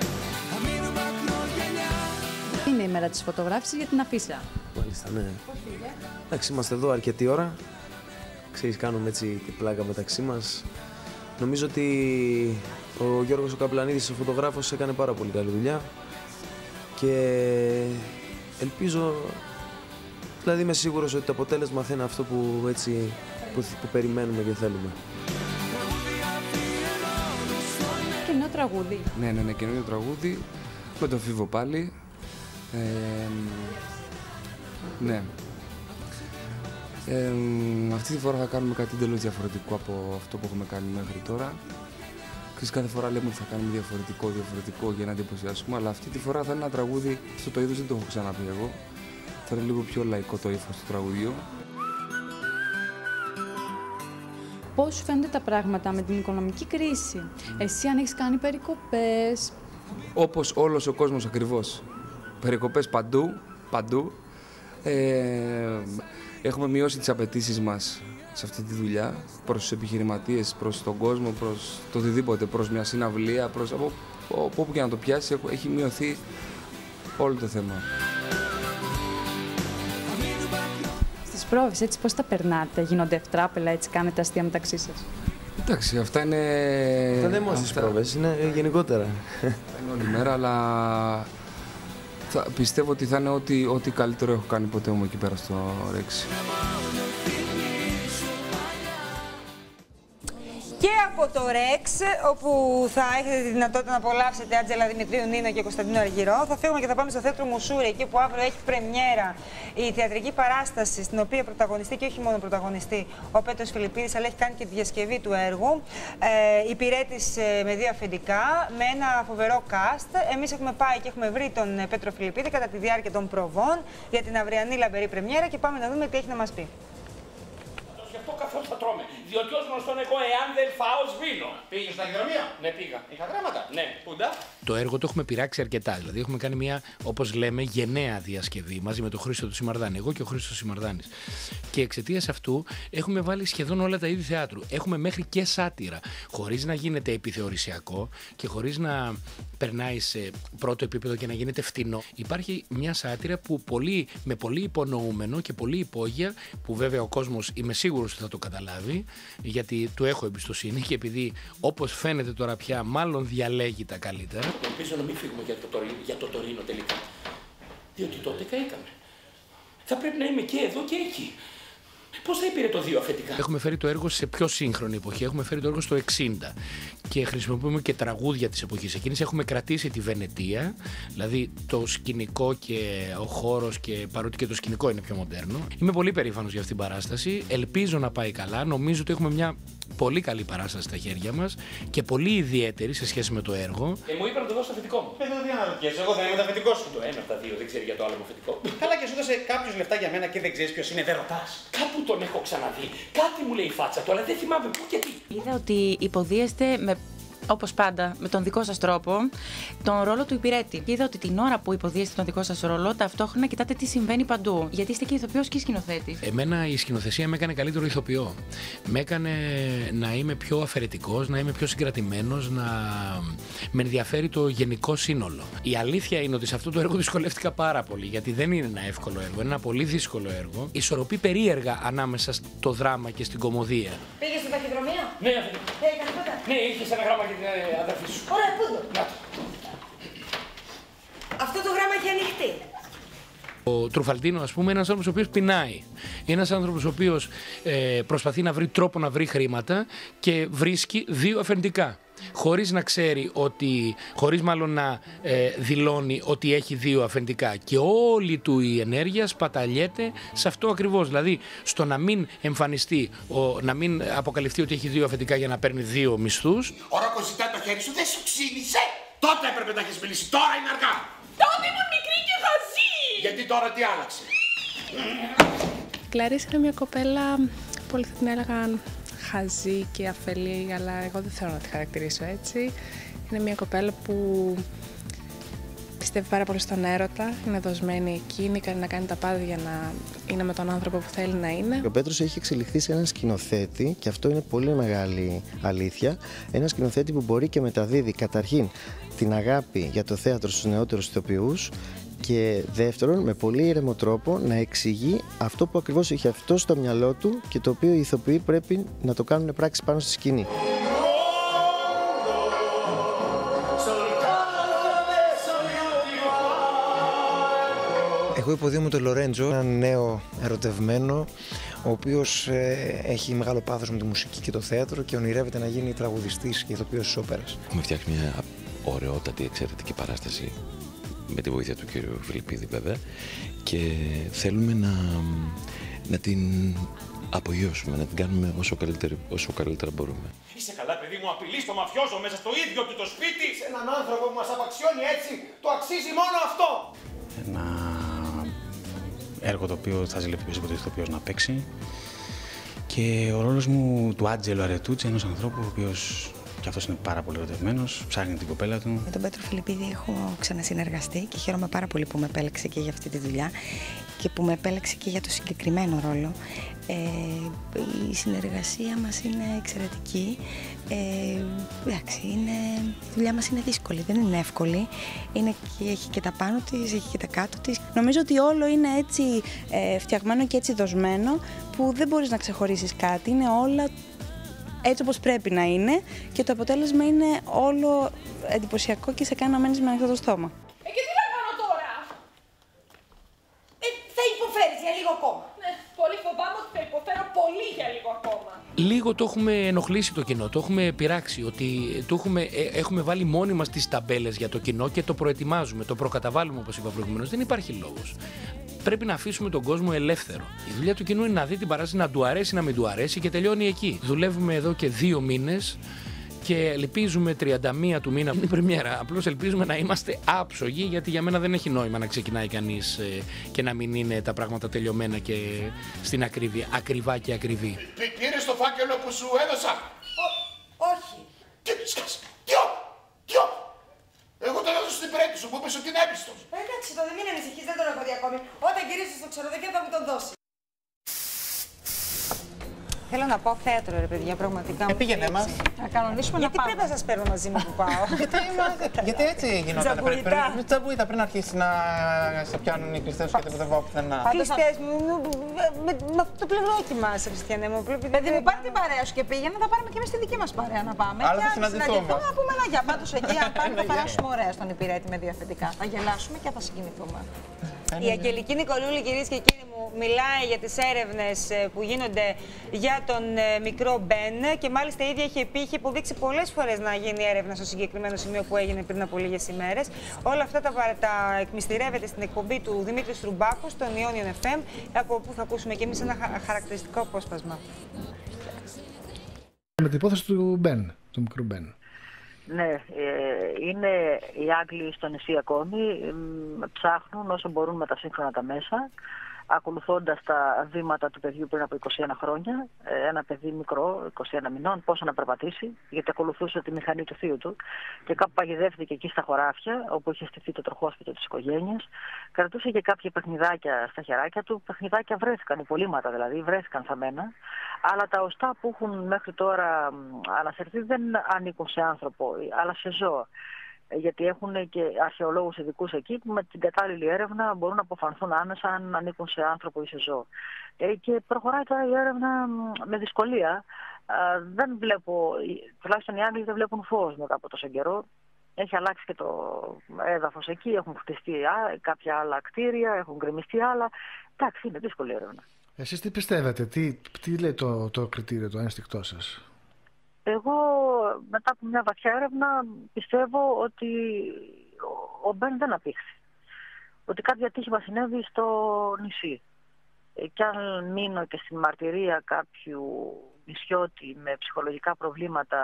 Είναι η μέρα της φωτογράφησης για την αφίσα. Μάλιστα, ναι. Εντάξει, είμαστε εδώ αρκετή ώρα. Ξέρεις, κάνουμε έτσι την πλάκα μεταξύ μας. Νομίζω ότι ο Γιώργος ο Καπλανίδης, ο φωτογράφος, έκανε πάρα πολύ καλή δουλειά και ελπίζω, δηλαδή είμαι σίγουρος ότι το αποτέλεσμα θα είναι αυτό που, έτσι, που, που περιμένουμε και θέλουμε. Καινούριο τραγούδι. Ναι, ναι, ναι, καινούριο τραγούδι με τον Φίβο πάλι. Ε, ναι. Ε, αυτή τη φορά θα κάνουμε κάτι εντελώς διαφορετικό από αυτό που έχουμε κάνει μέχρι τώρα. Ξέρεις, κάθε φορά λέμε ότι θα κάνουμε διαφορετικό, διαφορετικό για να εντυπωσιάσουμε, αλλά αυτή τη φορά θα είναι ένα τραγούδι, αυτό το είδος δεν το έχω ξαναπεί εγώ. Θα είναι λίγο πιο λαϊκό το ύφος του τραγουδιού. Πώς σου φαίνονται τα πράγματα με την οικονομική κρίση? Εσύ αν έχεις κάνει περικοπές? Όπως όλος ο κόσμος ακριβώς. Περικοπές παντού, παντού. Ε, Έχουμε μειώσει τις απαιτήσεις μας σε αυτή τη δουλειά προς τους επιχειρηματίες, προς τον κόσμο, προς το οτιδήποτε, προς μια συναυλία, προς από, από όπου και να το πιάσει, έχει μειωθεί όλο το θέμα. Στις πρόβες, έτσι πώς τα περνάτε, γίνονται ευτράπελα, έτσι κάνετε αστεία μεταξύ σας? Εντάξει, αυτά είναι... Αυτά δεν είναι στις πρόβες, είναι γενικότερα. Είναι όλη μέρα, αλλά... Θα, πιστεύω ότι θα είναι ό,τι, ό,τι καλύτερο έχω κάνει ποτέ μου εκεί πέρα στο Ρεξ. Και από το Ρεξ, όπου θα έχετε τη δυνατότητα να απολαύσετε Άντζελα Δημητρίου, Νίνο και Κωνσταντίνο Αργυρό, θα φύγουμε και θα πάμε στο Θέατρο Μουσούρη, εκεί που αύριο έχει πρεμιέρα η θεατρική παράσταση, στην οποία πρωταγωνιστεί και όχι μόνο πρωταγωνιστεί ο Πέτρος Φιλιππίδης, αλλά έχει κάνει και τη διασκευή του έργου. Ε, υπηρέτης ε, με δύο αφεντικά, με ένα φοβερό cast. Εμείς έχουμε πάει και έχουμε βρει τον ε, Πέτρο Φιλιππίδη κατά τη διάρκεια των προβών για την αυριανή λαμπερή πρεμιέρα και πάμε να δούμε τι έχει να μας πει. αυτό καθώς θα τρώμε. Διότι ως γνωστόν εγώ, εάν δεν φάω, σβήνω. Πήγες στα ταχυδρομεία? Ναι, πήγα. Είχα γράμματα. Ναι, πούντα. Το έργο το έχουμε πειράξει αρκετά. Δηλαδή, έχουμε κάνει μια, όπως λέμε, γενναία διασκευή μαζί με τον Χρήστο του Σιμαρδάνη. Εγώ και ο Χρήστος Σιμαρδάνης. Και εξαιτίας αυτού έχουμε βάλει σχεδόν όλα τα είδη θεάτρου. Έχουμε μέχρι και σάτυρα. Χωρίς να γίνεται επιθεωρησιακό και χωρίς να περνάει σε πρώτο επίπεδο και να γίνεται φτηνό. Υπάρχει μια σάτυρα που πολύ, με πολύ υπονοούμενο και πολύ υπόγεια, που βέβαια ο κόσμος είμαι σίγουρος ότι θα το καταλάβει, γιατί του έχω εμπιστοσύνη και επειδή όπως φαίνεται τώρα πια μάλλον διαλέγει τα καλύτερα. Ελπίζω να μην φύγουμε για το, τωρί, για το Τωρίνο τελικά. Διότι τότε καήκαμε. Θα πρέπει να είμαι και εδώ και εκεί. Πώς θα υπήρε το δύο αφεντικά? Έχουμε φέρει το έργο σε πιο σύγχρονη εποχή. Έχουμε φέρει το έργο στο εξήντα και χρησιμοποιούμε και τραγούδια της εποχής εκείνης. Έχουμε κρατήσει τη Βενετία, δηλαδή το σκηνικό και ο χώρος, και παρότι και το σκηνικό είναι πιο μοντέρνο. Είμαι πολύ περήφανος για αυτήν την παράσταση. Ελπίζω να πάει καλά. Νομίζω ότι έχουμε μια πολύ καλή παράσταση στα χέρια μας και πολύ ιδιαίτερη σε σχέση με το έργο. Ε, μου είπα να το δώσω αφεντικό μου. Εδώ τι αναρωτιέσαι, εγώ θα είμαι το αφεντικό σου. Το ένα από τα δύο δεν ξέρει για το άλλο μου αφεντικό. Καλά, και σου έδωσε κάποιο λεφτά για μένα και δεν ξέρει ποιο είναι, δεν ρωτάς. Κάπου τον έχω ξαναδεί. Κάτι μου λέει η φάτσα του, αλλά δεν θυμάμαι πού και τι. Είδα ότι υποδίεστε με, όπως πάντα, με τον δικό σας τρόπο, τον ρόλο του υπηρέτη. Είδα ότι την ώρα που υποδίεστε τον δικό σας ρόλο, ταυτόχρονα κοιτάτε τι συμβαίνει παντού. Γιατί είστε και ηθοποιός και σκηνοθέτης. Εμένα η σκηνοθεσία με έκανε καλύτερο ηθοποιό. Με έκανε να είμαι πιο αφαιρετικός, να είμαι πιο συγκρατημένος, να με ενδιαφέρει το γενικό σύνολο. Η αλήθεια είναι ότι σε αυτό το έργο δυσκολεύτηκα πάρα πολύ, γιατί δεν είναι ένα εύκολο έργο, είναι ένα πολύ δύσκολο έργο. Ισορροπεί περίεργα ανάμεσα στο δράμα και στην κωμωδία. Πήγες στην ταχυδρομεία? Ναι, αφεντικό. Ε, έκανε τότε. Ναι, είχες ένα γράμμα για την ε, αδερφή σου. Ωραία, πού το? Να το. Αυτό το γράμμα έχει ανοιχτεί. Ο Τρουφαλτίνο, ας πούμε, είναι ένας άνθρωπος ο οποίος πεινάει. Είναι ένας άνθρωπος ο οποίος ε, προσπαθεί να βρει τρόπο να βρει χρήματα και βρίσκει δύο αφεντικά. Χωρίς να ξέρει ότι, χωρίς μάλλον να ε, δηλώνει ότι έχει δύο αφεντικά. Και όλη του η ενέργεια σπαταλιέται σε αυτό ακριβώς. Δηλαδή, στο να μην εμφανιστεί, ο, να μην αποκαλυφθεί ότι έχει δύο αφεντικά για να παίρνει δύο μισθούς. Ο Ρόκος ζητάει το χέρι σου, δεν σου ξύνησε! Τότε έπρεπε να έχεις μιλήσει, τώρα είναι αργά! Τότε ήμουν μικρή και χαζή! Γιατί τώρα τι άλλαξε? Η Κλαρίσα είναι μια κοπέλα, πολλοί θα την έλεγαν χαζή και αφελή, αλλά εγώ δεν θέλω να τη χαρακτηρίσω έτσι. Είναι μια κοπέλα που πιστεύει πάρα πολύ στον έρωτα, είναι δοσμένη εκείνη, κάνει να κάνει τα πάντα για να είναι με τον άνθρωπο που θέλει να είναι. Ο Πέτρος έχει εξελιχθεί σε έναν σκηνοθέτη και αυτό είναι πολύ μεγάλη αλήθεια. Ένα σκηνοθέτη που μπορεί και μεταδίδει καταρχήν την αγάπη για το θέατρο στους νεότερους ηθοποιούς και δεύτερον, με πολύ ήρεμο τρόπο να εξηγεί αυτό που ακριβώς έχει αυτό στο μυαλό του και το οποίο οι ηθοποιοί πρέπει να το κάνουν πράξη πάνω στη σκηνή. Εγώ υποδίωμαι τον Λορέντζο, έναν νέο ερωτευμένο, ο οποίος ε, έχει μεγάλο πάθος με τη μουσική και το θέατρο και ονειρεύεται να γίνει τραγουδιστής και ηθοποιός της όπερας. Έχουμε φτιάξει μια ωραιότατη, εξαιρετική παράσταση με τη βοήθεια του κύριου Φιλιππίδη βέβαια και θέλουμε να, να την απογειώσουμε, να την κάνουμε όσο καλύτερα, όσο καλύτερα μπορούμε. Είσαι καλά, παιδί μου, απειλείς το μαφιόζο μέσα στο ίδιο του το σπίτι. Σε έναν άνθρωπο που μας απαξιώνει έτσι, το αξίζει μόνο αυτό. Ένα έργο το οποίο θα ζηλευτεί πίσω από το ηθοποιός να παίξει και ο ρόλος μου του Άντζελο Αρετούτσι, ενός ανθρώπου ο οποίος και αυτός είναι πάρα πολύ ερωτευμένος, ψάχνει την κοπέλα του. Με τον Πέτρο Φιλιππίδη έχω ξανασυνεργαστεί και χαίρομαι πάρα πολύ που με επέλεξε και για αυτή τη δουλειά και που με επέλεξε και για το συγκεκριμένο ρόλο. Ε, η συνεργασία μας είναι εξαιρετική. Ε, εντάξει, είναι, η δουλειά μας είναι δύσκολη, δεν είναι εύκολη. Είναι και, έχει και τα πάνω της, έχει και τα κάτω της. Νομίζω ότι όλο είναι έτσι ε, φτιαγμένο και έτσι δοσμένο που δεν μπορείς να ξεχωρίσεις κάτι. Είναι όλα έτσι όπως πρέπει να είναι και το αποτέλεσμα είναι όλο εντυπωσιακό και σε κάνει να μένεις με ανοιχτό το στόμα. Ε, και τι να κάνω τώρα? Ε, θα υποφέρεις για λίγο ακόμα. Ναι, πολύ φοβάμαι ότι θα υποφέρω πολύ για λίγο ακόμα. Λίγο το έχουμε ενοχλήσει το κοινό, το έχουμε πειράξει, ότι το έχουμε, ε, έχουμε βάλει μόνοι μας τις ταμπέλες για το κοινό και το προετοιμάζουμε, το προκαταβάλουμε όπως είπα προηγουμένως. Δεν υπάρχει λόγος. Πρέπει να αφήσουμε τον κόσμο ελεύθερο. Η δουλειά του κοινού είναι να δει την παράσταση, να του αρέσει, να μην του αρέσει και τελειώνει εκεί. Δουλεύουμε εδώ και δύο μήνες και ελπίζουμε τριάντα μία του μήνα την πρεμιέρα. Απλώς ελπίζουμε να είμαστε άψογοι, γιατί για μένα δεν έχει νόημα να ξεκινάει κανείς ε, και να μην είναι τα πράγματα τελειωμένα και στην ακρίβεια, ακριβά και ακριβή. το φάκελο που σου έδωσα. Όχι. Τι σκάσε. Ποιο. Ποιο. Εγώ τον έδωσα στην υπηρέτη σου που είπες ότι είναι έπιστος. Εντάξει τότε, μην ανησυχείς, δεν τον έχω δει ακόμη. Όταν γυρίσεις στο ξενοδοχείο θα μου τον δώσει. Θέλω να πάω θέατρο, ρε παιδιά, πραγματικά. Ε, πήγαινε μας. Να κανονίσουμε Γιατί να πάμε. πρέπει να σας παίρνω μαζί μου που πάω. γιατί, γιατί έτσι γινόταν πριν. Με τζαμπουίτα πριν αρχίσει να σε πιάνουν οι κλειστές σου και δεν πάω πουθενά. Κλειστές μου, με αυτό το πλευρόκι μας, Χριστιανέ μου. Παιδί μου, πάρε την παρέα σου και πήγαινε, θα πάρουμε και εμείς τη δική μας παρέα να πάμε. Άρα θα Και αν συναντηθούμε. Να πούμε ένα για πάντως εκεί, αν πάμε, θα περάσουμε ωραία στον Υπηρέτη με δύο αφεντικά. Θα γελάσουμε και θα συγκινηθούμε. Η Αγγελική Νικολούλη, κυρίες και κύριοι μου, μιλάει για τις έρευνες που γίνονται για τον μικρό Μπεν και μάλιστα η ίδια είχε πει, είχε υποδείξει πολλές φορές να γίνει έρευνα στο συγκεκριμένο σημείο που έγινε πριν από λίγες ημέρες. Όλα αυτά τα, τα εκμυστηρεύεται στην εκπομπή του Δημήτρη Στρουμπάκου στον Ionion εφ εμ, από όπου θα ακούσουμε και εμείς ένα χαρακτηριστικό απόσπασμα. Με την υπόθεση του Μπεν, του μικρού Μπεν. Ναι, είναι οι Άγγλοι στο νησί ακόμη, ψάχνουν όσο μπορούν με τα σύγχρονα τα μέσα, ακολουθώντας τα βήματα του παιδιού πριν από είκοσι ένα χρόνια, ένα παιδί μικρό, είκοσι ένα μηνών, πώς να περπατήσει, γιατί ακολουθούσε τη μηχανή του θείου του και κάπου παγιδεύτηκε εκεί στα χωράφια, όπου είχε στηθεί το τροχόσπιτο της οικογένειας. Κρατούσε και κάποια παιχνιδάκια στα χεράκια του. Παιχνιδάκια βρέθηκαν, υπολείμματα δηλαδή, βρέθηκαν θαμμένα. Αλλά τα οστά που έχουν μέχρι τώρα αναφερθεί δεν ανήκουν σε άνθρωπο, αλλά σε ζώα. Γιατί έχουν και αρχαιολόγους ειδικούς εκεί που με την κατάλληλη έρευνα μπορούν να αποφανθούν άμεσα αν ανήκουν σε άνθρωπο ή σε ζώο. Και προχωράει τώρα η έρευνα με δυσκολία. Δεν βλέπω, τουλάχιστον οι Άγγλοι δεν βλέπουν φως μετά από τόσο καιρό. Έχει αλλάξει και το έδαφος εκεί, έχουν χτιστεί κάποια άλλα κτίρια, έχουν γκρεμιστεί άλλα. Εντάξει, είναι δύσκολη έρευνα. Εσείς τι πιστεύετε, τι, τι λέει το, το κριτήριο, το ένστικτό σας? Εγώ μετά από μια βαθιά έρευνα πιστεύω ότι ο Μπεν δεν απήχθη. Ότι κάποιο ατύχημα συνέβη στο νησί. Και αν μείνω και στην μαρτυρία κάποιου νησιώτη με ψυχολογικά προβλήματα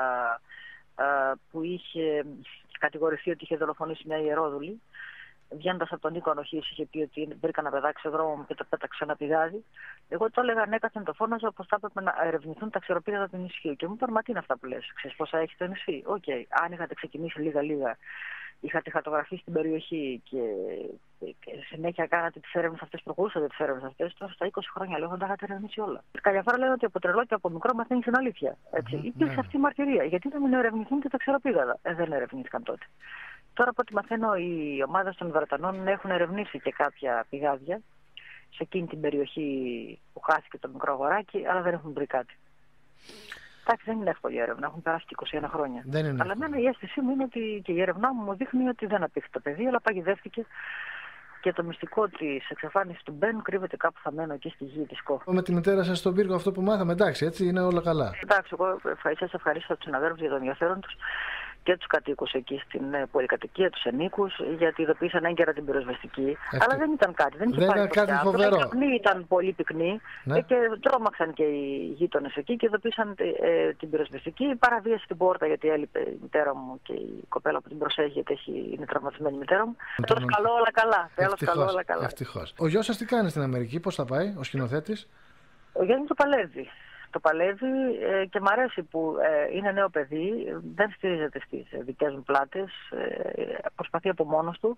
που είχε κατηγορηθεί ότι είχε δολοφονήσει μια ιερόδουλη, βγαίνοντας από τον οίκο ανοχής, είχε πει ότι βρήκα ένα παιδάκι στο δρόμο μου και το πέταξε ένα πηγάδι. Εγώ το έλεγα ανέκαθεν, το φώναζα πως θα έπρεπε να ερευνηθούν τα ξεροπίδα του νησιού. Και μου είπαν, μα τι είναι αυτά που λες, ξέρεις πόσα έχει το νησί? Οκ, okay. Αν είχατε ξεκινήσει λίγα-λίγα, είχατε χαρτογραφήσει την περιοχή και, και συνέχεια κάνατε τις έρευνες αυτές, προχωρούσατε τις έρευνες αυτές, τώρα στα είκοσι χρόνια λέω θα τα είχατε ερευνήσει όλα. Καμιά φορά λένε ότι από τρελό και από μικρό μαθαίνεις την αλήθεια. Έτσι. Mm-hmm. Υπήρξε αυτή η μαρτυρία. Γιατί να μην ερευνηθούν και τα ξεροπίδα? Ε, δεν ερευνήθηκαν τότε. Τώρα από ό,τι μαθαίνω, οι ομάδες των Βρετανών έχουν ερευνήσει και κάποια πηγάδια σε εκείνη την περιοχή που χάθηκε το μικρό αγοράκι, αλλά δεν έχουν βρει κάτι. Εντάξει, δεν είναι εύκολη η έρευνα, έχουν περάσει και είκοσι ένα χρόνια. Αλλά εμένα η αίσθησή μου είναι ότι και η έρευνά μου μου δείχνει ότι δεν απήχθη το παιδί, αλλά παγιδεύτηκε και το μυστικό της εξαφάνισης του Μπεν κρύβεται κάπου θαμμένο εκεί στη γη της Κόφου. Με τη μητέρα σας στον πύργο αυτό που μάθαμε, εντάξει, έτσι είναι όλα καλά. Εντάξει, εγώ σας ευχαριστώ τους συναδέλφους για το ενδιαφέρον τους και τους κατοίκους εκεί στην πολυκατοικία, τους ενίκους, γιατί ειδοποίησαν έγκαιρα την πυροσβεστική. Αυτή. Αλλά δεν ήταν κάτι, δεν είχε δεν κάτι φοβερό. Η καπνή ήταν πολύ πυκνή, ναι. Και τρόμαξαν και οι γείτονες εκεί και ειδοποίησαν ε, την πυροσβεστική. Παραβίασε την πόρτα γιατί έλειπε η μητέρα μου και η κοπέλα που την προσέχει, γιατί έχει, είναι τραυματισμένη η μητέρα μου. Τέλος καλό, όλα καλά. Τέλος καλό, όλα καλά. Ευτυχώς. Ο γιος σας τι κάνει στην Αμερική, πώς θα πάει, ο σκηνοθέτης? Ο γιος μου το παλεύει. Το παλεύει ε, και μ' αρέσει που ε, είναι νέο παιδί, δεν στηρίζεται στις δικές μου πλάτες, ε, προσπαθεί από μόνος του,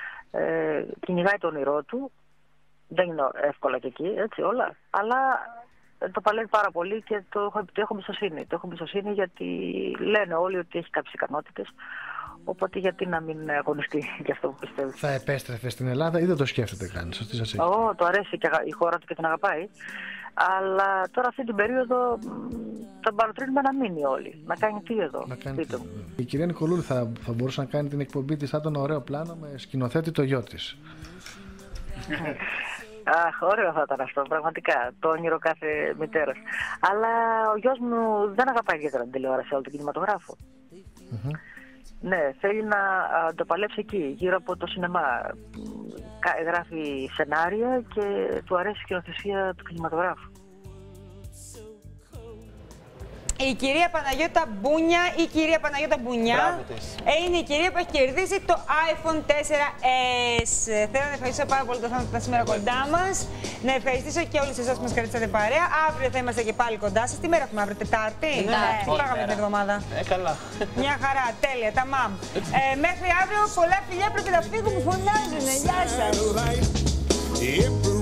ε, κυνηγάει το όνειρό του, δεν είναι εύκολα και εκεί, έτσι όλα, αλλά ε, το παλεύει πάρα πολύ και το έχω, το έχω εμπιστοσύνη. Το έχω εμπιστοσύνη γιατί λένε όλοι ότι έχει κάποιες ικανότητες, οπότε γιατί να μην αγωνιστεί για αυτό που πιστεύει. Θα επέστρεφε στην Ελλάδα ή δεν το σκέφτεται καν? Ω, το αρέσει και η χώρα του και την αγαπάει. Αλλά τώρα αυτή την περίοδο τον παροτρύνουμε να μείνει όλοι. Να κάνει τι εδώ, να κάνει πείτε μου. Η κυρία Νικολούλη θα, θα μπορούσε να κάνει την εκπομπή της σαν τον ωραίο πλάνο με σκηνοθέτη το γιο της. Αχ, ωραίο θα ήταν αυτό, πραγματικά. Το όνειρο κάθε μητέρας. Αλλά ο γιος μου δεν αγαπάει ιδιαίτερα την τηλεόραση, όλο τον κινηματογράφο. Mm-hmm. Ναι, θέλει να α, το παλέψει εκεί, γύρω από το σινεμά. Γράφει σενάρια και του αρέσει η σκηνοθεσία του κινηματογράφου. Η κυρία Παναγιώτα Μπούνια ή η κυρία Παναγιώτα Μπουνιά ε, είναι η κυρία που έχει κερδίσει το iPhone τέσσερα ες. Θέλω να ευχαριστήσω πάρα πολύ το θέμα που ήταν σήμερα κοντά μας. Να ευχαριστήσω και όλους εσάς που μας κρατήσατε παρέα. Αύριο θα είμαστε και πάλι κοντά σας. Τι μέρα έχουμε αύριο, Τετάρτη? Ναι. Τι πάγαμε την εβδομάδα? Ε, καλά. Μια χαρά, τέλεια, τα μαμ. Ε, μέχρι αύριο, πολλά φιλιά, πρέπει να φύγω, μου φωνάζουνε. Γεια σας.